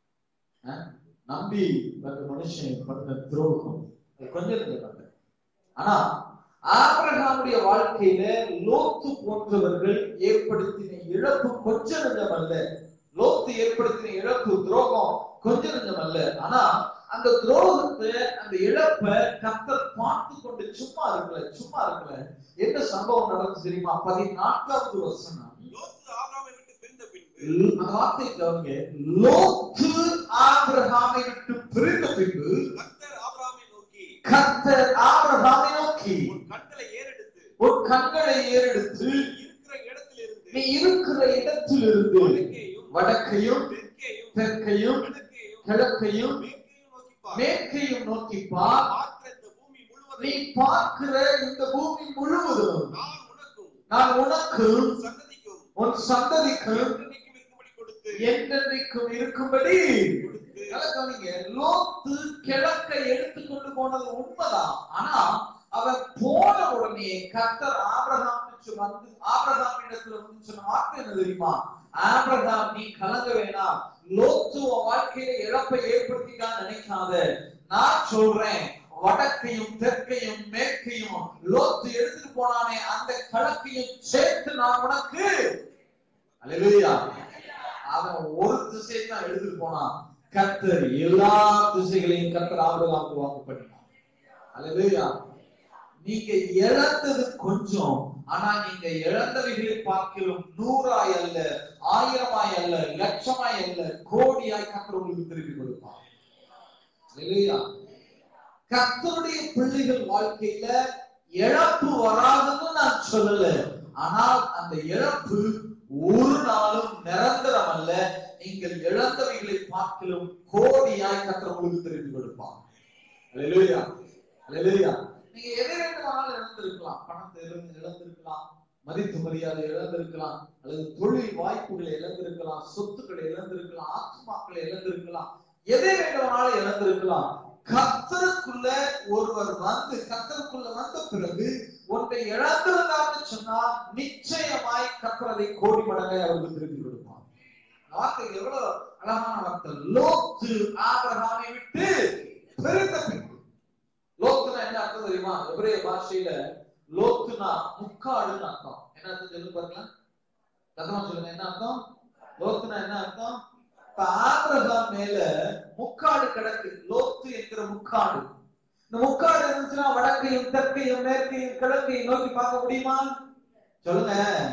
நம்பி வந்த மனுஷன் பண்ண துரோகம் கொஞ்சம். ஆனா ஆபிரகாமுடைய வாழ்க்கையில லோத்து போன்றவர்கள் ஏற்படுத்தின இழப்பு கொஞ்ச நஞ்சம் அல்ல. லோத்து ஏற்படுத்தின இழப்பு துரோகம் கொஞ்ச நஞ்சம் அல்ல. ஆனா அந்த துரோகத்தை, அந்த இழப்பை கர்த்தர் பார்த்து கொண்டு சும்மா இருக்கல சும்மா இருக்கல என்ன சம்பவம் நடந்து தெரியுமா? பதினான்காவது வசனம். லோத்து ஆபிரகாமை விட்டு பிரிந்த பின்பு, அந்த வார்த்தை கவனிங்க, லோத்து ஆபிரகாமை விட்டு பிரிந்த பின்பு கர்த்தர் ஆபிரகாமை நோக்கி கர்த்தர் ஆபிரகாமை நோக்கி உன் கண்களை ஏறெடுத்து உன் கண்களை ஏறெடுத்து இருக்கிற இடத்திலிருந்து நீ இருக்கிற இடத்திலிருந்து வடக்கையும் தெற்கையும் தெற்கையும் கிழக்கையும் மேற்கையும் நோக்கி பார். நீ பார்க்கிற இந்த பூமி முழுவதும் நான் உனக்கு உன் சந்ததிக்கும் என்றென்றைக்கும் இருக்கும்படி. லோத்து கிழக்கை எடுத்துக்கொண்டு போனது உண்மைதான். ஆனா அவர் போன உடனே கர்த்தர் ஆபிரகாம் வந்து ஆபிரகாம் இடத்துல வந்து சொன்ன வார்த்தை என்ன தெரியுமா? ஆபிரகாம், நீ கலங்க வேணாம், லோத்து வாழ்க்கையில இழப்பை ஏற்படுத்திட்டான்னு நினைக்காத. நான் சொல்றேன், வடக்கையும் தெற்கையும் மேற்கையும் லோத்து எடுத்துட்டு போனானே அந்த கிழக்கையும் சேர்த்து நான் உனக்கு. அல்லேலூயா. அவன் ஒரு திசையை தான் எடுத்துட்டு போனான். கர்த்தர் எல்லா திசைகளையும் கர்த்தர் ஆபிரகாமுக்கு வாக்கு பண்ணினான். அல்லேலூயா. நீங்க இழந்தது கொஞ்சம், ஆனா நீங்க இழந்தவைகளை பார்க்கிறோம் நூறாய் அல்ல, ஆயிரமாய் அல்ல, லட்சமாய் அல்ல, கோடியாய் கர்த்தர் உங்களுக்கு திருப்பி கொடுப்பார். அல்லேலூயா. கர்த்தருடைய பிள்ளைகள் வாழ்க்கையில இழப்பு வராதுன்னு நான் சொல்லல, ஆனால் அந்த இழப்பு ஒரு நாளும் நிரந்தரம் அல்ல. நீங்கள் இழந்தவைகளை பார்க்கிறோம் கோடியாய் கர்த்தர் உங்களுக்கு திருப்பி கொடுப்பார். அல்லேலூயா. அல்லேலூயா. நீங்க எதை வேண்டுமானாலும் இழந்திருக்கலாம். பணத்தை இழந்திருக்கலாம், மதிப்பு மரியாதை இழந்திருக்கலாம், அல்லது தொழில் வாய்ப்புகளை இழந்திருக்கலாம், சொத்துக்களை இழந்திருக்கலாம், ஆத்மாக்களை இழந்திருக்கலாம், எதை வேண்டுமானாலும் இழந்திருக்கலாம். கர்த்தருக்குள்ள ஒருவர் வந்து கர்த்தருக்குள்ள வந்த பிறகு ஒன்றை இழந்திருந்தான்னு சொன்னா நிச்சயமாய் கர்த்தர் அதை கோடி மடங்கை அவருக்கு திருப்பி கொடுப்பார். வார்த்தை எவ்வளவு அழகான வார்த்தை. லோத்து ஆபிரகாமை விட்டு பிரிந்த பின்பு. லோத்துனா என்ன அர்த்தம் தெரியுமா? எபிரேய பாஷையில லோத்துனா முக்காடுன்னு அர்த்தம். என்ன அர்த்தம் சொல்லு பாருங்க, கதமா சொல்லுங்க, என்ன அர்த்தம்? லோத்துனா என்ன அர்த்தம்? ஆபிரகாம் மேல முக்காடு கிடக்கு. லோத்து என்கிற முக்காடு. இந்த முக்காடு இருந்துச்சுன்னா வடக்கையும் தெற்கையும் மேற்கையும் கிழக்கையும் நோக்கி பார்க்க முடியுமா? சொல்லுங்க.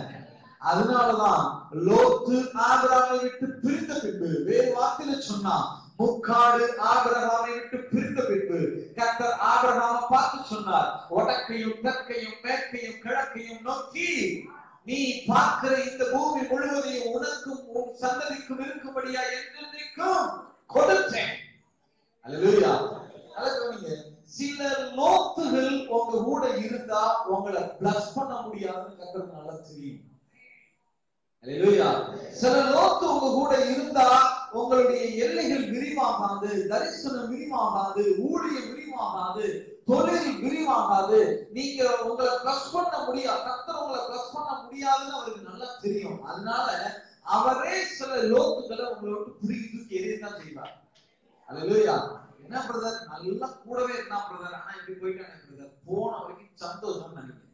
அதனாலதான் லோத்து ஆபிரகாமை விட்டு பிரிந்த பின்பு, வேறு வார்த்தையில சொன்னா முக்காடு ஆபிரகாமை விட்டு பிரிந்த பின்பு கர்த்தர் ஆபிரகாமை பார்த்து சொன்னார், வடக்கையும் தெற்கையும் மேற்கையும் கிழக்கையும் நோக்கி நீ பார்க்கிற இந்த பூமி முழுவதையும் உனக்கும் உன் சந்ததிக்கும் இருக்கும்படியா என்றென்றைக்கும் கொடுத்தேன். அல்லேலூயா. அல்லேலூயா. சில லோத்துகள் உங்க கூட இருந்தா உங்களை பிளஸ் பண்ண முடியாதுன்னு கர்த்தருக்கு நல்லா தெரியும். அல்லேலூயா. சில லோத்து உங்க கூட இருந்தா உங்களுடைய எல்லைகள் விரிவாகாது, தரிசனம் விரிவாகாது, ஊழியம் விரிவாகாது, தொழில் விரிவாகாது. நீங்க உங்களை பிளஸ் பண்ண முடியாது, கர்த்தர் உங்களை பிளஸ் பண்ண முடியாதுன்னு அவருக்கு நல்லா தெரியும். அதனால அவரே சில லோத்துக்களை உங்களை விட்டு புரிஞ்சு தூக்கி எரியத்தான் செய்வார். அல்லேலூயா. என்ன பிரதர், நல்லா கூடவே இருந்தா பிரதர், ஆனா இப்படி போயிட்டானே பிரதர், போன வரைக்கும் சந்தோஷம் நினைக்கிறேன்.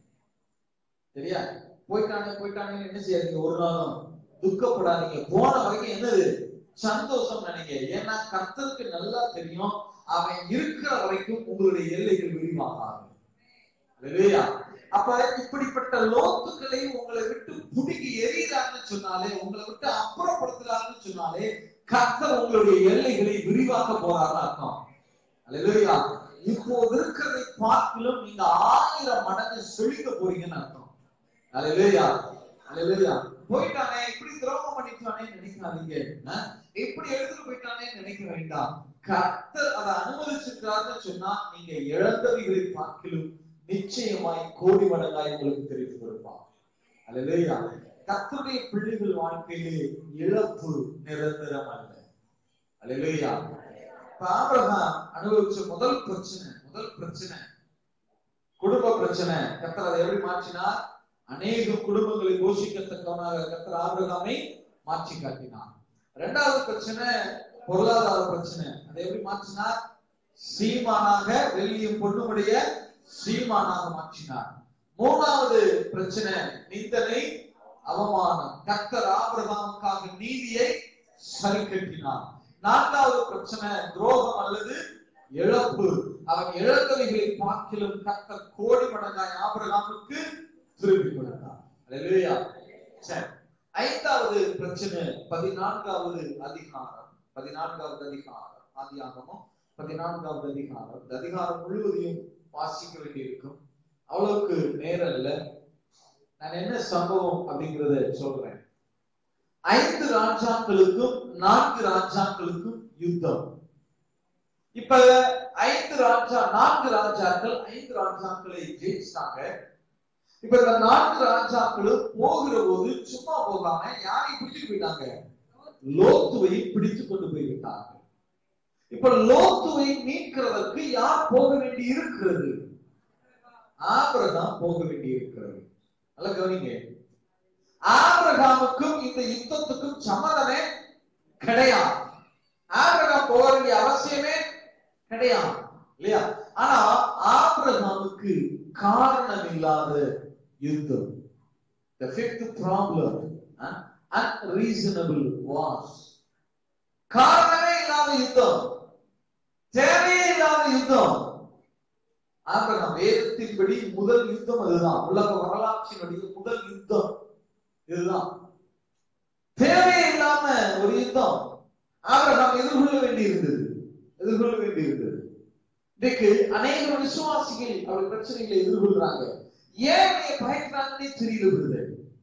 சரியா? போயிட்டானே போயிட்டானே என்ன செய்யாதீங்க, ஒரு நாளும் துக்கப்படாதீங்க. போன வரைக்கும் என்னது சந்தோஷம் நினைங்க. ஏன்னா கர்த்தருக்கு நல்லா தெரியும் அவன் இருக்கிற வரைக்கும் உங்களுடைய எல்லைகள் விரிவாகாது. அல்லேலூயா. அப்ப இப்படிப்பட்ட லோத்துக்களை உங்களை விட்டு புடுங்கி எறிகிறான்னு சொன்னாலே, உங்களை விட்டு அப்புறப்படுத்துறான்னு சொன்னாலே கர்த்தர் உங்களுடைய எல்லைகளை விரிவாக்க போறாருன்னு அர்த்தம். அல்லேலூயா. இப்போது இருக்கிறதை பார்க்கலும் நீங்க ஆயிரம் மடங்கு செழிக்க போறீங்கன்னு அர்த்தம். அல்லேலூயா. அல்லேலூயா. போயிட்டானே, இப்படி துரோகம் பண்ணிட்டானே நினைக்காதீங்க, இப்படி எடுத்துட்டு போயிட்டானே நினைக்க வேண்டாம். கர்த்தர் அதை அனுமதிச்சிருக்காருன்னு சொன்னா நீங்க இழந்தவைகளை பார்க்கலும் நிச்சயமாய் கோடி மடங்காய் உங்களுக்கு தெரிவித்து கொடுப்பார். அல்லேலூயா. கர்த்தருடைய பிள்ளைகள் வாழ்க்கையிலே இழப்பு நிரந்தரம் அல்ல. அல்லேலூயா. ஆபிரகாம் அனுபவிச்ச முதல் பிரச்சனை முதல் பிரச்சனை குடும்ப பிரச்சனை. கர்த்தர் அதை எப்படி மாற்றினார்? அநேக குடும்பங்களை போஷிக்கத்தக்கவனாக கர்த்தர் ஆபிரகாமை மாற்றி காட்டினார். இரண்டாவது பிரச்சனை பொருளாதார பிரச்சனை. அதை எப்படி மாற்றினார்? சீமானாக, வெள்ளியும் பொண்ணுடைய சீமானாக மாற்றினார். மூணாவது பிரச்சனை நிந்தனை, அவமானம். கர்த்தர் ஆபிரகாமுக்காக நீதியை சரி கட்டினார். நான்காவது பிரச்சனை துரோகம் அல்லது இழப்பு. அவன் இழந்தவைகளை பார்க்கிலும் கர்த்தர் கோடி மடங்காய் ஆபிரகாமுக்கு திருப்பி கொடுத்தார். அல்லேலூயா. சரி, ஐந்தாவது பிரச்சனை பதினான்காவது அதிகாரம். பதினான்காவது அதிகாரம் ஆதியாகமம் பதினான்காவது அதிகாரம். இந்த அதிகாரம் முழுவதையும் வாசிக்க வேண்டியிருக்கும், அவ்வளவுக்கு நேரம் இல்ல. நான் என்ன சம்பவம் அப்படிங்கறத சொல்றேன். ஐந்து ராஜாக்களுக்கும் நான்கு ராஜாக்களுக்கும் யுத்தம். இப்ப ஐந்து ராஜா நான்கு ராஜாக்கள் ஐந்து ராஜாக்களை ஜெயிச்சாங்க. இப்ப இந்த நான்கு ராஜாக்களும் போகிற போது சும்மா போகாம யாரை பிடிச்சு போயிட்டாங்க? லோத்துவை பிடித்து கொண்டு போய்விட்டாங்க. இப்ப லோத்துவை மீட்கிறதற்கு யார் போக வேண்டி இருக்கிறது? ஆபிரகாம் போக வேண்டி இருக்கிறது. நல்லா கவனிங்க. ஆபிரகாமுக்கும் இந்த யுத்தத்துக்கும் சம்மதமே கிடையாது. ஆபிரகாம் போக வேண்டிய அவசியமே கிடையாது, இல்லையா? ஆனா ஆபிரகாமுக்கு காரணம் இல்லாத யுத்தம். The fifth problem, uh, unreasonable wars. காரணமே இல்லாத யுத்தம், தேவையே இல்லாத யுத்தம். ஆபிரகாம் வேதத்தின்படி முதல் யுத்தம் அதுதான். உலக வரலாற்றினுடைய முதல் யுத்தம் இதுதான். தேவையே இல்லாம ஒரு யுத்தம் ஆபிரகாம் எதிர்கொள்ள வேண்டி இருந்தது எதிர்கொள்ள வேண்டி இருந்தது. இன்னைக்கு அநேக விசுவாசிகள் அவருடைய பிரச்சனைகளை எதிர்கொள்றாங்க. ஏன் பயக்கிறாங்கன்னே தெரியல.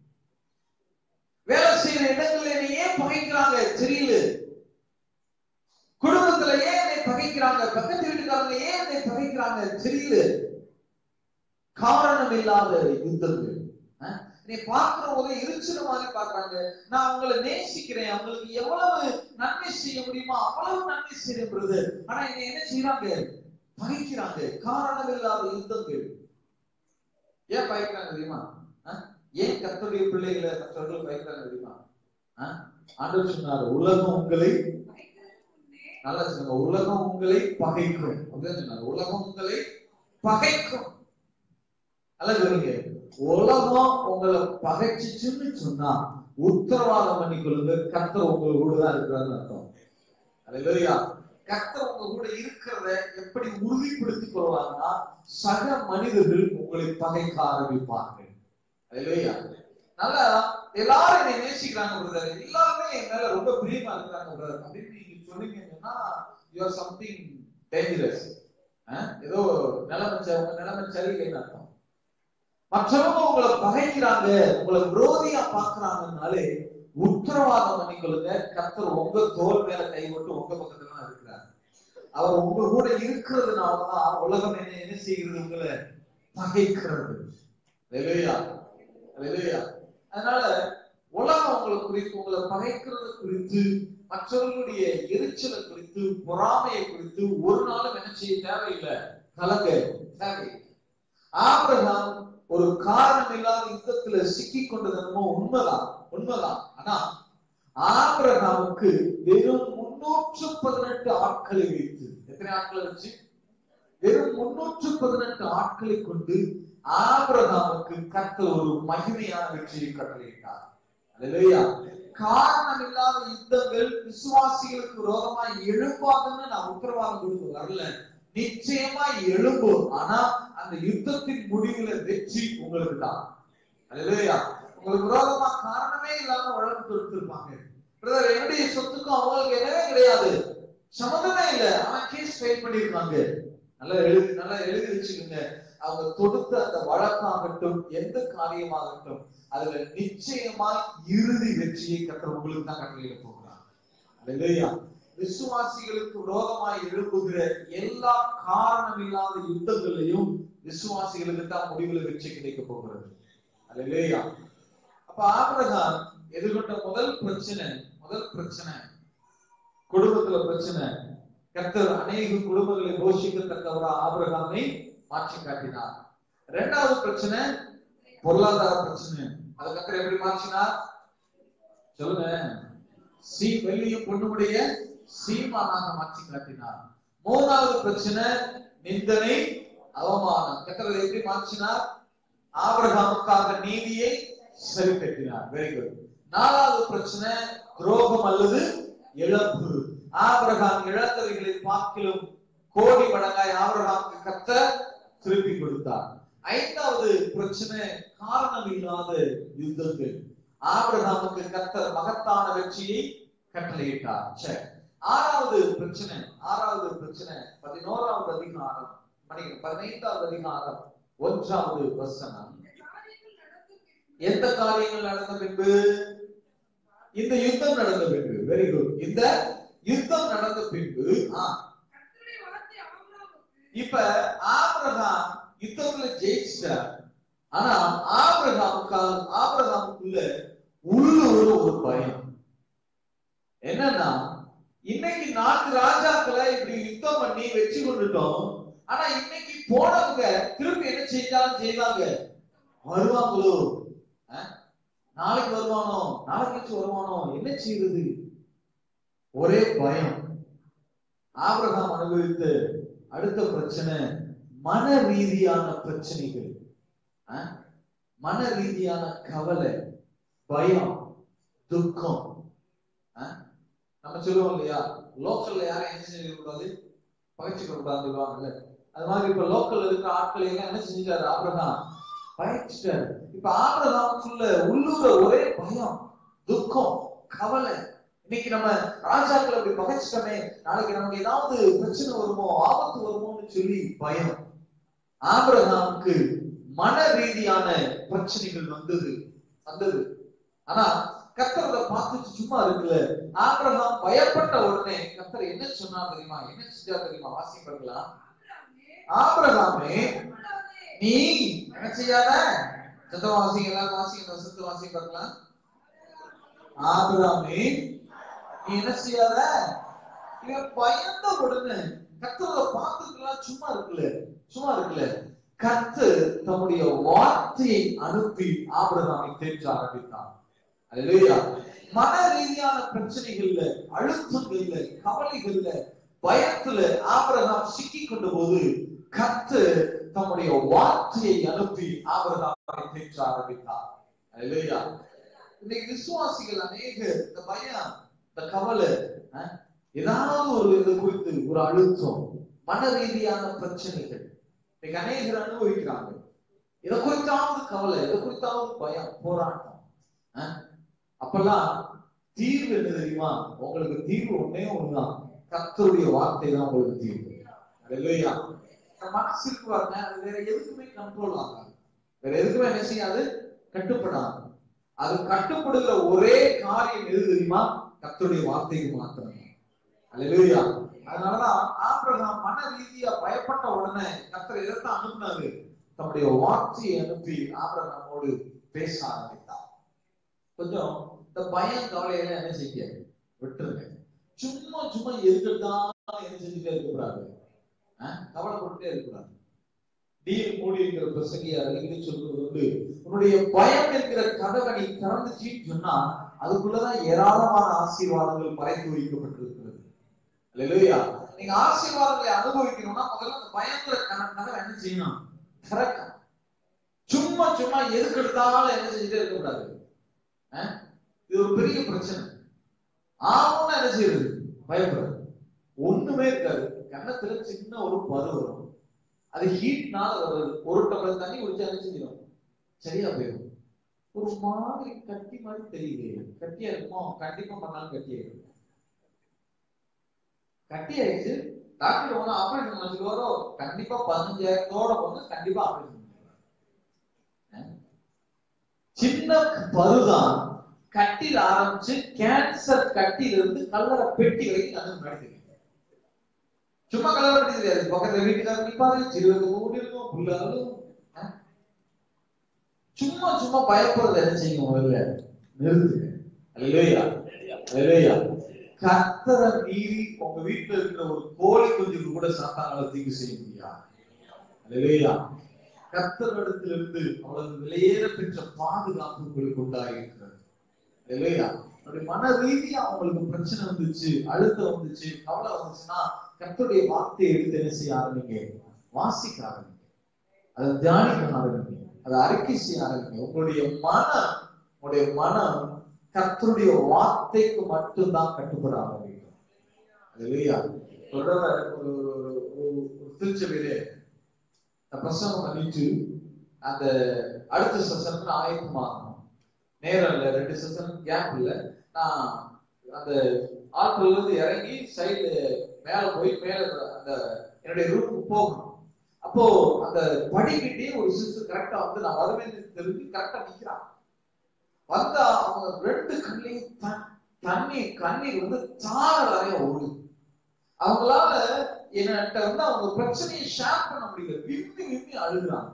வேலை செய்யற இடங்கள்ல ஏன் பகைக்கிறாங்க தெரியல. குடும்பத்துல ஏன் என்னை பகைக்கிறாங்க, பக்கத்து வீட்டுக்காரங்க ஏன் என்னை பகைக்கிறாங்க தெரியல. காரணம் இல்லாத யுத்தங்கள். நீ பார்க்கிற போதே எரிச்சல மாதிரி பாக்குறாங்க. நான் உங்களை நேசிக்கிறேன், அவங்களுக்கு எவ்வளவு நன்மை செய்ய முடியுமா அவ்வளவு நன்மை செய்யப்படுது. ஆனா என்ன என்ன செய்யறாங்க? பகைக்கிறாங்க. காரணம் இல்லாத யுத்தங்கள். ஏன் பகைக்கிறாங்க தெரியுமா? ஏன் கர்த்தருடைய பிள்ளைகளை மற்றவர்கள் பகைக்கிறாங்க தெரியுமா? ஆண்டவர் சொன்னார், உலகம் உங்களை நல்லா சொன்னாங்க, உலகம் உங்களை பகைக்கும் அப்படின்னு சொன்னாங்க. உலகம் உங்களை பகைக்கும். அல்ல சொல்லுங்க, உலகம் உங்களை பகைச்சுன்னு சொன்னா உத்தரவாதம் பண்ணிக்கொள்ளுங்க, கர்த்தர் உங்களோட தான் இருக்கிறான்னு அர்த்தம். அல்லேலூயா. கர்த்தர் உங்க கூட இருக்கிறத எப்படி உறுதிப்படுத்திக் கொள்வாங்கன்னா, சக மனிதர்கள் உங்களை பகைக்க ஆரம்பிப்பார்கள். அல்லேலூயா. நல்லா எல்லாரும் என்னை நேசிக்கிறாங்க பிரதர், எல்லாருமே என் மேல ரொம்ப பிரியமா இருக்கிறாங்க பிரதர் அப்படின்னு நீங்க சொன்னீங்கன்னா you are something dangerous. ஏதோ நிலைமை உங்க நிலைமை சரியில்லைன்னு அர்த்தம். மற்றவங்க உங்களை பகைக்கிறாங்க, உங்களை விரோதியா பாக்குறாங்கனாலே உத்தரவாதம் பண்ணிக்கொள்ளுங்க, கர்த்தர் உங்க தோல் மேல கை போட்டு உங்க பக்கத்துல தான் இருக்கிறார். அவர் உங்க கூட இருக்கிறதுனாலதான் உலகம் என்ன என்ன செய்கிறது? உங்களை பகைக்கிறது. அல்லேலூயா. அல்லேலூயா. அதனால உலகம் உங்களை குறித்து, உங்களை பகைக்கிறது குறித்து, மற்றவர்களுடைய எரிச்சலை குறித்து, பொறாமையை குறித்து ஒரு நாளும் என்ன செய்ய தேவையில்லை, கலங்க தேவையில்லை. ஆபிரகாம் ஒரு காரணம் இல்லாத யுத்தத்துல சிக்கி கொண்டது உண்மைதான் உண்மைதான் ஆனா ஆபிரகாமுக்கு வெறும் முன்னூற்று பதினெட்டு ஆட்களை வைத்து, எத்தனை ஆட்களை வச்சு? வெறும் முன்னூற்று பதினெட்டு ஆட்களை கொண்டு ஆபிரகாமுக்கு கர்த்தர் ஒரு மகிமையான வெற்றியை கட்டளையிட்டார். அல்லேலூயா. காரணம் இல்லாத யுத்தங்கள் விசுவாசிகளுக்கு விரோதமாய் எழும்பாதுன்னு நான் உத்தரவாதம் கொடுக்க வரல, நிச்சயமா எழும்பும். ஆனா அந்த யுத்தத்தின் முடிவுல வெற்றி உங்களுக்கு தான். அல்லேலூயா. உங்களுக்கு விரோதமா காரணமே இல்லாம வழக்கு தொடுத்திருப்பாங்க. பிரதர், என்னுடைய சொத்துக்கும் அவங்களுக்கு என்னவே கிடையாது, சம்மந்தமே இல்லை, ஆனா கேஸ் ஃபைல் பண்ணிருக்காங்க. நல்லா எழுதி நல்லா எழுதி வச்சுக்கோங்க. அவங்க தொடுத்த அந்த வழக்காகட்டும், எந்த காரியமாகட்டும், அதுல நிச்சயமா இறுதி வெற்றியை கர்த்தர் உங்களுக்கு தான் கட்டளையிட போகிறார். அல்லேலூயா. விசுவாசிகளுக்கு விரோதமாய் எழுப்புகிற எல்லா காரணம் இல்லாத யுத்தங்களையும் விசுவாசிகளுக்கு தான் முடிவுல வெற்றி கிடைக்க போகிறது. அல்லேலூயா. அப்ப ஆபிரகாம் எதிர்கொண்ட முதல் பிரச்சனை முதல் பிரச்சனை குடும்பத்துல பிரச்சனை. கர்த்தர் அநேக குடும்பங்களை போஷிக்கத்தக்கவரா ஆபிரகாமை மாற்றி காட்டினார். இரண்டாவது பிரச்சனை பொருளாதார பிரச்சனை. அதை கர்த்தர் எப்படி மாற்றினார் சொல்லுங்க? சீ வெள்ளியும் பொண்ணுடைய சீமானாக மாற்றி காட்டினார். மூணாவது பிரச்சனை நிந்தனை, அவமானம். கர்த்தர் எப்படி மாற்றினார்? ஆபிரகாமுக்காக நீதியை சரி கட்டினார். Very good. நாலாவது பிரச்சனை துரோகம் அல்லது இழப்பு. ஆபிரகாம் இழந்தவைகளை பார்க்கிலும் கோடி மடங்காய் ஆபிரகாமுக்கு கர்த்தர் திருப்பி கொடுத்தார். ஐந்தாவது பிரச்சனை காரணம் இல்லாத யுத்தங்கள். ஆபிரகாமுக்கு கர்த்தர் மகத்தான வெற்றியை கட்டளையிட்டார். சரி, ஆறாவது பிரச்சனை ஆறாவது பிரச்சனை பதினோராவது அதிகாரம் மணிக்கு பதினைந்தாவது அதிகாரம் ஒன்றாவது வசனம். எந்த காரியங்கள் நடந்த பின்பு? இந்த யுத்தம் நடந்த பின்பு. Very good. இந்த யுத்தம் நடந்த பின்பு இப்ப ஆபிரகாம் யுத்தத்துல ஜெயிச்சிட்டார். ஆனா ஆபிரகாமுக்கு ஆபிரகாமுக்குள்ள உள்ளூர் ஒரு பயம் என்னன்னா, இன்னைக்கு நான்கு ராஜாக்களை இப்படி யுத்தம் பண்ணி வெற்றி கொண்டுட்டோம். ஆனா இன்னைக்கு போனவங்க திருப்பி என்ன செஞ்சாலும் செய்வாங்க, வருவாங்களோ, நாளைக்கு வருவானோ, நாளைக்கு வருவானோ, என்ன செய்வது? ஒரே பயம். ஆபிரகாம் அனுபவித்த அடுத்த பிரச்சனை மன ரீதியான பிரச்சனைகள், மன ரீதியான கவலை, பயம், துக்கம். நம்ம சொல்லுவோம் இல்லையா, லோக்கல்ல யாரும் என்ன செஞ்சிட கூடாது, பகைச்சுக்க கூடாதுன்னு. அது மாதிரி இப்ப லோக்கல் இருக்கிற ஆட்களை எல்லாம் என்ன செஞ்சிட்டாரு ஆபிரகாம்? பகைச்சிட்டாரு. இப்ப ஆபிரகாமுக்குள்ள உள்ளூர ஒரே பயம், துக்கம், கவலை. இன்னைக்கு நம்ம ராஜாக்கள் அப்படி பகைச்சிட்டோமே, நாளைக்கு நமக்கு ஏதாவது பிரச்சனை வருமோ, ஆபத்து வருமோன்னு சொல்லி பயம். ஆபிரகாமுக்கு மன ரீதியான பிரச்சனைகள் வந்தது வந்தது ஆனா கர்த்தரை பார்த்துட்டு சும்மா இருக்குல்ல. ஆபிரகாம் பயப்பட்ட உடனே கர்த்தர் என்ன சொன்னா தெரியுமா? என்ன செஞ்சா தெரியுமா? வாசிக்கலாம். ஆபிரகாமே நீ என்ன செய்யாத, சத்த வாசிங்க, எல்லாரும் வாசிங்க, வசந்த வாசிங்க பார்க்கலாம். ஆபிரகாமே நீ என்ன செய்யாத. இவன் பயந்த உடனே கர்த்தரை பார்த்துக்கலாம் சும்மா இருக்குல்ல சும்மா இருக்குல்ல கர்த்தர் தம்முடைய வார்த்தையை அனுப்பி ஆபிரகாமை தேற்ற ஆரம்பித்தார். அல்லேலூயா. மன ரீதியான பிரச்சனைகள்ல, அழுத்தங்கள்ல, கவலைகள்ல, பயத்துல ஆபிரகாம் சிக்கி கொண்ட போது கர்த்தர் தம்முடைய வார்த்தையை அனுப்பி ஆபிரகாமை தேற்ற ஆரம்பித்தார். அல்லேலூயா. இன்னைக்கு விசுவாசிகள் அநேக இந்த பயம், இந்த கவலை, ஏதாவது ஒரு இது குறித்து ஒரு அழுத்தம், மன ரீதியான பிரச்சனைகள் இன்னைக்கு அநேகர் அனுபவிக்கிறாங்க. இதை குறித்தாவது கவலை, இதை குறித்தாவது பயம், போராட்டம். அப்பெல்லாம் தீர்வு என்ன தெரியுமா? உங்களுக்கு தீர்வு ஒன்னே ஒண்ணுதான், கர்த்தருடைய வார்த்தை தான் உங்களுக்கு தீர்வு. அல்லேலூயா. மனசு இருக்கு பாருங்க, அது வேற எதுக்குமே கண்ட்ரோல் ஆகாது, வேற எதுக்குமே என்ன செய்யாது, கட்டுப்படாது. அது கட்டுப்படுகிற ஒரே காரியம் எது தெரியுமா? கர்த்தருடைய வார்த்தைக்கு மாத்திரம். அல்லேலூயா. அதனாலதான் ஆபிரகாம் மன ரீதியா பயப்பட்ட உடனே கர்த்தர் எதைத்தான் அனுப்பினாரு? தம்முடைய வார்த்தையை அனுப்பி ஆபிரகாமோடு பேச ஆரம்பித்தார். கொஞ்சம் இந்த பயம் கவலையெல்லாம் என்ன செய்ய விட்டுருங்க. சும்மா சும்மா எதுக்குதான் என்ன செஞ்சுட்டே இருக்கக்கூடாது, கவலைப்பட்டுட்டே இருக்கக்கூடாது. டீல் மூடி இருக்கிற பிரசங்கியா அடிக்கடி சொல்றது வந்து, உன்னுடைய பயம் என்கிற கதவை நீ திறந்துச்சின்னு சொன்னா அதுக்குள்ளதான் ஏராளமான ஆசீர்வாதங்கள் மறைத்து வைக்கப்பட்டிருக்கிறது. அல்லேலூயா. நீங்க ஆசீர்வாதங்களை அனுபவிக்கணும்னா முதல்ல அந்த பயங்கிற கதவை என்ன செய்யணும், திறக்கணும். சும்மா சும்மா எதுக்கு எடுத்தாலும் என்ன செஞ்சுட்டே இருக்கக்கூடாது. இது ஒரு பெரிய பிரச்சனை. ஆனா என்ன செய்யறது, பயப்படுறது ஒண்ணுமே இருக்காது. கன்னத்துல சின்ன ஒரு பரு வரும், அது ஹீட்னால வருது. ஒரு டம்ளர் தண்ணி குடிச்சா என்ன செஞ்சிடும், சரியா போயிடும். ஒரு மாதிரி கட்டி மாதிரி தெரியுது, கட்டியா இருக்குமோ, கண்டிப்பா பண்ணாலும் கட்டி ஆயிடும். கட்டி ஆயிடுச்சு, டாக்டர் ஒண்ணு ஆபரேஷன் பண்ணி வரும், கண்டிப்பா பதினஞ்சாயிரத்தோட வந்து கண்டிப்பா ஆபரேஷன் பண்ணிடுவாங்க. சின்ன பருதான் கட்டில ஆரம்பிச்சு கேன்சர் கட்டில இருந்து கல்லறை பெட்டி வரைக்கும் அது நடக்குது. சும்மா கல்லறை பெட்டி தெரியாது, பக்கத்துல வீட்டுக்காரர் நிப்பாரு, சிறுவர்கள் ஓடி இருக்கும், புல்லாலும். சும்மா சும்மா பயப்படுறது என்ன செய்யும், முதல்ல நிறுத்துங்க. அல்லேலூயா, அல்லேலூயா. கர்த்தரை மீறி உங்க வீட்டுல இருக்கிற ஒரு கோழி குஞ்சுக்கு கூட சாத்தானால தீங்கு செய்ய முடியாது. அல்லேலூயா. கர்த்தரிடத்திலிருந்து அவளது விலையேற பெற்ற பாதுகாப்பு உங்களுக்கு உண்டாயிருக்கிறது. இல்லையா? அப்படி மன ரீதியா அவங்களுக்கு பிரச்சனை வந்துச்சு, அழுத்தம் வந்துச்சு, கவலை வந்துச்சுன்னா கர்த்தருடைய வார்த்தையை எடுத்து என்ன செய்ய ஆரம்பிங்க, வாசிக்க ஆரம்பிங்க, அதை தியானிக்க ஆரம்பிங்க, அதை அறிக்கை செய்ய ஆரம்பிங்க. உங்களுடைய மனம் உங்களுடைய மனம் கர்த்தருடைய வார்த்தைக்கு மட்டும்தான் கட்டுப்பட ஆரம்பிக்கும். இல்லையா? தொடர ஒரு திருச்சபையிலே பிரசங்கம் பண்ணிட்டு அந்த அடுத்த செஷனுக்கு ஆயத்தமாகணும். நேரம் இல்ல, ரெண்டு செஷன் கேப் இல்ல. நான் அந்த ஆட்கள் இருந்து இறங்கி சைடு மேல போய் மேல அந்த என்னுடைய ரூமுக்கு போகணும். அப்போ அந்த படிக்கிட்டே ஒரு சிஸ்டர் கரெக்டா வந்து நான் வருவேன் தெரிஞ்சு கரெக்டா நிக்கிறான். வந்தா அவங்க ரெண்டு கண்ணையும் தண்ணி கண்ணீர் வந்து தார வரைய ஓடுது. அவங்களால என்கிட்ட வந்து அவங்க பிரச்சனையை ஷேர் பண்ண முடியல, விம்மி விம்மி அழுகுறாங்க.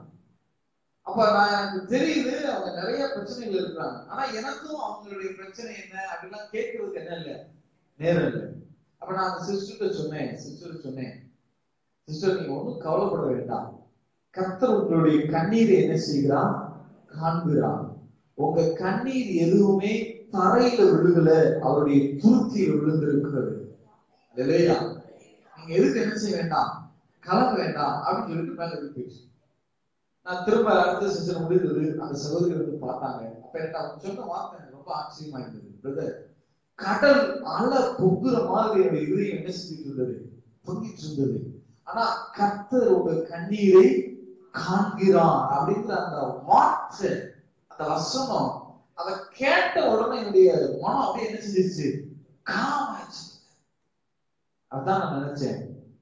அப்ப நான் எனக்கு தெரியுது அவங்க நிறைய பிரச்சனைகள் இருக்கிறாங்க. ஆனா எனக்கும் அவங்களுடைய பிரச்சனை என்ன அப்படிலாம் கேட்கறதுக்கு என்ன இல்லை, நேரம் இல்லை. அப்ப நான் அந்த சிஸ்டர்கிட்ட சொன்னேன், சிஸ்டர் சொன்னேன், சிஸ்டர் நீங்க ஒன்றும் கவலைப்பட வேண்டாம், கர்த்தர் உங்களுடைய கண்ணீரை என்ன செய்கிறான், காண்கிறான். உங்க கண்ணீர் எதுவுமே தரையில விழுகல, அவருடைய துருத்தியில் விழுந்திருக்கிறது. இல்லையா? நீங்க எதுக்கு என்ன செய்ய வேண்டாம், கலங்க வேண்டாம் அப்படின்னு சொல்லிட்டு மேல போயிடுச்சு. நான் திரும்ப அடுத்த செஷன் முடிந்தது, அந்த சகோதரி வந்து பார்த்தாங்க. அப்ப எனக்கு அவங்க சொன்ன வார்த்தை எனக்கு ரொம்ப ஆச்சரியமா இருந்தது. பிரதர், கடல் அலை பொங்குற மாதிரி என்னுடைய இதயம் என்ன செஞ்சுட்டு இருந்தது, பொங்கிட்டு இருந்தது. ஆனா கர்த்தர் உங்க கண்ணீரை காண்கிறான் அப்படிங்கிற அந்த வார்த்தை, அந்த வசனம், அதை கேட்ட உடனே என்னுடைய மனம் அப்படியே என்ன செஞ்சிருச்சு, காமாச்சு. அதான் நான் நினைச்சேன்,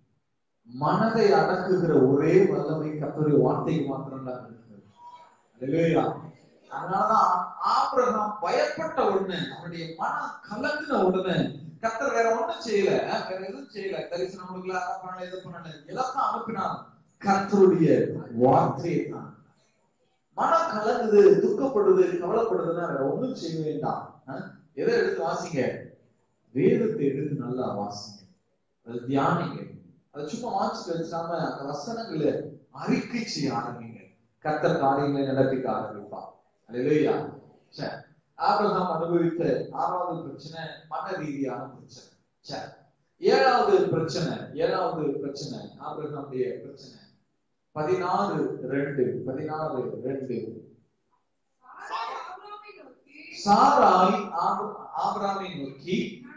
மனதை அடக்குகிற ஒரே வல்லமை கர்த்தருடைய வார்த்தைக்கு மாத்திரம் தான் இருக்கிறது. அல்லேலூயா. அதனாலதான் ஆபிரகாம் பயப்பட்ட உடனே, அவனுடைய மனம் கலங்கின உடனே கர்த்தர் வேற ஒண்ணும் செய்யல, வேற எதுவும் செய்யல, தரிசனம் கொடுக்கல, அதை பண்ணல, இதை பண்ணல, எல்லாம் அனுப்பினான், கர்த்தருடைய வார்த்தையை தான். மனம் கலங்குது, துக்கப்படுது, கவலைப்படுதுன்னா வேற ஒண்ணும் செய்ய வேண்டாம். எதை எடுத்து வாசிங்க, வேதத்தை எடுத்து நல்லா வாசிங்க, அதை தியானிங்க. அதை சும்மா வாசிட்டு வச்சாம அந்த வசனங்களை அறிக்கை செய்ய ஆரம்பிங்க. கர்த்தர் காரியங்களை நடத்திக்க ஆரம்பிப்பான். அல்லேலூயா. சரி, ஆபிரகாம் அனுபவித்த ஆறாவது பிரச்சனை மன ரீதியான பிரச்சனை. சரி, ஏழாவது பிரச்சனை ஏழாவது பிரச்சனை ஆபிரகாமுடைய பிரச்சனை பதினாறு ரெண்டு பதினாறு ரெண்டு சாராய் ஆபிரகாமை நோக்கி,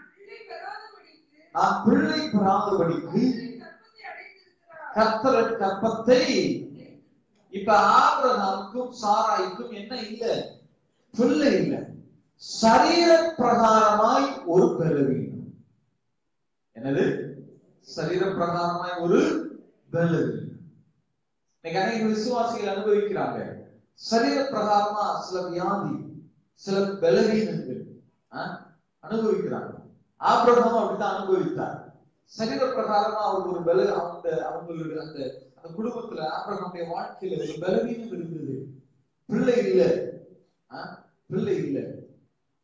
நான் பிள்ளை பெறாதபடிக்கு கர்த்தர் கற்பத்தை. இப்ப ஆபிரகாமுக்கும் சாராய்க்கும் என்ன இல்ல, பிள்ளை இல்ல, சரீர பிரகாரமாய் ஒரு பலவீனம். என்னது? சரீர பிரகாரமாய் ஒரு பலவீனம். இன்னைக்கு அநேக விசுவாசிகள் அனுபவிக்கிறாங்க. சரீர பிரகாரமா சில வியாதி, சில பலவீனங்கள் அனுபவிக்கிறாங்க. ஆபிரகாம் அப்படித்தான் அனுபவித்தார். சரீர பிரகாரமா அவருக்கு ஒரு பல அந்த அவங்களுடைய அந்த அந்த குடும்பத்துல ஆபிரகாமுடைய வாழ்க்கையில ஒரு பலவீனம் இருந்தது. பிள்ளை இல்ல, பிள்ளை இல்ல.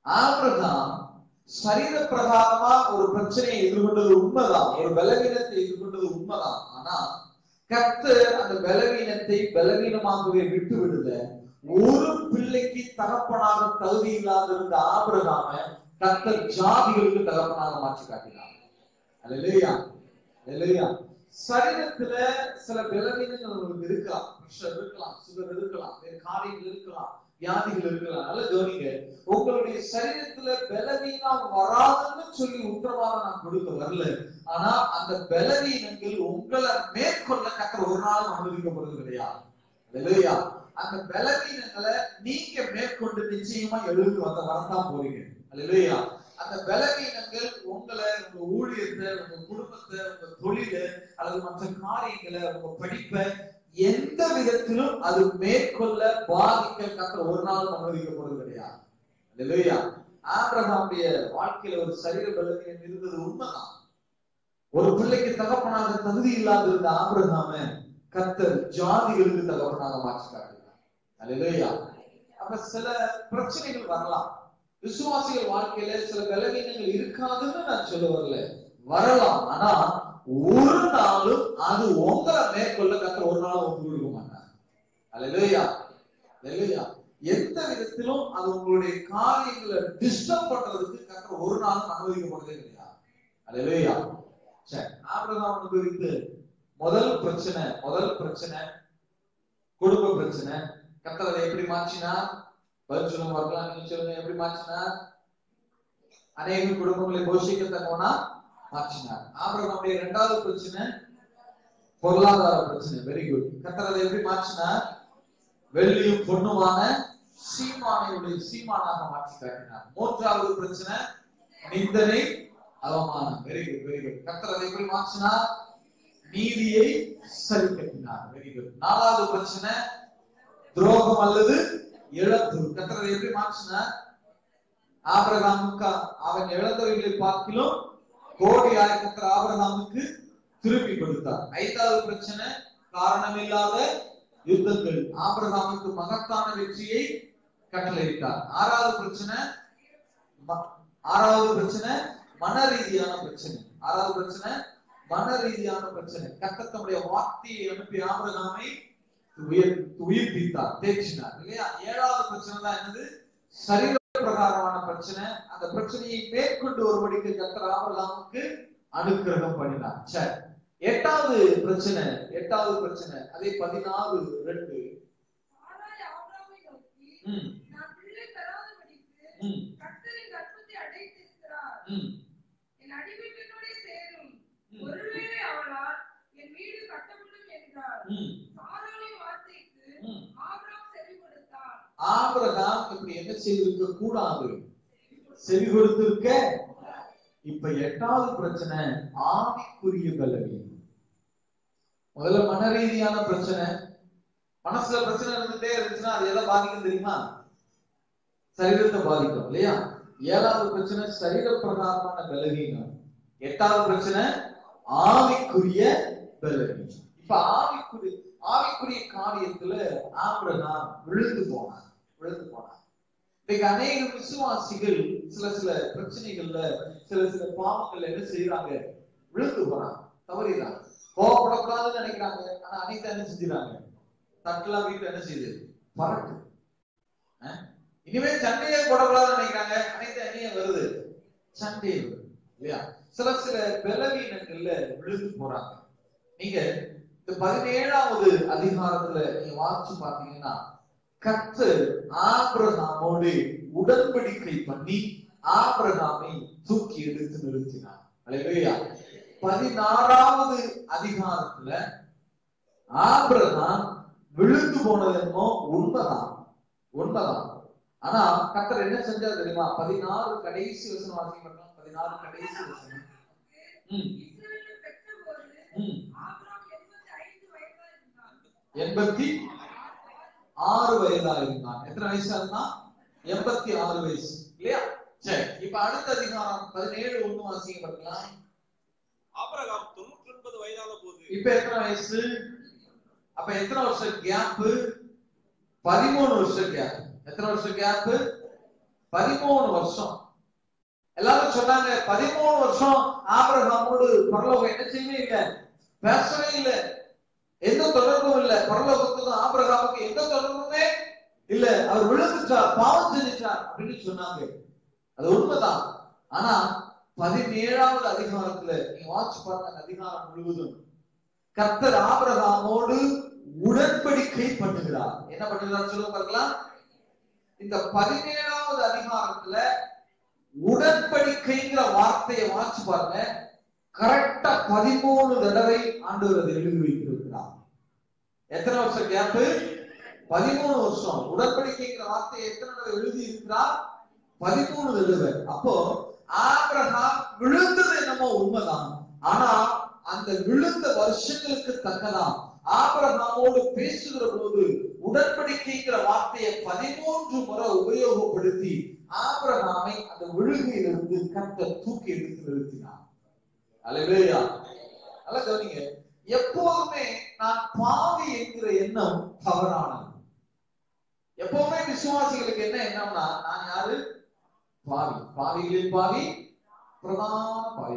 ஆபிரகாம் சரீர பிரகாரமா ஒரு பிரச்சனையை எதிர்கொண்டது உண்மைதான், ஒரு பலவீனத்தை எதிர்கொண்டது உண்மைதான். ஆனா கர்த்தர் அந்த பலவீனத்தை பலவீனமாகவே விட்டு விடுத, ஒரு பிள்ளைக்கு தகப்பனாக தகுதி இல்லாத இருந்த ஆபிரகாம கர்த்தர் ஜாதிகளுக்கு தகப்பனாக மாற்றி காட்டினார். அல்லேலூயா, அல்லேலூயா. சரீரத்துல சில பலவீனங்கள் உங்களுக்கு இருக்கலாம், பிரஷர் இருக்கலாம், சுகர் இருக்கலாம், வேறு காரியங்கள் இருக்கலாம், வியாதிகள் இருக்கலாம். நல்ல கவனிங்க, உங்களுடைய சரீரத்துல பலவீனம் வராதுன்னு சொல்லி உத்தரவாதம் நான் கொடுக்க வரல. ஆனா அந்த பலவீனங்கள் உங்களை மேற்கொள்ள கர்த்தர் ஒரு நாள் அனுமதிக்கப்படுறது கிடையாது. அல்லேலூயா. அந்த பலவீனங்களை நீங்க மேற்கொண்டு நிச்சயமா எழுந்து வந்த வரத்தான் போறீங்க. அல்லேலூயா. அந்த பலவீனங்கள் உங்களை, உங்க ஊழியத்தை, உங்க குடும்பத்தை, உங்க தொழில அல்லது மற்ற காரியங்களை, உங்க படிப்பை எந்த விதத்திலும் அது மேற்கொள்ள பாதிக்க கர்த்தர் ஒரு நாளும் அனுமதிக்கப்படுவது கிடையாது. அல்லேலூயா. ஆபிரகாமுடைய வாழ்க்கையில ஒரு சரீர பலவீனம் இருந்தது உண்மைதான். ஒரு பிள்ளைக்கு தகப்பனாக தகுதி இல்லாத இருந்த ஆபிரகாம கர்த்தர் ஜாதிகளுக்கு தகப்பனாக மாற்றி காட்டினார். அல்லேலூயா. அப்ப சில பிரச்சனைகள் வரலாம், விசுவாசிகள் வாழ்க்கையில சில பலவீனங்கள் இருக்காதுன்னு நான் சொல்ல வரல, வரலாம். ஆனா ஒரு நாளும் அது உங்களை மேற்கொள்ள கர்த்தர் ஒரு நாளும் ஒப்பு கொடுக்க மாட்டார். அல்லேலூயா, அல்லேலூயா. எந்த விதத்திலும் அது உங்களுடைய காரியங்களை டிஸ்டர்ப் பண்றதுக்கு கர்த்தர் ஒரு நாளும் அனுமதிக்கப்படுறதே கிடையாது. அல்லேலூயா. சரி, ஆபிரகாம் குறித்து முதல் பிரச்சனை, முதல் பிரச்சனை குடும்ப பிரச்சனை. கர்த்தர் அதை எப்படி மாற்றினா? பதில் சொல்லுங்க பார்க்கலாம். நீங்க சொல்லுங்க, எப்படி மாற்றினார்? அநேக குடும்பங்களை போஷிக்கத்தக்கவனா மாற்றினார். ஆபிரகாமுடைய இரண்டாவது பிரச்சனை பொருளாதார பிரச்சனை. Very good. கர்த்தர் அதை எப்படி மாற்றினார்? வெள்ளியும் பொண்ணுமான சீமானையுடைய சீமானாக மாற்றி காட்டினார். மூன்றாவது பிரச்சனை நிந்தனை, அவமானம். Very good, very good. கர்த்தர் அதை எப்படி மாற்றினார்? நீதியை சரி கட்டினார். Very good. நாலாவது பிரச்சனை துரோகம் அல்லது இழப்பு. கர்த்தர் அதை எப்படி மாற்றினார்? ஆபிரகாமுக்கு அவன் இழந்தவைகளை பார்க்கிலும் கோடியாய் கர்த்தர் ஆபிரகாமுக்கு திருப்பி கொடுத்தார். ஐந்தாவது பிரச்சனை காரணமில்லாத யுத்தங்கள். ஆபிரகாமுக்கு மகத்தான வெற்றியை கட்டளையிட்டார். ஆறாவது பிரச்சனை ஆறாவது பிரச்சனை மன ரீதியான பிரச்சனை. ஆறாவது பிரச்சனை மன ரீதியான பிரச்சனை. கர்த்தர் தம்முடைய வார்த்தையை அனுப்பி ஆபிரகாமை உயிர்ப்பித்தார், தேற்றினார் இல்லையா? ஏழாவது பிரச்சனை தான் என்னது? சரீர பிரகாரமான பிரச்சனை. அந்த பிரச்சனையை மேற்கொண்டு ஒருபடிக்கு கர்த்தர் ஆபிரகாமுக்கு அனுக்கிரகம் பண்ணினார். சரி, எட்டாவது பிரச்சனை, எட்டாவது பிரச்சனை அதே பதினாறு ரெண்டு. ஆபிரகாம் இப்படி என்ன செய்திருக்க கூடாது? செவி கொடுத்திருக்க. இப்ப எட்டாவது பிரச்சனை ஆவிக்குரிய பலவீனம். முதல்ல மன ரீதியான பிரச்சனை. மனசுல பிரச்சனை இருந்துட்டே இருந்துச்சுன்னா அது எதை பாதிக்கும் தெரியுமா? சரீரத்தை பாதிக்கும் இல்லையா? ஏழாவது பிரச்சனை சரீர பிரகாரமான பலவீனம். எட்டாவது பிரச்சனை ஆவிக்குரிய பலவீனம். இப்ப ஆவிக்குரிய ஆவிக்குரிய காரியத்துல ஆபிரகாம் விழுந்து போனார், விழுந்து போனார். இன்னைக்கு அநேக விசுவாசிகள் சில சில பிரச்சனைகள்ல, சில சில பாவங்கள்ல என்ன செய்யறாங்க? விழுந்து போறாங்க, தவறிறாங்க. கோவப்படக்கூடாதுன்னு நினைக்கிறாங்க, ஆனா அனைத்து என்ன செஞ்சுறாங்க? தட்டெல்லாம் வீட்டுல என்ன செய்யுது? பறக்கு. இனிமே சண்டையே போடக்கூடாதுன்னு நினைக்கிறாங்க, அனைத்து அணியே வருது, சண்டையே வருது இல்லையா? சில சில பலவீனங்கள்ல விழுந்து போறாங்க. நீங்க இந்த பதினேழாவது அதிகாரத்துல நீங்க வாசிச்சு பாத்தீங்கன்னா கர்த்தர் ஆபிரகாமோடு உடன்படிக்கை பண்ணி ஆபிரகாமை தூக்கி எடுத்து நிறுத்தினார். அல்லேலூயா. பதினாறாவது அதிகாரத்துல ஆபிரகாம் விழுந்து போனது என்னமோ உண்மைதான், உண்மைதான். ஆனா கர்த்தர் என்ன செஞ்சார் தெரியுமா? பதினாறு கடைசி வசனம் வாசிக்க மாட்டோம். பதினாறு கடைசி வசனம். உம் உம் எண்பத்தி ஆறு வயதா இருந்தான். எத்தனை வயசா இருந்தான்? எண்பத்தி ஆறு வயசு இல்லையா? சரி, இப்ப அடுத்த அதிகாரம் பதினேழு ஒண்ணு வாசிக்க பார்க்கலாம். ஆபிரகாம் தொண்ணூற்றி ஒன்பது வயதான போது இப்ப எத்தனை வயசு? அப்ப எத்தனை வருஷம் கேப்? பதிமூணு வருஷம் கேப். எத்தனை வருஷம் கேப்? பதிமூணு வருஷம். எல்லாரும் சொன்னாங்க பதிமூணு வருஷம் ஆபிரகாமோடு பரலோகம் என்ன செய்யவே இல்லை, பேசவே இல்லை, எந்த தொடர்பும் இல்லை. பரலோகத்துக்கும் ஆபிரகாமுக்கு எந்த தொடர்புமே இல்ல. அவர் விழுந்துட்டார், பாவம் செஞ்சிட்டார் அப்படின்னு சொன்னாங்க. அது உண்மைதான். ஆனா பதினேழாவது அதிகாரத்துல நீங்க வாட்ச் பண்ண அதிகாரம் முழுவதும் கர்த்தர் ஆபிரகாமோடு உடன்படிக்கை பண்ணுகிறார். என்ன பண்ணுகிறார் சொல்லுங்க பார்க்கலாம். இந்த பதினேழாவது அதிகாரத்துல உடன்படிக்கைங்கிற வார்த்தையை வாட்ச் பாருங்க. கரெக்டா பதிமூணு தடவை ஆண்டவர் அதை எழுதி வைத்திருக்கிறார். எத்தனை வருஷம் கேப்பு? பதிமூணு வருஷம். உடன்படிக்கைங்கிற வார்த்தையை எத்தனை தடவை எழுதி இருக்கிறார்? பதிமூணு தடவை. அப்போ ஆபிரகாம் விழுந்தது என்னமோ உண்மைதான். ஆனா அந்த விழுந்த வருஷங்களுக்கு தக்கதான் ஆபிரகாமோடு பேசுகிற போது உடன்படிக்கைங்கிற வார்த்தையை பதிமூன்று முறை உபயோகப்படுத்தி ஆபிரகாமை அந்த விழுகையிலிருந்து கர்த்தர் தூக்கி எடுத்து நிறுத்தினார். அல்லேலூயா. நல்ல கவனிங்க. எப்போதுமே நான் பாவி என்கிற எண்ணம் தவறானது. எப்பவுமே விசுவாசிகளுக்கு என்ன எண்ணம்னா, நான் யாரு? பாவி. பாவிகளில் பாவி, பிரதான பாவி.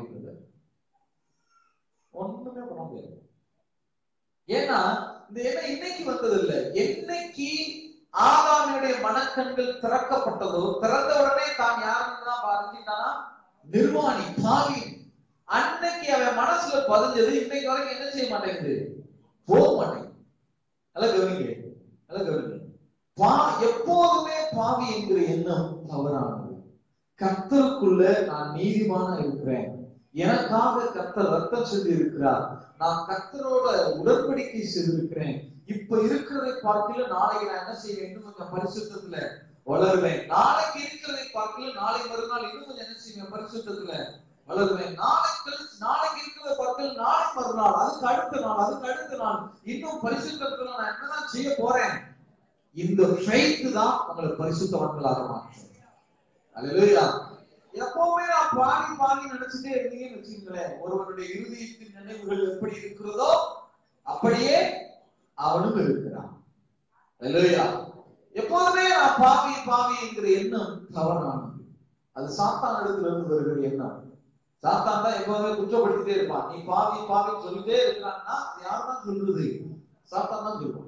ஒண்ணுமே பண்ண முடியாது. ஏன்னா இந்த எண்ணம் இன்னைக்கு வந்தது இல்லை. என்னைக்கு ஆதாமினுடைய மனக்கண்கள் திறக்கப்பட்டதோ, திறந்த உடனே தான் யாருன்னு தான் அறிஞ்சிட்டானா, நிர்வாணி, பாவி. அன்னைக்கு அவன் மனசுல பதிஞ்சது இன்னைக்கு வரைக்கும் என்ன செய்ய மாட்டேங்குது, போக மாட்டேங்குது. நல்ல கவனிங்க, நல்ல கவனிங்க. பா எப்போதுமே பாவி என்கிற எண்ணம் தவறானது. கர்த்தருக்குள்ள நான் நீதிமானா இருக்கிறேன், எனக்காக கர்த்தர் ரத்தம் சொல்லி இருக்கிறார், நான் கர்த்தரோட உடன்படிக்கை செய்திருக்கிறேன், இப்ப இருக்கிறதை பார்க்கல நாளைக்கு நான் என்ன செய்வேன், இன்னும் கொஞ்சம் பரிசுத்தத்துல வளருவேன். நாளைக்கு இருக்கிறதை பார்க்கல நாளை மறுநாள் இன்னும் கொஞ்சம் என்ன செய்வேன், பரிசுத்தத்துல வளருவேன். நாளைக்கு நாளைக்கு இருக்கிறத பார்க்கல நாளை மறுநாள், அதுக்கு அடுத்த நாள், அதுக்கு அடுத்த நாள் இன்னும் பரிசுத்தத்துல நான் என்னதான் செய்ய போறேன். இந்த ஃபெய்த் தான் உங்களை பரிசுத்தவான்களாக மாற்றும். அல்லேலூயா. எப்பவுமே நான் பாடி பாடி நினைச்சுட்டே இருந்தீங்கன்னு வச்சுங்களேன், ஒருவனுடைய இருதயத்தின் நினைவுகள் எப்படி இருக்கிறதோ அப்படியே அவனும் இருக்கிறான். அல்லேலூயா. எப்போதுமே நான் பாவி பாவி என்கிற எண்ணம் தவறானது. அது சாத்தான் இடத்துல இருந்து வருகிற எண்ணம். சாத்தான் தான் எப்போதுமே குற்றப்படுத்திட்டே இருப்பான். நீ பாவி பாவி சொல்லிட்டே இருக்கான்னா யாருதான் சொல்றது? சாத்தான் தான் சொல்லுவான்.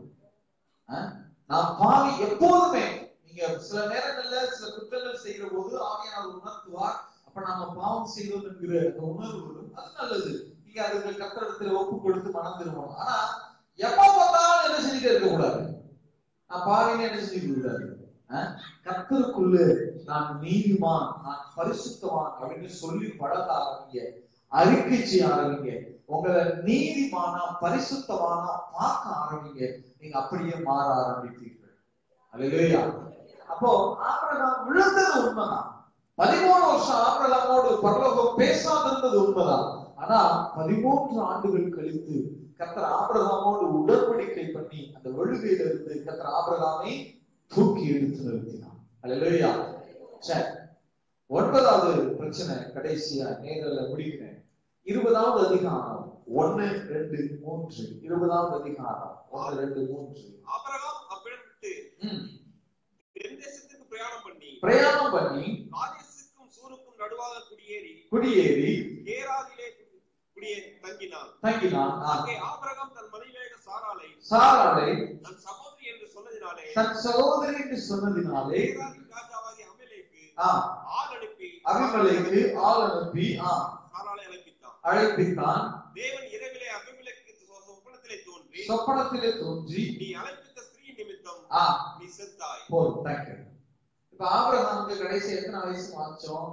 நான் பாவி. எப்போதுமே நீங்க சில நேரங்கள்ல சில குற்றங்கள் செய்கிற போது ஆவியானவர் உணர்த்துவார். அப்ப நாம பாவம் செய்தோம் என்கிற அந்த உணர்வு வரும். அது நல்லது. நீங்க அதுக்கு கர்த்தரிடத்துல ஒப்பு கொடுத்து மனம் திரும்பணும். ஆனா எப்ப பார்த்தாலும் என்ன செஞ்சுட்டே இருக்க கூடாது, நான் பாவின்னு என்ன செஞ்சுக்க கூடாது. கர்த்தருக்குள்ள நான் நீதிமான், நான் பரிசுத்தவான் அப்படின்னு சொல்லி பழக ஆரம்பிங்க, அறிக்கை செய்ய ஆரம்பிங்க. உங்களை நீதிமானா பரிசுத்தவானா பார்க்க ஆரம்பிங்க. நீங்க அப்படியே மாற ஆரம்பிப்பீர்கள். அல்லேலூயா. அப்போ ஆபிரகாம் விழுந்தது உண்மைதான். பதிமூணு வருஷம் ஆபிரகாமோடு பரலோகம் பேசாதிருந்தது உண்மைதான். ஆனா பதிமூன்று ஆண்டுகள் கழித்து கர்த்தர் ஆபிரகாமோடு உடன்படிக்கை பண்ணி அந்த விழுகையில இருந்து கர்த்தர் ஆபிரகாமை தூக்கி எடுத்து நிறுத்தினான். அல்லேலூயா. சரி, ஒன்பதாவது பிரச்சனை கடைசியா நேரல முடிக்கிறேன். இருபதாவது அதிகாரம் ஒன்னு ரெண்டு மூன்று. இருபதாவது அதிகாரம் ஒன்னு ரெண்டு மூன்று. ஆபிரகாம் அவ்விடம் விட்டு தென்தேசத்துக்கு பிரயாணம் பண்ணி பிரயாணம் பண்ணி காதேசுக்கும் சூருக்கும் நடுவாக குடியேறி குடியேறி கேராதிலே குடியே தங்கினான் தங்கினான் அங்கே ஆபிரகாம் தன் மனைவியாக சாராளை சாராளை தன் சகோதரி என்று சொன்னதினாலே தன் சகோதரி என்று சொன்னதினாலே கேராதின் ராஜாவாகிய அபிமெலேக்கு ஆள் அனுப்பி அபிமெலேக்கு ஆள் அனுப்பி சாராளை அழைப்பித்தான் அழைப்பித்தான் தேவன் இரவிலே அபிமெலேக்கு சொப்பனத்திலே தோன்றி சொப்பனத்திலே தோன்றி நீ அழைப்பித்த ஸ்திரீ நிமித்தம் நீ செத்தாய். போதும். தேங்க்யூ. இப்ப ஆபிரகாமுக்கு கடைசி எத்தனை வயசு ஆச்சோம்?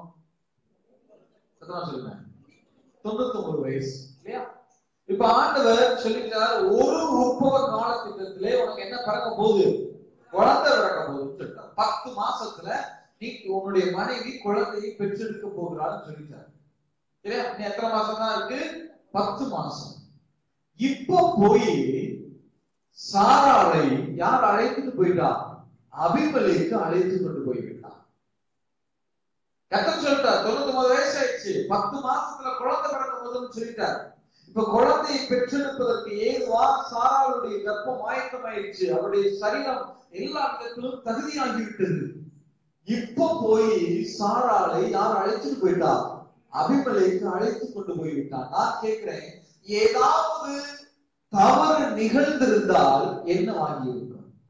எத்தனை சொல்லுங்க? தொண்ணூத்தி ஒன்பது வயசு இல்லையா? இப்ப ஆண்டவர் சொல்லிட்டார், ஒரு உற்பவ காலத்திட்டத்திலே உனக்கு என்ன பிறக்க போகுது, குழந்தை பிறக்க போகுது. பத்து மாசத்துல நீ உன்னுடைய மனைவி குழந்தையை பெற்றெடுக்க போகிறான்னு சொல்லிட்டார். இல்லையா? நீ எத்தனை மாசம் தான் இருக்கு? பத்து மாசம். இப்போ போய் சாராளை யார் அழைத்துட்டு போயிட்டா? அபிமெலேக்கு அழைத்து கொண்டு போய்விட்டான். கர்த்தர் சொல்லிட்டார், தொண்ணூத்தி ஒன்பது வயசு ஆயிடுச்சு, பத்து மாசத்துல குழந்தை பிறக்க போதுன்னு சொல்லிட்டார். இப்ப குழந்தையை பெற்றெடுப்பதற்கு ஏதுவா சாராளுடைய கர்ப்பம் ஆயத்தமாயிடுச்சு. அவருடைய சரீரம் எல்லா இடத்திலும் தகுதியாகிவிட்டது. இப்ப போய் சாராளை யார் அழைச்சிட்டு போயிட்டா? அபிமெலேக்கு அழைத்து கொண்டு போய்விட்டான். நான் கேட்கிறேன், ஏதாவது தவறு நிகழ்ந்திருந்தால் என்ன வாங்கியிருக்கும்?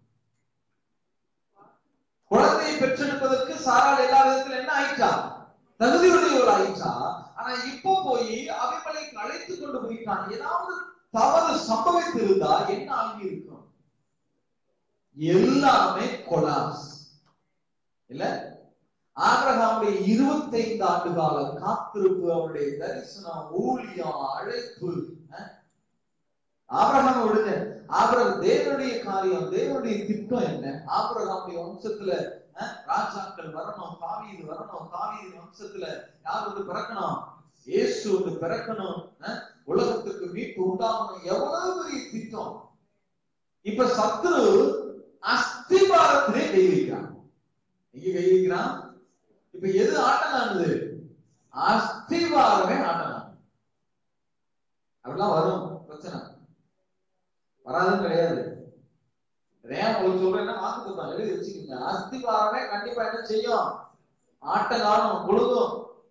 குழந்தையை பெற்றெடுப்பதற்கு சாராள் எல்லா விதத்துல என்ன ஆயிட்டா? தகுதியுடையவர் ஆயிட்டா. ஆனா இப்ப போய் அபிமெலேக்கு அழைத்து கொண்டு போயிட்டான். ஏதாவது தவறு சம்பவித்திருந்தா என்ன ஆகியிருக்கும்? எல்லாமே கொலாப்ஸ் இல்ல. ஆபிரகாமுடைய இருபத்தி ஐந்து ஆண்டு கால காத்திருப்பு, அவருடைய தரிசனம், ஊழியம், அழைப்பு. ஆபிரகாம் விடுங்க, ஆபிரகாம் தேவனுடைய காரியம், தேவனுடைய திட்டம் என்ன? ஆபிரகாமுடைய வம்சத்துல ராஜாக்கள் வரணும், தாவீது வரணும், தாவீது வம்சத்துல யார் வந்து பிறக்கணும்? இயேசு வந்து பிறக்கணும், உலகத்துக்கு மீட்பு உண்டாகணும். எவ்வளவு பெரிய திட்டம்! இப்ப சத்துரு அஸ்திபாரத்திலே கை வைக்கிறான். எங்க கை வைக்கிறான்? இப்ப எது ஆட்டம் ஆனது? அஸ்திபாரமே ஆட்டம் ஆனது. அப்படிலாம் வரும் பிரச்சனை, வராதுன்னு கிடையாது. ஏன் உங்களுக்கு சொல்றேன்னா வாக்குத்தான் எழுதி வச்சுக்கோங்க. அஸ்திபாரமே கண்டிப்பா என்ன செய்யும்? ஆட்ட காலம் பொழுதும்.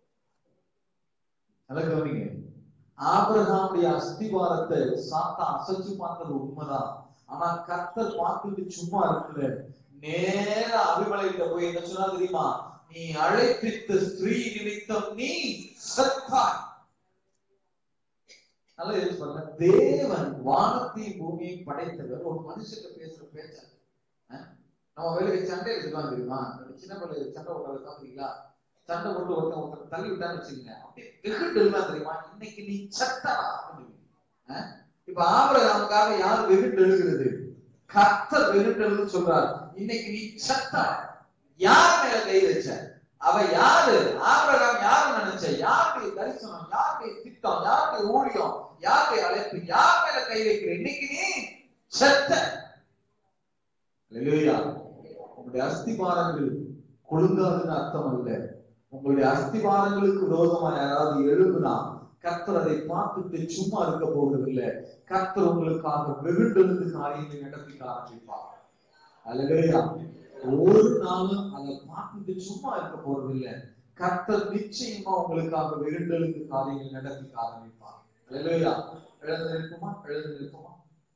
நல்லா கவனிங்க, ஆபிரகாமுடைய அஸ்திபாரத்தை சாத்தான் அசைச்சு பார்த்தது உண்மைதான். ஆனா கர்த்தர் பார்த்துட்டு சும்மா இருக்குல்ல, நேர அபிமெலேக்கிட்ட போய் என்ன சொன்னா தெரியுமா? நீ அழைப்பித்த ஸ்திரீ நிமித்தம் நீ செத்தாய். நல்லா யோசிச்சு பாருங்க, தேவன் வானத்தையும் பூமியை படைத்தவர் ஒரு மனுஷங்க பேசுற பேச்ச நம்ம வேலைக்கு சண்டை எடுத்துக்கலாம் தெரியுமா? சின்ன பிள்ளை சண்டை உட்காந்து பாத்தீங்களா? சண்டை போட்டு ஒருத்தன் ஒருத்தர் தள்ளி விட்டான்னு வச்சுக்கோங்க, அப்படியே வெகுண்டு எழுதான் தெரியுமா? இன்னைக்கு நீ சட்டா. இப்ப ஆபிரகாமுக்காக யார் வெகுண்டு எழுகிறது? கர்த்தர் வெகுண்டு எழுது சொல்றார். இன்னைக்கு நீ சட்டா. யார் மேல கை வச்ச? அவ யாரு? ஆபிரகாம் யாரு நினைச்ச? யாருடைய தரிசனம், யாருடைய திட்டம், யாருடைய ஊழியம், யாருடைய அழைப்பு, யார் மேல கை வைக்கிற? இன்னைக்கு நீ செத்த. அல்லேலூயா. உங்களுடைய அஸ்திபாரங்கள் கொழுங்காதுன்னு அர்த்தம் அல்ல. உங்களுடைய அஸ்திபாரங்களுக்கு விரோதமா யாராவது எழுப்புனா கர்த்தர் அதை பார்த்துட்டு சும்மா இருக்க போவதில்லை. கர்த்தர் உங்களுக்காக வெகுண்டெழுந்து காரியங்களை நடத்தி ஆரம்பிப்பார். அல்லேலூயா. ஒரு நாளும் அதை பார்த்துட்டு சும்மா இருக்க போறதில்லை. கர்த்தர் நிச்சயமா உங்களுக்காக வெகுண்டெழுந்து காரியங்களை நடத்தி ஆரம்பிப்பார். அல்லேலூயா. எழுந்து நிற்குமா? எழுந்து நிற்குமா?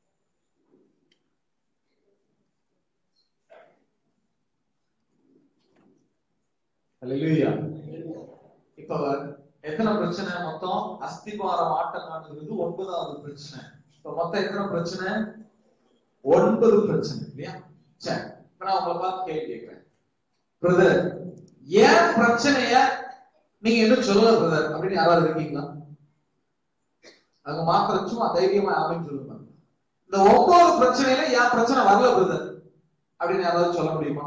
அல்லேலூயா. இப்ப எத்தனை பிரச்சனை மொத்தம்? அஸ்திபாரம் ஆட்டம் ஆடுகிறது ஒன்பதாவது பிரச்சனை. இப்ப மொத்தம் எத்தனை பிரச்சனை? ஒன்பது பிரச்சனை இல்லையா? சரி, இப்ப நான் உங்களை பார்த்து கேள்வி கேட்கிறேன். பிரதர், ஏன் பிரச்சனைய நீங்க என்ன சொல்லல பிரதர் அப்படின்னு யாராவது இருக்கீங்களா? அவங்க மாத்திரம் சும்மா தைரியமா அமைன்னு சொல்லுங்க. இந்த ஒன்பது பிரச்சனையில ஏன் பிரச்சனை வரல பிரதர் அப்படின்னு யாராவது சொல்ல முடியுமா?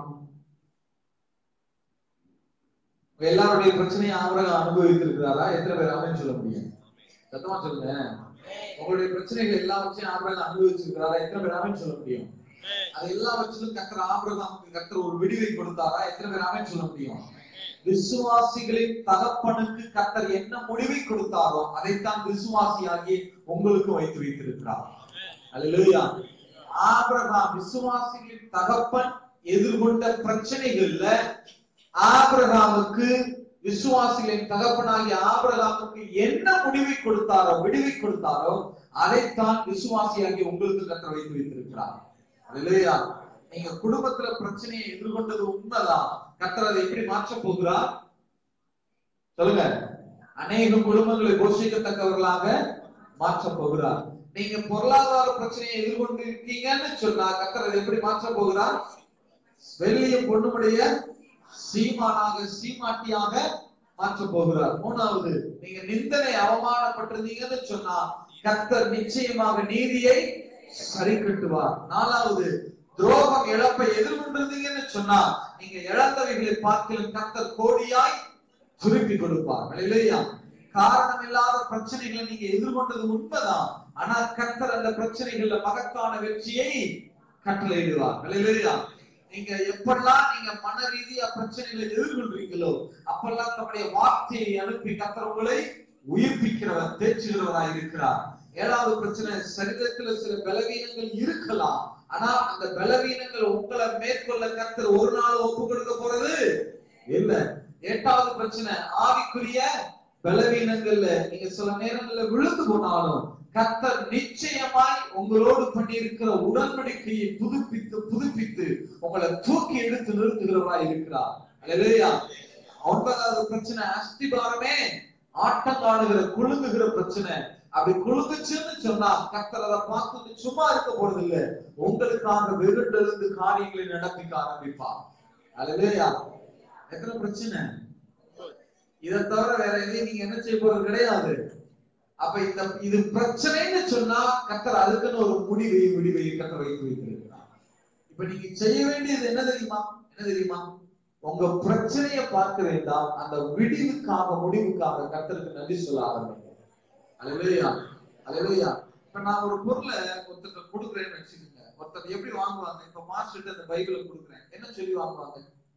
எல்லாருடைய பிரச்சனையை ஆபிரகாம் அனுபவித்திருக்கிறாரா? எத்தனை பேர் ஆமென் சொல்ல முடியும்? சத்தமா சொல்லுங்க. உங்களுடைய பிரச்சனைகள் எல்லாம் வச்சு ஆபிரகாம் அனுபவிச்சிருக்கிறாரா? எத்தனை பேர் ஆமென் சொல்ல முடியும்? அது எல்லாம் வச்சும் கர்த்தர் ஆபிரகாமுக்கு கர்த்தர் ஒரு விடுவை கொடுத்தாரா? எத்தனை பேர் ஆமென் சொல்ல முடியும்? விசுவாசிகளின் தகப்பனுக்கு கர்த்தர் என்ன முடிவை கொடுத்தாரோ அதைத்தான் விசுவாசியாகி உங்களுக்கு வைத்து வைத்திருக்கிறார். அல்லேலூயா. ஆபிரகாம் விசுவாசிகளின் தகப்பன் எதிர்கொண்ட பிரச்சனைகள்ல ஆபிரகாமுக்கு, விசுவாசிகளின் தகப்பனாகிய ஆபிரகாமுக்கு என்ன முடிவை கொடுத்தாரோ, விடுவி கொடுத்தாரோ அதைத்தான் விசுவாசியாகி உங்களுக்கு கர்த்தர் வைத்து வைத்திருக்கிறார். அல்லேலூயா. நீங்க குடும்பத்துல பிரச்சனையை எதிர்கொண்டது உண்மைதான். கர்த்தர் அதை எப்படி மாற்ற போகிறார் சொல்லுங்க. அநேக குடும்பங்களை போஷிக்கத்தக்கவர்களாக மாற்ற போகிறார். நீங்க பொருளாதார பிரச்சனையை எதிர்கொண்டு இருக்கீங்கன்னு சொன்னா கர்த்தர் அதை எப்படி மாற்ற போகிறார்? வெள்ளிய பொண்ணுடைய சீமானாக சீமாட்டியாக மாற்ற போகிறார். மூணாவது, நீங்க நிந்தனை அவமானப்பட்டிருந்தீங்கன்னு சொன்னா கர்த்தர் நிச்சயமாக நீதியை சரி கட்டுவார். நாலாவது, துரோகம் இழப்பை எதிர்கொண்டிருந்தீங்கன்னு சொன்னா நீங்க இழந்தவைகளை பார்க்கலாம் கர்த்தர் கோடியாய் திருப்பி கொடுப்பார். இல்லையா? காரணம் இல்லாத பிரச்சனைகளை நீங்க எதிர்கொண்டது உண்மைதான். ஆனா கர்த்தர் அந்த பிரச்சனைகள்ல மகத்தான வெற்றியை கட்டளையிடுவார். இல்லையா? நீங்க எப்பெல்லாம் நீங்க மன ரீதியா பிரச்சனைகளை எதிர்கொள்றீங்களோ அப்பெல்லாம் நம்முடைய வார்த்தையை அனுப்பி கர்த்தர் உங்களை உயிர்ப்பிக்கிறவர், தேற்றுகிறவராய் இருக்கிறார். ஏழாவது பிரச்சனை, சரீரத்துல சில பலவீனங்கள் இருக்கலாம். ஆனா அந்த பலவீனங்கள் உங்களை மேற்கொள்ள கர்த்தர் ஒரு நாள் ஒப்பு கொடுக்க போறது இல்ல. எட்டாவது பிரச்சனை ஆவிக்குரிய பலவீனங்கள்ல நீங்க சில நேரங்கள்ல விழுந்து போனாலும் கர்த்தர் நிச்சயமாய் உங்களோடு பண்ணியிருக்கிற உடன்படிக்கையை புதுப்பித்து புதுப்பித்து உங்களை தூக்கி எடுத்து நிறுத்துகிறவராய் இருக்கிறார். அல்லேலூயா. ஒன்பதாவது பிரச்சனை அஸ்திபாரமே ஆட்டம் காணுகிற குலுங்குகிற பிரச்சனை. அப்படி குலுங்குச்சுன்னு சொன்னா கர்த்தர் அதை பார்த்து சும்மா இருக்க போறது இல்ல, உங்களுக்காக வெறுண்டெழுந்து காரியங்களை நடப்பிக்க ஆரம்பிப்பார். அல்லேலூயா. எத்தனை பிரச்சனை? இதை தவிர வேற எதையும் நீங்க என்ன செய்ய போறது கிடையாது. அப்ப இந்த இது பிரச்சனைன்னு சொன்னா கர்த்தர் அதுக்குன்னு ஒரு முடிவை விடிவை கர்த்தர் வைத்து வைத்திருக்கிறார். இப்ப நீங்க செய்ய வேண்டியது என்ன தெரியுமா? என்ன தெரியுமா? உங்க பிரச்சனையை பார்க்க வேண்டாம், அந்த விடிவுக்காக முடிவுக்காக கர்த்தருக்கு நன்றி சொல்ல ஆரம்பிங்க. அல்லேலூயா. அல்லேலூயா. இப்ப நான் ஒரு பொருளை ஒருத்தர் கொடுக்குறேன்னு வச்சுக்கோங்க. ஒருத்தர் எப்படி வாங்குவாங்க? இப்ப மாஸ்டர் அந்த பைபிளை கொடுக்குறேன், என்ன சொல்லி வாங்குவாங்க?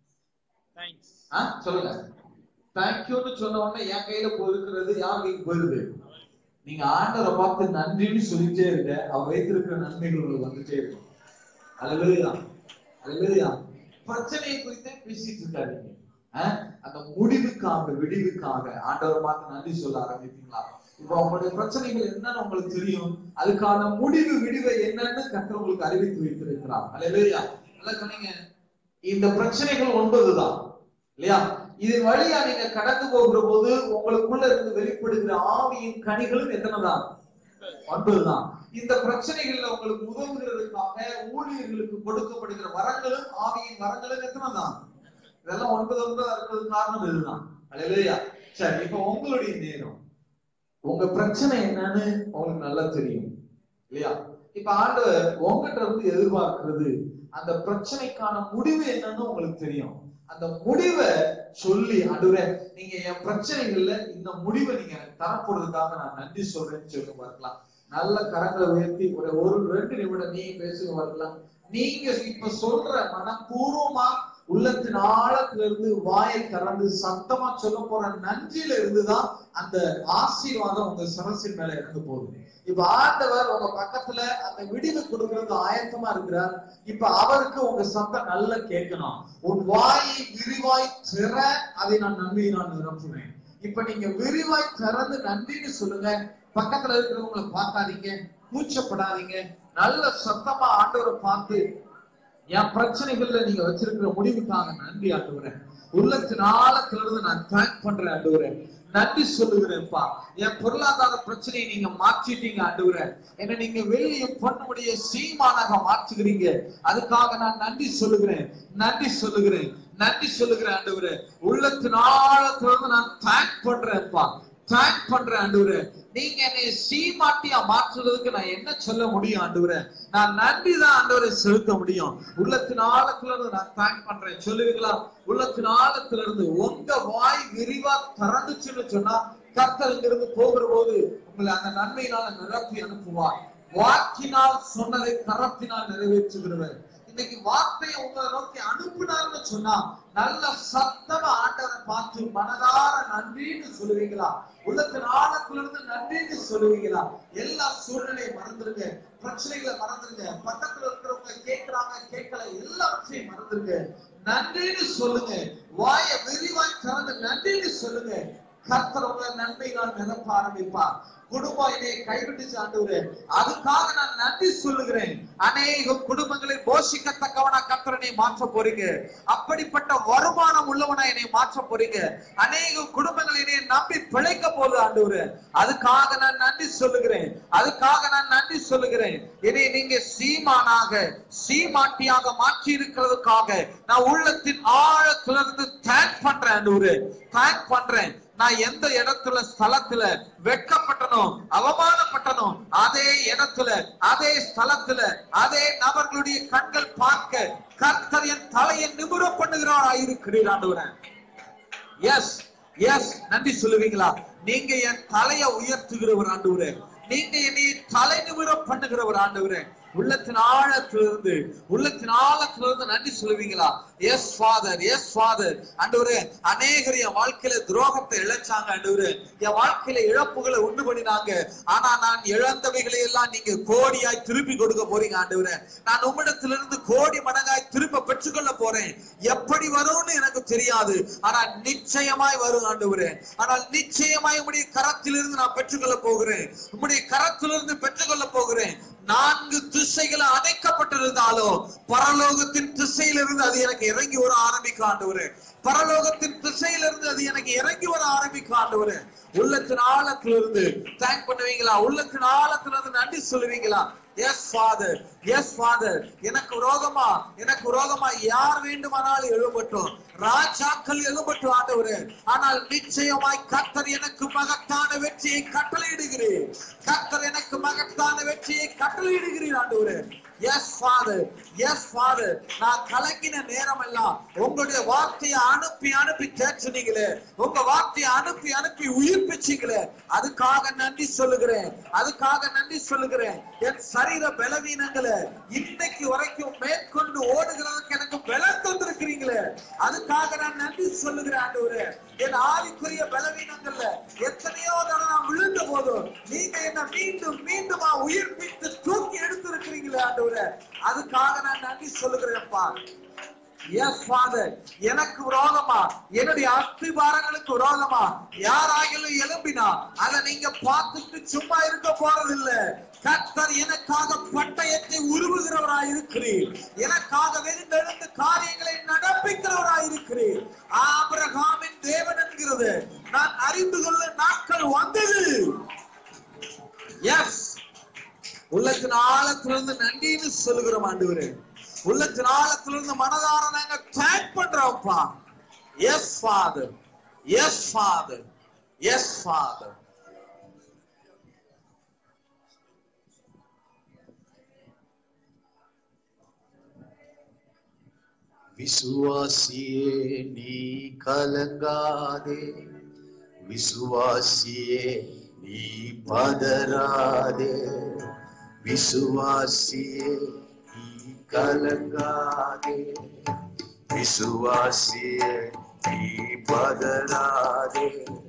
சொல்லுங்க. தேங்க்யூன்னு சொன்ன உடனே என் கையில போயிருக்கிறது யார் கைக்கு போயிருது? நீங்க ஆண்டவரை பார்த்து நன்றின்னு சொல்லிட்டே இருக்க, அவர் வைத்திருக்கிற நன்மைகள் உங்களுக்கு வந்துட்டே இருக்கும். அல்லேலூயா. அல்லேலூயா. பிரச்சனையை குறித்தே பேசிட்டு இருக்காதீங்க. அந்த முடிவுக்காக விடிவுக்காக ஆண்டவரை பார்த்து நன்றி சொல்ல ஆரம்பிப்பீங்களா? இப்ப உங்களுடைய பிரச்சனைகள் என்னன்னு உங்களுக்கு தெரியும், அதுக்கான முடிவு விடிவை என்னன்னு கர்த்தர் உங்களுக்கு அறிவித்து வைத்திருக்கிறார். அல்லேலூயா. நல்லா சொன்னீங்க. இந்த பிரச்சனைகள் ஒன்பதுதான் இல்லையா? இதன் வழியா நீங்க கடந்து போகிற போது உங்களுக்குள்ள இருந்து வெளிப்படுகிற ஆவியின் கனிகளும் எத்தனைதான்? ஒன்பதுதான். இந்த பிரச்சனைகள்ல உங்களுக்கு உதவுகிறதுக்காக ஊழியர்களுக்கு கொடுக்கப்படுகிற வரங்களும் ஆவியின் வரங்களும் எத்தனைதான்? இதெல்லாம் ஒன்பது ஒன்பதா இருக்கிறது காரணம் இதுதான். அல்லேலூயா. சரி, இப்ப உங்களுடைய நேரம், உங்க பிரச்சனை என்னன்னு உங்களுக்கு நல்லா தெரியும் இல்லையா? இப்ப ஆண்டவர் உங்ககிட்ட இருந்து எதிர்பார்க்கிறது அந்த பிரச்சனைக்கான முடிவு என்னன்னு உங்களுக்கு தெரியும். அந்த முடிவை சொல்லி, ஆண்டவரே நீங்க என் பிரச்சனைகள்ல இந்த முடிவை நீங்க எனக்கு தரப்போறதுக்காக நான் நன்றி சொல்றேன்னு சொல்லி பார்க்கலாம். நல்ல கரங்களை உயர்த்தி ஒரு ஒரு ரெண்டு நிமிடம் நீங்க பேசுங்க பார்க்கலாம். நீங்க இப்ப சொல்ற மனப்பூர்வமா உள்ளத்தின் ஆழத்துல இருந்து வாயை கறந்து சத்தமா சொல்ல போற நன்றியில இருந்துதான் அந்த ஆசீர்வாதம் உங்க சரசின் மேல இறந்து போகுது. இப்ப ஆண்டவர் உங்க பக்கத்துல அந்த விடிவு கொடுக்கறது ஆயத்தமா இருக்கிறார். இப்ப அவருக்கு உங்க சத்தம் நல்லா கேட்கணும். உன் வாயை விரிவாய் திற, அதை நான் நன்மையை நான் நிரப்புவேன். இப்ப நீங்க விரிவாய் திறந்து நன்றின்னு சொல்லுங்க. பக்கத்துல இருக்கிறவங்களை பார்க்காதீங்க, கூச்சப்படாதீங்க. நல்ல சத்தமா ஆண்டவரை பார்த்து என் பிரச்சனைகள்ல நீங்க வச்சிருக்கிற முடிவுக்காக நன்றி ஆண்டவரேன். உள்ளத்தின் ஆழத்துல இருந்து நான் தேங்க் பண்றேன் ஆண்டவரேன். நன்றி சொல்லுகிறேன்ப்பா. என் பொருளாதார பிரச்சனையை நீங்க மாற்றிட்டீங்க ஆண்டவரே. என்ன நீங்க வெளியே பண்ணக்கூடிய சீமானாக மாற்றுகிறீங்க. அதுக்காக நான் நன்றி சொல்லுகிறேன், நன்றி சொல்லுகிறேன், நன்றி சொல்லுகிறேன் ஆண்டவரே. உள்ளத்தின் ஆழத்துல இருந்து நான் தேங்க் பண்றேன்ப்பா, தேங்க் பண்றேன் ஆண்டவரே. நீங்க என்னை சீமாட்டியா மாற்றுறதுக்கு நான் என்ன சொல்ல முடியும் ஆண்டவரே? நான் நன்றி தான் ஆண்டவரை செலுத்த முடியும். உள்ளத்தின் ஆழத்துல இருந்து நான் தேங்க் பண்றேன் சொல்லுவீங்களா? உள்ளத்தின் ஆழத்துல இருந்து உங்க வாய் விரிவா திறந்துச்சுன்னு சொன்னா கர்த்தர் இங்கிருந்து போகிற போது உங்களை அந்த நன்மையினால நிரப்பி அனுப்புவார். வாக்கினால் சொன்னதை கரத்தினால் நிறைவேற்றுகிறவர். இன்னைக்கு வார்த்தையை உங்களை நோக்கி அனுப்புனார்னு சொன்னா நல்ல சத்தமா ஆண்டவரை பார்த்து மனதார நன்றின்னு சொல்லுவீங்களா? உள்ளத்தின் ஆழத்துல இருந்து நன்றின்னு சொல்லுவீங்களா? எல்லா சூழ்நிலையும் மறந்துருங்க, பிரச்சனைகளை மறந்துருங்க, பக்கத்துல இருக்கிறவங்க கேட்கிறாங்க கேட்கல எல்லாத்தையும் மறந்துருங்க. நன்றின்னு சொல்லுங்க. வாய விரிவாய் திறந்து நன்றின்னு சொல்லுங்க. கர்த்தர் உங்களை நன்மையினால் நிரப்ப ஆரம்பிப்பார். குடும்பம் என்னை கைவிட்டுச்சு ஆண்டவரே, அதுக்காக நான் நன்றி சொல்லுகிறேன். அநேக குடும்பங்களை போஷிக்கத்தக்கவனா கர்த்தர் என்னை மாற்ற போறீங்க. அப்படிப்பட்ட வருமானம் உள்ளவனா என்னை மாற்ற போறீங்க. அநேக குடும்பங்களை என்னை நம்பி பிழைக்க போகுது ஆண்டவரே, அதுக்காக நான் நன்றி சொல்லுகிறேன், அதுக்காக நான் நன்றி சொல்லுகிறேன். என்னை நீங்க சீமானாக சீமாட்டியாக மாற்றி இருக்கிறதுக்காக நான் உள்ளத்தின் ஆழத்திலிருந்து தேங்க் பண்றேன் ஆண்டவரே, தேங்க் பண்றேன். நான் எந்த இடத்துல ஸ்தலத்துல வெட்கப்பட்டனோ அவமானப்பட்டனோ அதே இடத்துல அதே ஸ்தலத்துல அதே நபர்களுடைய கண்கள் பார்க்க கர்த்தர் என் தலையை நிமிர பண்ணுகிறார் ஆயிருக்கிறீர் ஆண்டவரே. எஸ் எஸ் நன்றி சொல்லுவீங்களா? நீங்க என் தலையை உயர்த்துகிறவர் ஆண்டவரே, நீங்க என்னை தலை நிமிர பண்ணுகிறவர் ஆண்டவரே. உள்ளத்தின் ஆழத்திலிருந்து உள்ளத்தின் ஆழத்திலிருந்து நன்றி சொல்லுவீங்களா? Yes father, yes father. ஆண்டவரே, அநேகர் என் வாழ்க்கையில துரோகத்தை இழைச்சாங்க ஆண்டவரே, என் வாழ்க்கையில இழப்புகளை உண்டு பண்ணினாங்க. ஆனா நான் இழந்தவைகளை எல்லாம் நீங்க கோடியாய் திருப்பி கொடுக்க போறீங்க ஆண்டவரே. நான் உம்மிடத்திலிருந்து கோடி மடங்காய் திரும்ப பெற்று பெற்றுக்கொள்ள போறேன். எப்படி வரும்னு எனக்கு தெரியாது, ஆனால் நிச்சயமாய் வரும் ஆண்டவரே. ஆனால் நிச்சயமாய் உம்முடைய கரத்திலிருந்து நான் பெற்றுக்கொள்ள போகிறேன். உம்முடைய கரத்திலிருந்து பெற்றுக்கொள்ள போகிறேன். நான்கு திசைகள் அடைக்கப்பட்டிருந்தாலும் பரலோகத்தின் திசையிலிருந்து அது எனக்கு இறங்கி வர ஆரம்பிக்க ஆண்டவரே. பரலோகத்தின் திசையிலிருந்து அது எனக்கு இறங்கி வர ஆரம்பிக்க ஆண்டவரே. உள்ளத்தின் ஆழத்திலிருந்து தேங்க் பண்ணுவீங்களா? உள்ளத்தின் ஆழத்திலிருந்து நன்றி சொல்லுவீங்களா? Yes father, yes father. எனக்கு விரோதமா எனக்கு விரோதமா யார் வேண்டுமானாலும் எழும்பட்டும், ராஜாக்கள் எழும்பட்டும் ஆண்டவரே. ஆனால் நிச்சயமாய் கர்த்தர் எனக்கு மகத்தான வெற்றியை கட்டளையிடுகிறேன். கர்த்தர் எனக்கு மகத்தான வெற்றியை கட்டளையிடுகிறேன் ஆண்டவரே. Yes father, yes father. நான் கலங்கின நேரம் எல்லாம் உங்களுடைய வார்த்தையை அனுப்பி அனுப்பி தேற்றுனீங்களே, உங்க வார்த்தையை அனுப்பி அனுப்பி உயிர்ப்பிச்சீங்களே, அதுக்காக நன்றி சொல்லுகிறேன். அதுக்காக நன்றி சொல்லுகிறேன். என் சரீர பலவீனங்களை இன்னைக்கு வரைக்கும் மேற்கொண்டு ஓடுகிறதுக்கு எனக்கு பலம் தந்திருக்கிறீங்களே, அதுக்காக நான் நன்றி சொல்லுகிறேன் ஆண்டவரே. என் ஆவிக்குரிய பலவீனங்கள்ல எத்தனையோ தடவை நான் விழுந்த போதும் நீங்க என்ன மீண்டும் மீண்டுமா உயிர்ப்பித்து தூக்கி எடுத்திருக்கிறீங்களே ஆண்டவரே, அதுக்காக நான் நன்றி சொல்லுகிறேன்ப்பா. S father. எனக்கு விரோதமா, என்னுடைய அஸ்திபாரங்களுக்கு விரோதமா யாராகிலும் எழும்பினா அதை நீங்க பார்த்துட்டு சும்மா இருக்க போறதில்ல. கர்த்தர் எனக்காக பட்டயத்தை உருவுகிறவராய் இருக்கிறீர். எனக்காக வெகுண்டெழுந்து காரியங்களை நடப்பிக்கிறவராய் இருக்கிறீர். ஆபிரகாமின் தேவன் என்கிறது நான் அறிந்து கொள்ள நாட்கள் வந்தது. எஸ், உள்ளத்தின் ஆழத்திலிருந்து நன்றின்னு சொல்லுகிறோம் ஆண்டவரே. உள்ளத்தின் ஆழத்திலிருந்து மனதார நாங்க தேங்க் பண்றோம்ப்பா. Yes father, yes father, yes father. விசுவாசியே நீ கலங்காதே, விசுவாசியே நீ பதறாதே, விசுவாசியே நீ கலங்காதே, விசுவாசியே நீ பதறாதே.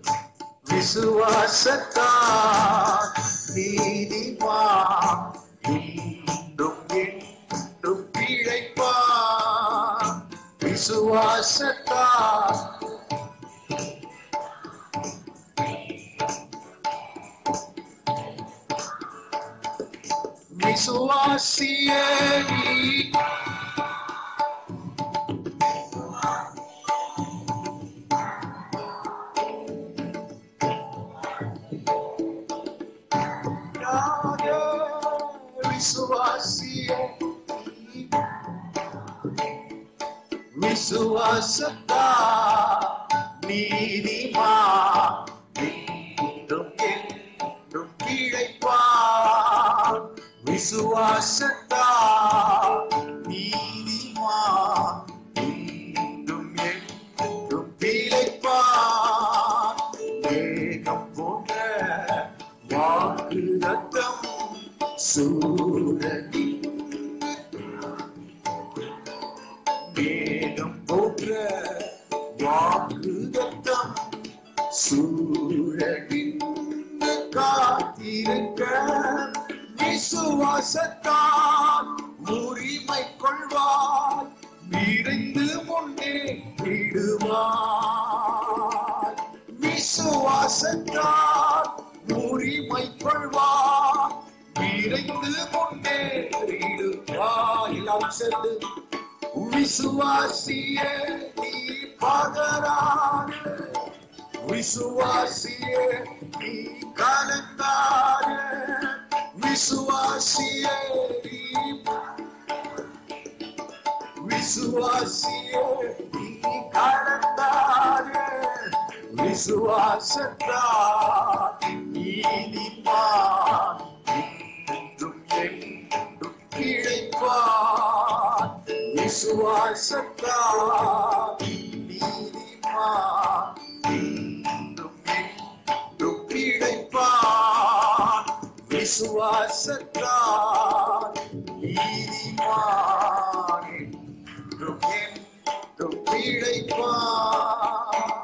விசுவாசத்தால் நீதிமான் இன்றும் என்றும் பிழைப்பான். விசுவாசத்தால் விசுவாசியே நீ விசுவாசியே விசுவாசத்தால் நீதிமான் இன்றும் என்றும் பிழைப்பான். விசுவாசத்தால் நீதிமான் இன்றும் என்றும் பிழைப்பான். மேகம் போன்ற வாக்குத்தத்தம் சூழலில், மேகம் போன்ற வாக்குத்தத்தம் சூழலில் காத்திருக்க விசுவாசத்தால் உரிமை கொள்வாய், விரைந்து முன்னே விடுவாய். விசுவாசத்தால் உரிமை கொள்வாய், விரைந்து முன்னே விடுவாய். எல்லாம் சேர்ந்து விசுவாசியே நீ பதறாதே, விசுவாசியே நீ கலங்காதே, விசுவாசியே நீ விசுவாசியே நீ கலங்காதே. விசுவாசத்தால் நீதிமான் இன்றும் என்றும் பிழைப்பான். விசுவாசத்தால் நீதிமான் இன்றும் என்றும் பிழைப்பான். விசுவாசத்தால் நீதிமான் என்றும் என்றும் பிழைப்பான்.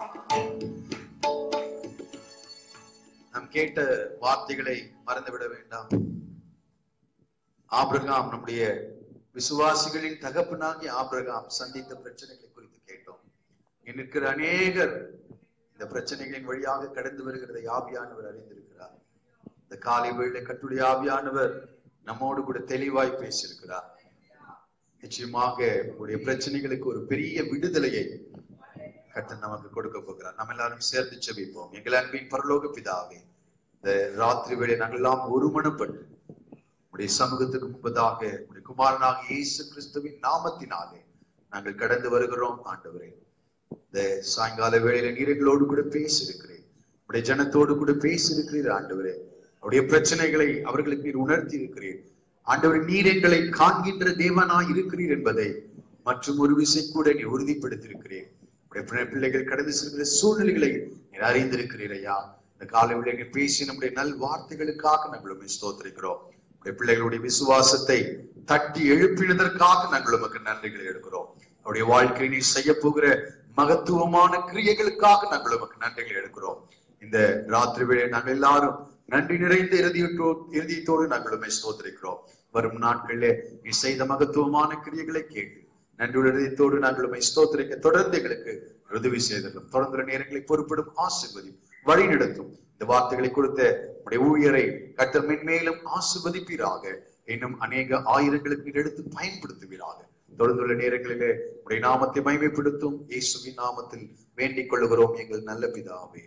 நாம் கேட்ட வார்த்தைகளை மறந்துவிட வேண்டாம். ஆபிரகாம் நம்முடைய விசுவாசிகளின் தகப்பனாகி ஆபிரகாம் சந்தித்த பிரச்சனைகளை குறித்து கேட்டோம். இருக்கிற அநேகர் இந்த பிரச்சனைகளின் வழியாக கடந்து வருகிறதை ஆவியானவர் அறிந்திருக்கிறார். இந்த காலை வேளை கர்த்தருடைய ஆவியானவர் நம்மோடு கூட தெளிவாய் பேசியிருக்கிறார். நிச்சயமாக உங்களுடைய பிரச்சனைகளுக்கு ஒரு பெரிய விடுதலையை கர்த்தர் நமக்கு கொடுக்க போகிறார். நம்ம எல்லாரும் சேர்ந்து ஜெபிப்போம். எங்கள் அன்பின் பரலோக பிதாவே, இந்த ராத்திரி வேளை நாங்கள் எல்லாம் ஒருமனப்பட்டு உடைய சமூகத்துக்கு முன்பதாக உடைய குமாரனாக இயேசு கிறிஸ்துவின் நாமத்தினாலே நாங்கள் கடந்து வருகிறோம். ஆண்டவரே, இந்த சாயங்கால வேளையில நீர் எங்களோடு கூட பேசியிருக்கிறேன், உடைய ஜனத்தோடு கூட பேசியிருக்கிறீர். ஆண்டவரே, அவருடைய பிரச்சனைகளை அவர்களுக்கு நீர் உணர்த்தி இருக்கிறீர். ஆண்டவர், நீர் எங்களை காண்கின்ற தேவனாய் இருக்கிறீர் என்பதை மற்றும் ஒரு விசை கூட நீர் உறுதிப்படுத்தியிருக்கிறேன். உடைய பிள்ளைகள் கடந்து செல்கிற சூழ்நிலைகளை நீர் அறிந்திருக்கிறீர். ஐயா, இந்த காலை வேளையில் பேசி நம்முடைய நல் வார்த்தைகளுக்காக நாங்கள் ஸ்தோத்திரிக்கிறோம். உடைய பிள்ளைகளுடைய விசுவாசத்தை தட்டி எழுப்பினதற்காக நாங்கள் உமக்கு நன்றிகளை எடுக்கிறோம். அவருடைய வாழ்க்கையை நீ செய்ய போகிற மகத்துவமான கிரியைகளுக்காக நாங்கள் உமக்கு நன்றிகளை எடுக்கிறோம். இந்த ராத்திரி வேளை நாங்கள் எல்லாரும் நன்றி நிறைந்த இறுதியோ இறுதியத்தோடு நாங்கள் உண்மை ஸ்தோத்திரிக்கிறோம். வரும் நாட்களிலே நீ செய்த மகத்துவமான கிரியைகளை கேட்டு நன்றியுள்ள இறுதியத்தோடு நாங்கள் உண்மை ஸ்தோத்திரிக்க தொடர்ந்து எங்களுக்கு உதவி செய்தலும் தொடர்ந்து நேரங்களை பொறுப்படும் ஆசீர்வதி வழி நடத்தும். இந்த வார்த்தைகளை கொடுத்த உடைய ஊழியரை கர்த்தர் மென்மேலும் ஆசீர்வதிப்பீராக. இன்னும் அநேக ஆயிரங்களுக்கு எடுத்து பயன்படுத்துவீராக. தொடர்ந்துள்ள நேரங்களிலே உடைய நாமத்தை மகிமைப்படுத்தும் இயேசுவின் நாமத்தில் வேண்டிக் கொள்ளுகிறோம் எங்கள் நல்ல பிதாவே.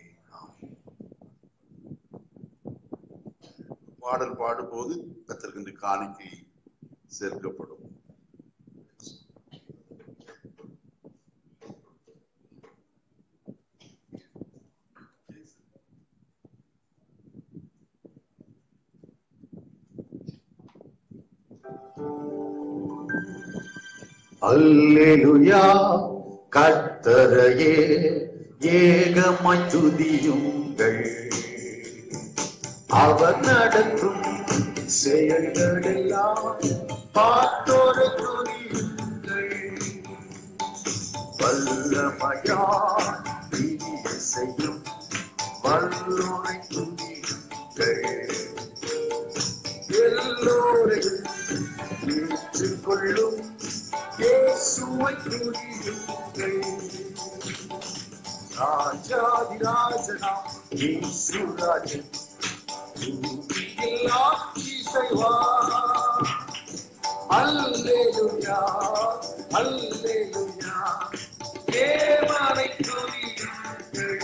பாடல் பாடும்போது கர்த்தருக்கு காணிக்கை சேர்க்கப்படும். அல்லேலூயா, கர்த்தரையே ஏகமாய் துதியுங்கள். அவர் நடக்கும் செயல்களெல்லாம் பார்த்தோரை துதியுங்கள். வல்லமையா பிரிய செய்யும் வல்லோரை துதியுங்கள். எல்லோரையும் ஏற்றுக்கொள்ளும் இயேசுவை துதியுங்கள். ராஜாதி ராஜனாம் இயேசு ராஜன் எல்லாம் செய்வார். அல்லேலூயா, அல்லேலூயா, தேவனை துதியுங்கள்.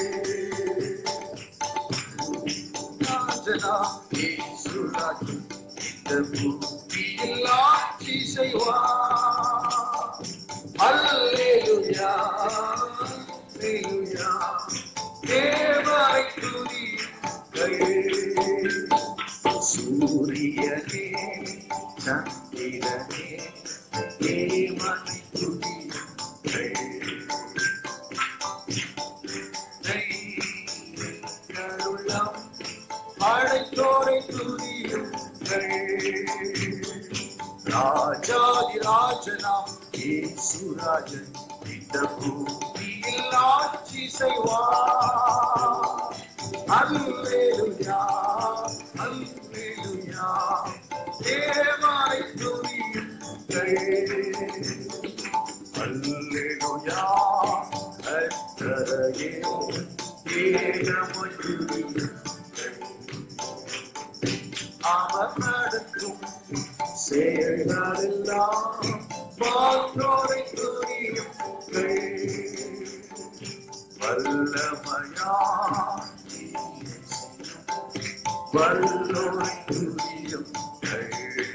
ராஜனாம் இயேசு ராஜன் இந்த பூமியில் ஆட்சி செய்வார். அல்லேலூயா, அல்லேலூயா, தேவனை துதியுங்கள். சூரியனே சந்திரனே தேவனை துதியுங்கள். நெய்களுள்ளம் அழைத்தோரை துதியுங்கள். ராஜாதி ராஜனாம் இயேசு ராஜன் இந்த பூமியில் ஆட்சி செய்வார். அல்லேலூயா, அல்லேலூயா, தேவனை துதியுங்கள். அல்லேலூயா, கர்த்தரையே ஏகமாய் துதியுங்கள். அவர் நடக்கும் செயல்களெல்லாம் பார்த்தோரை துதியுங்கள். வல்லமையா வல்லோரை துதியுங்கள்.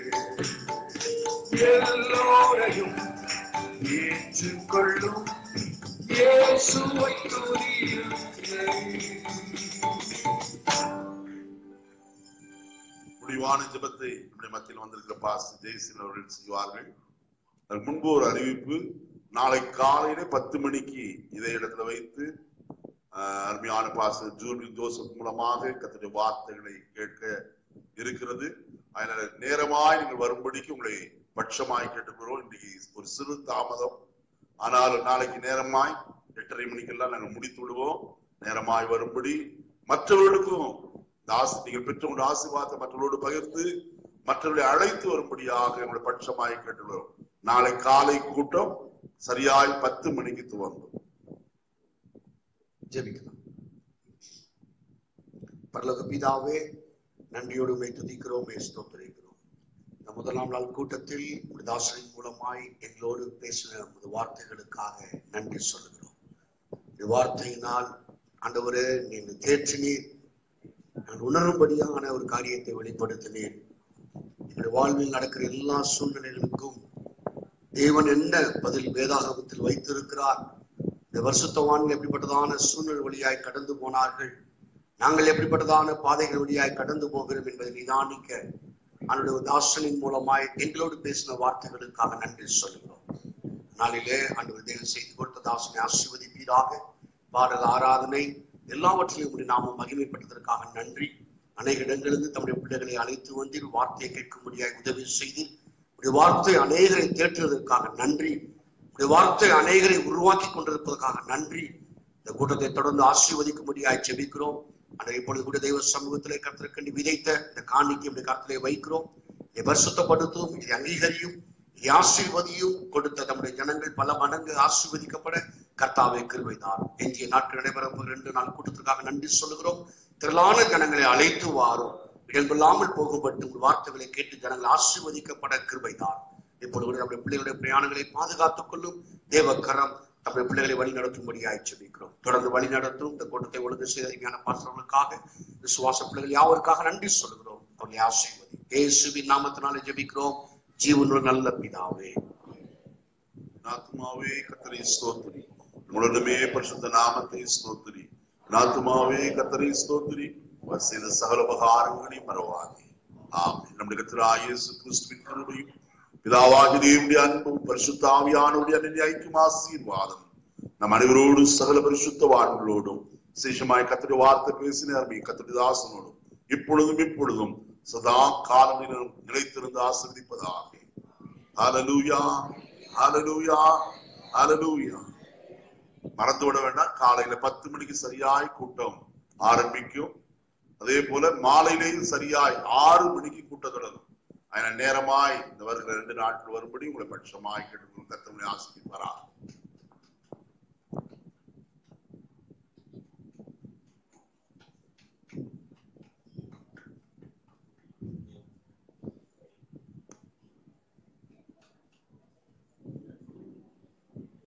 எல்லோரையும் ஏற்றுக்கொள்ளும் இயேசுவை துதியுங்கள். முடிவான ஜெபத்தை நம்முடைய மத்தியில் வந்திருக்கிற பாஸ்டர் ஜெயசீலன் அவர்கள் செய்வார்கள். அதற்கு முன்பு ஒரு அறிவிப்பு. நாளை காலையில பத்து மணிக்கு இதே இடத்துல வைத்து அருமையான பாஸ்டர் ஜூர்வி ஜோசப் மூலமாக கர்த்தருடைய வார்த்தைகளை கேட்க இருக்கிறது. அதனால நேரமாய் நீங்கள் வரும்படிக்கு உங்களை பட்சமாய் கேட்டுக்கிறோம். இன்றைக்கு ஒரு சிறு தாமதம், ஆனால் நாளைக்கு நேரமாய் எட்டரை மணிக்கெல்லாம் நாங்கள் முடித்து விடுவோம். நேரமாய் வரும்படி மற்றவர்களுக்கும் நீங்கள் பெற்றவங்களுடைய ஆசீர்வாதத்தை மற்றவர்களோடு பகிர்ந்து மற்றவர்களை அழைத்து வரும்படியாக எங்களுடைய பட்சமாய் கேட்டுள்ளோம். நாளை காலை கூட்டம் சரியாய் பத்து மணிக்கு துவங்கும். ஜெபிக்கலாம். பரலோக பிதாவே, நன்றியோடு உம்மை துதிக்கிறோம், ஸ்தோத்திரிக்கிறோம். இந்த முதலாம் நாள் கூட்டத்தில் தாசரின் மூலமாய் எங்களோடு பேசின உமது வார்த்தைகளுக்காக நன்றி சொல்லுகிறோம். இந்த வார்த்தையினால் ஆண்டவரே நீங்க தேற்றினீர், நான் உணரும்படியான ஒரு காரியத்தை வெளிப்படுத்தினேன். என்னுடைய வாழ்வில் நடக்கிற எல்லா சூழ்நிலைகளுக்கும் தேவன் என்ன பதில் வேதாகமத்தில் வைத்திருக்கிறார், இந்த வருஷத்தவான்கள் எப்படிப்பட்டதான சூழ்நிலை வழியாய் கடந்து போனார்கள், நாங்கள் எப்படிப்பட்டதான பாதைகள் வழியாய் கடந்து போகிறோம் என்பதை நிதானிக்க அவனுடைய தாசனின் மூலமாய் எங்களோடு பேசின வார்த்தைகளுக்காக நன்றி சொல்லுகிறோம். நாளிலே ஆண்டவர் தேவன் செய்து கொடுத்த தாசனை ஆசீர்வதிப்பீராக. பாடல், ஆராதனை எல்லாவற்றிலும் உடைய நாமம் மகிமைப்பட்டதற்காக நன்றி. அநேக இடங்களிலிருந்து தம்முடைய பிள்ளைகளை அழைத்து வந்து வார்த்தையை கேட்கும்படியாய் உதவி செய்து உடைய வார்த்தை அநேகரை தேற்றுவதற்காக நன்றி. உடைய வார்த்தை அநேகரை உருவாக்கி கொண்டிருப்பதற்காக நன்றி. இந்த கூட்டத்தை தொடர்ந்து ஆசீர்வதிக்கும்படியாய் ஜெபிக்கிறோம். ஆனால் இப்பொழுது கூட தெய்வ சமூகத்திலே கர்த்தருக்கென்று விதைத்த இந்த காணிக்கை இந்த கர்த்தரை வைக்கிறோம். இதை பரிசுத்தப்படுத்தும், இதை அங்கீகரியும், இதை ஆசீர்வதியும். கொடுத்த நம்முடைய ஜனங்கள் பல மடங்கு ஆசீர்வதிக்கப்பட கர்த்தாவே கிருபைதான். எஞ்சிய நாட்கள் நடைபெறும் இரண்டு நாள் கூட்டத்திற்காக நன்றி சொல்லுகிறோம். திரளான ஜனங்களை அழைத்து வாரும். இடமில்லாமல் போகும்பட்டு உங்கள் வார்த்தைகளை கேட்டு ஜனங்கள் ஆசீர்வதிக்கப்பட கிருபைதான். இப்பொழுது நம்முடைய பிள்ளைகளுடைய பிரயாணங்களை பாதுகாத்துக் கொள்ளும் தேவ கரம் நம்முடைய பிள்ளைகளை வழி நடத்தும்படியாய் ஜெபிக்கிறோம். தொடர்ந்து வழி நடத்தும் இந்த கூட்டத்தை ஒழுங்கு செய்த பாசர்களுக்காக, விசுவாச பிள்ளைகள் யாவருக்காக நன்றி சொல்கிறோம். அவர்களை ஆசீர்வதி. இயேசுவின் நாமத்தினாலே ஜெபிக்கிறோம் ஜீவனுள்ள நல்ல பிதாவே. ஆத்துமாவே கர்த்தரை ஸ்தோத்திரி, உடனே பரிசுத்த நாமத்தை ஸ்தோத்திரி. ஆத்துமாவே கர்த்தரை ஸ்தோத்திரி, செய்த சகல உபகாரங்களை மறவாதே. ஆமென். நம்முடைய கர்த்தராகிய இயேசு கிறிஸ்துவின் கிருபையும் பிதாவாகிய தேவனுடைய அன்பும் பரிசுத்த ஆவியானவருடைய ஐக்கிய ஆசீர்வாதம் நம் அனைவரோடு சகல பரிசுத்தவான்களோடும் விசேஷமாய் கர்த்தருடைய வார்த்தை பேசினார் கர்த்தருடைய தாசனோடும் இப்பொழுதும் இப்பொழுதும் சதா காலங்களிலும் நிலைத்திருந்து ஆசீர்வதிப்பதாக. ஹல்லேலூயா, ஹல்லேலூயா, ஹல்லேலூயா. மறந்துவிட வேண்டாம், காலையில பத்து மணிக்கு சரியாய் கூட்டம் ஆரம்பிக்கும். அதே போல மாலையிலேயும் சரியாய் ஆறு மணிக்கு கூட்டம் தொடங்கும். அதனால நேரமாய் இந்த வருகிற ரெண்டு நாட்கள் வரும்படி உங்களை பட்சமாய் கேட்டு கர்த்தரை ஆசீர்வதிப்பாராக.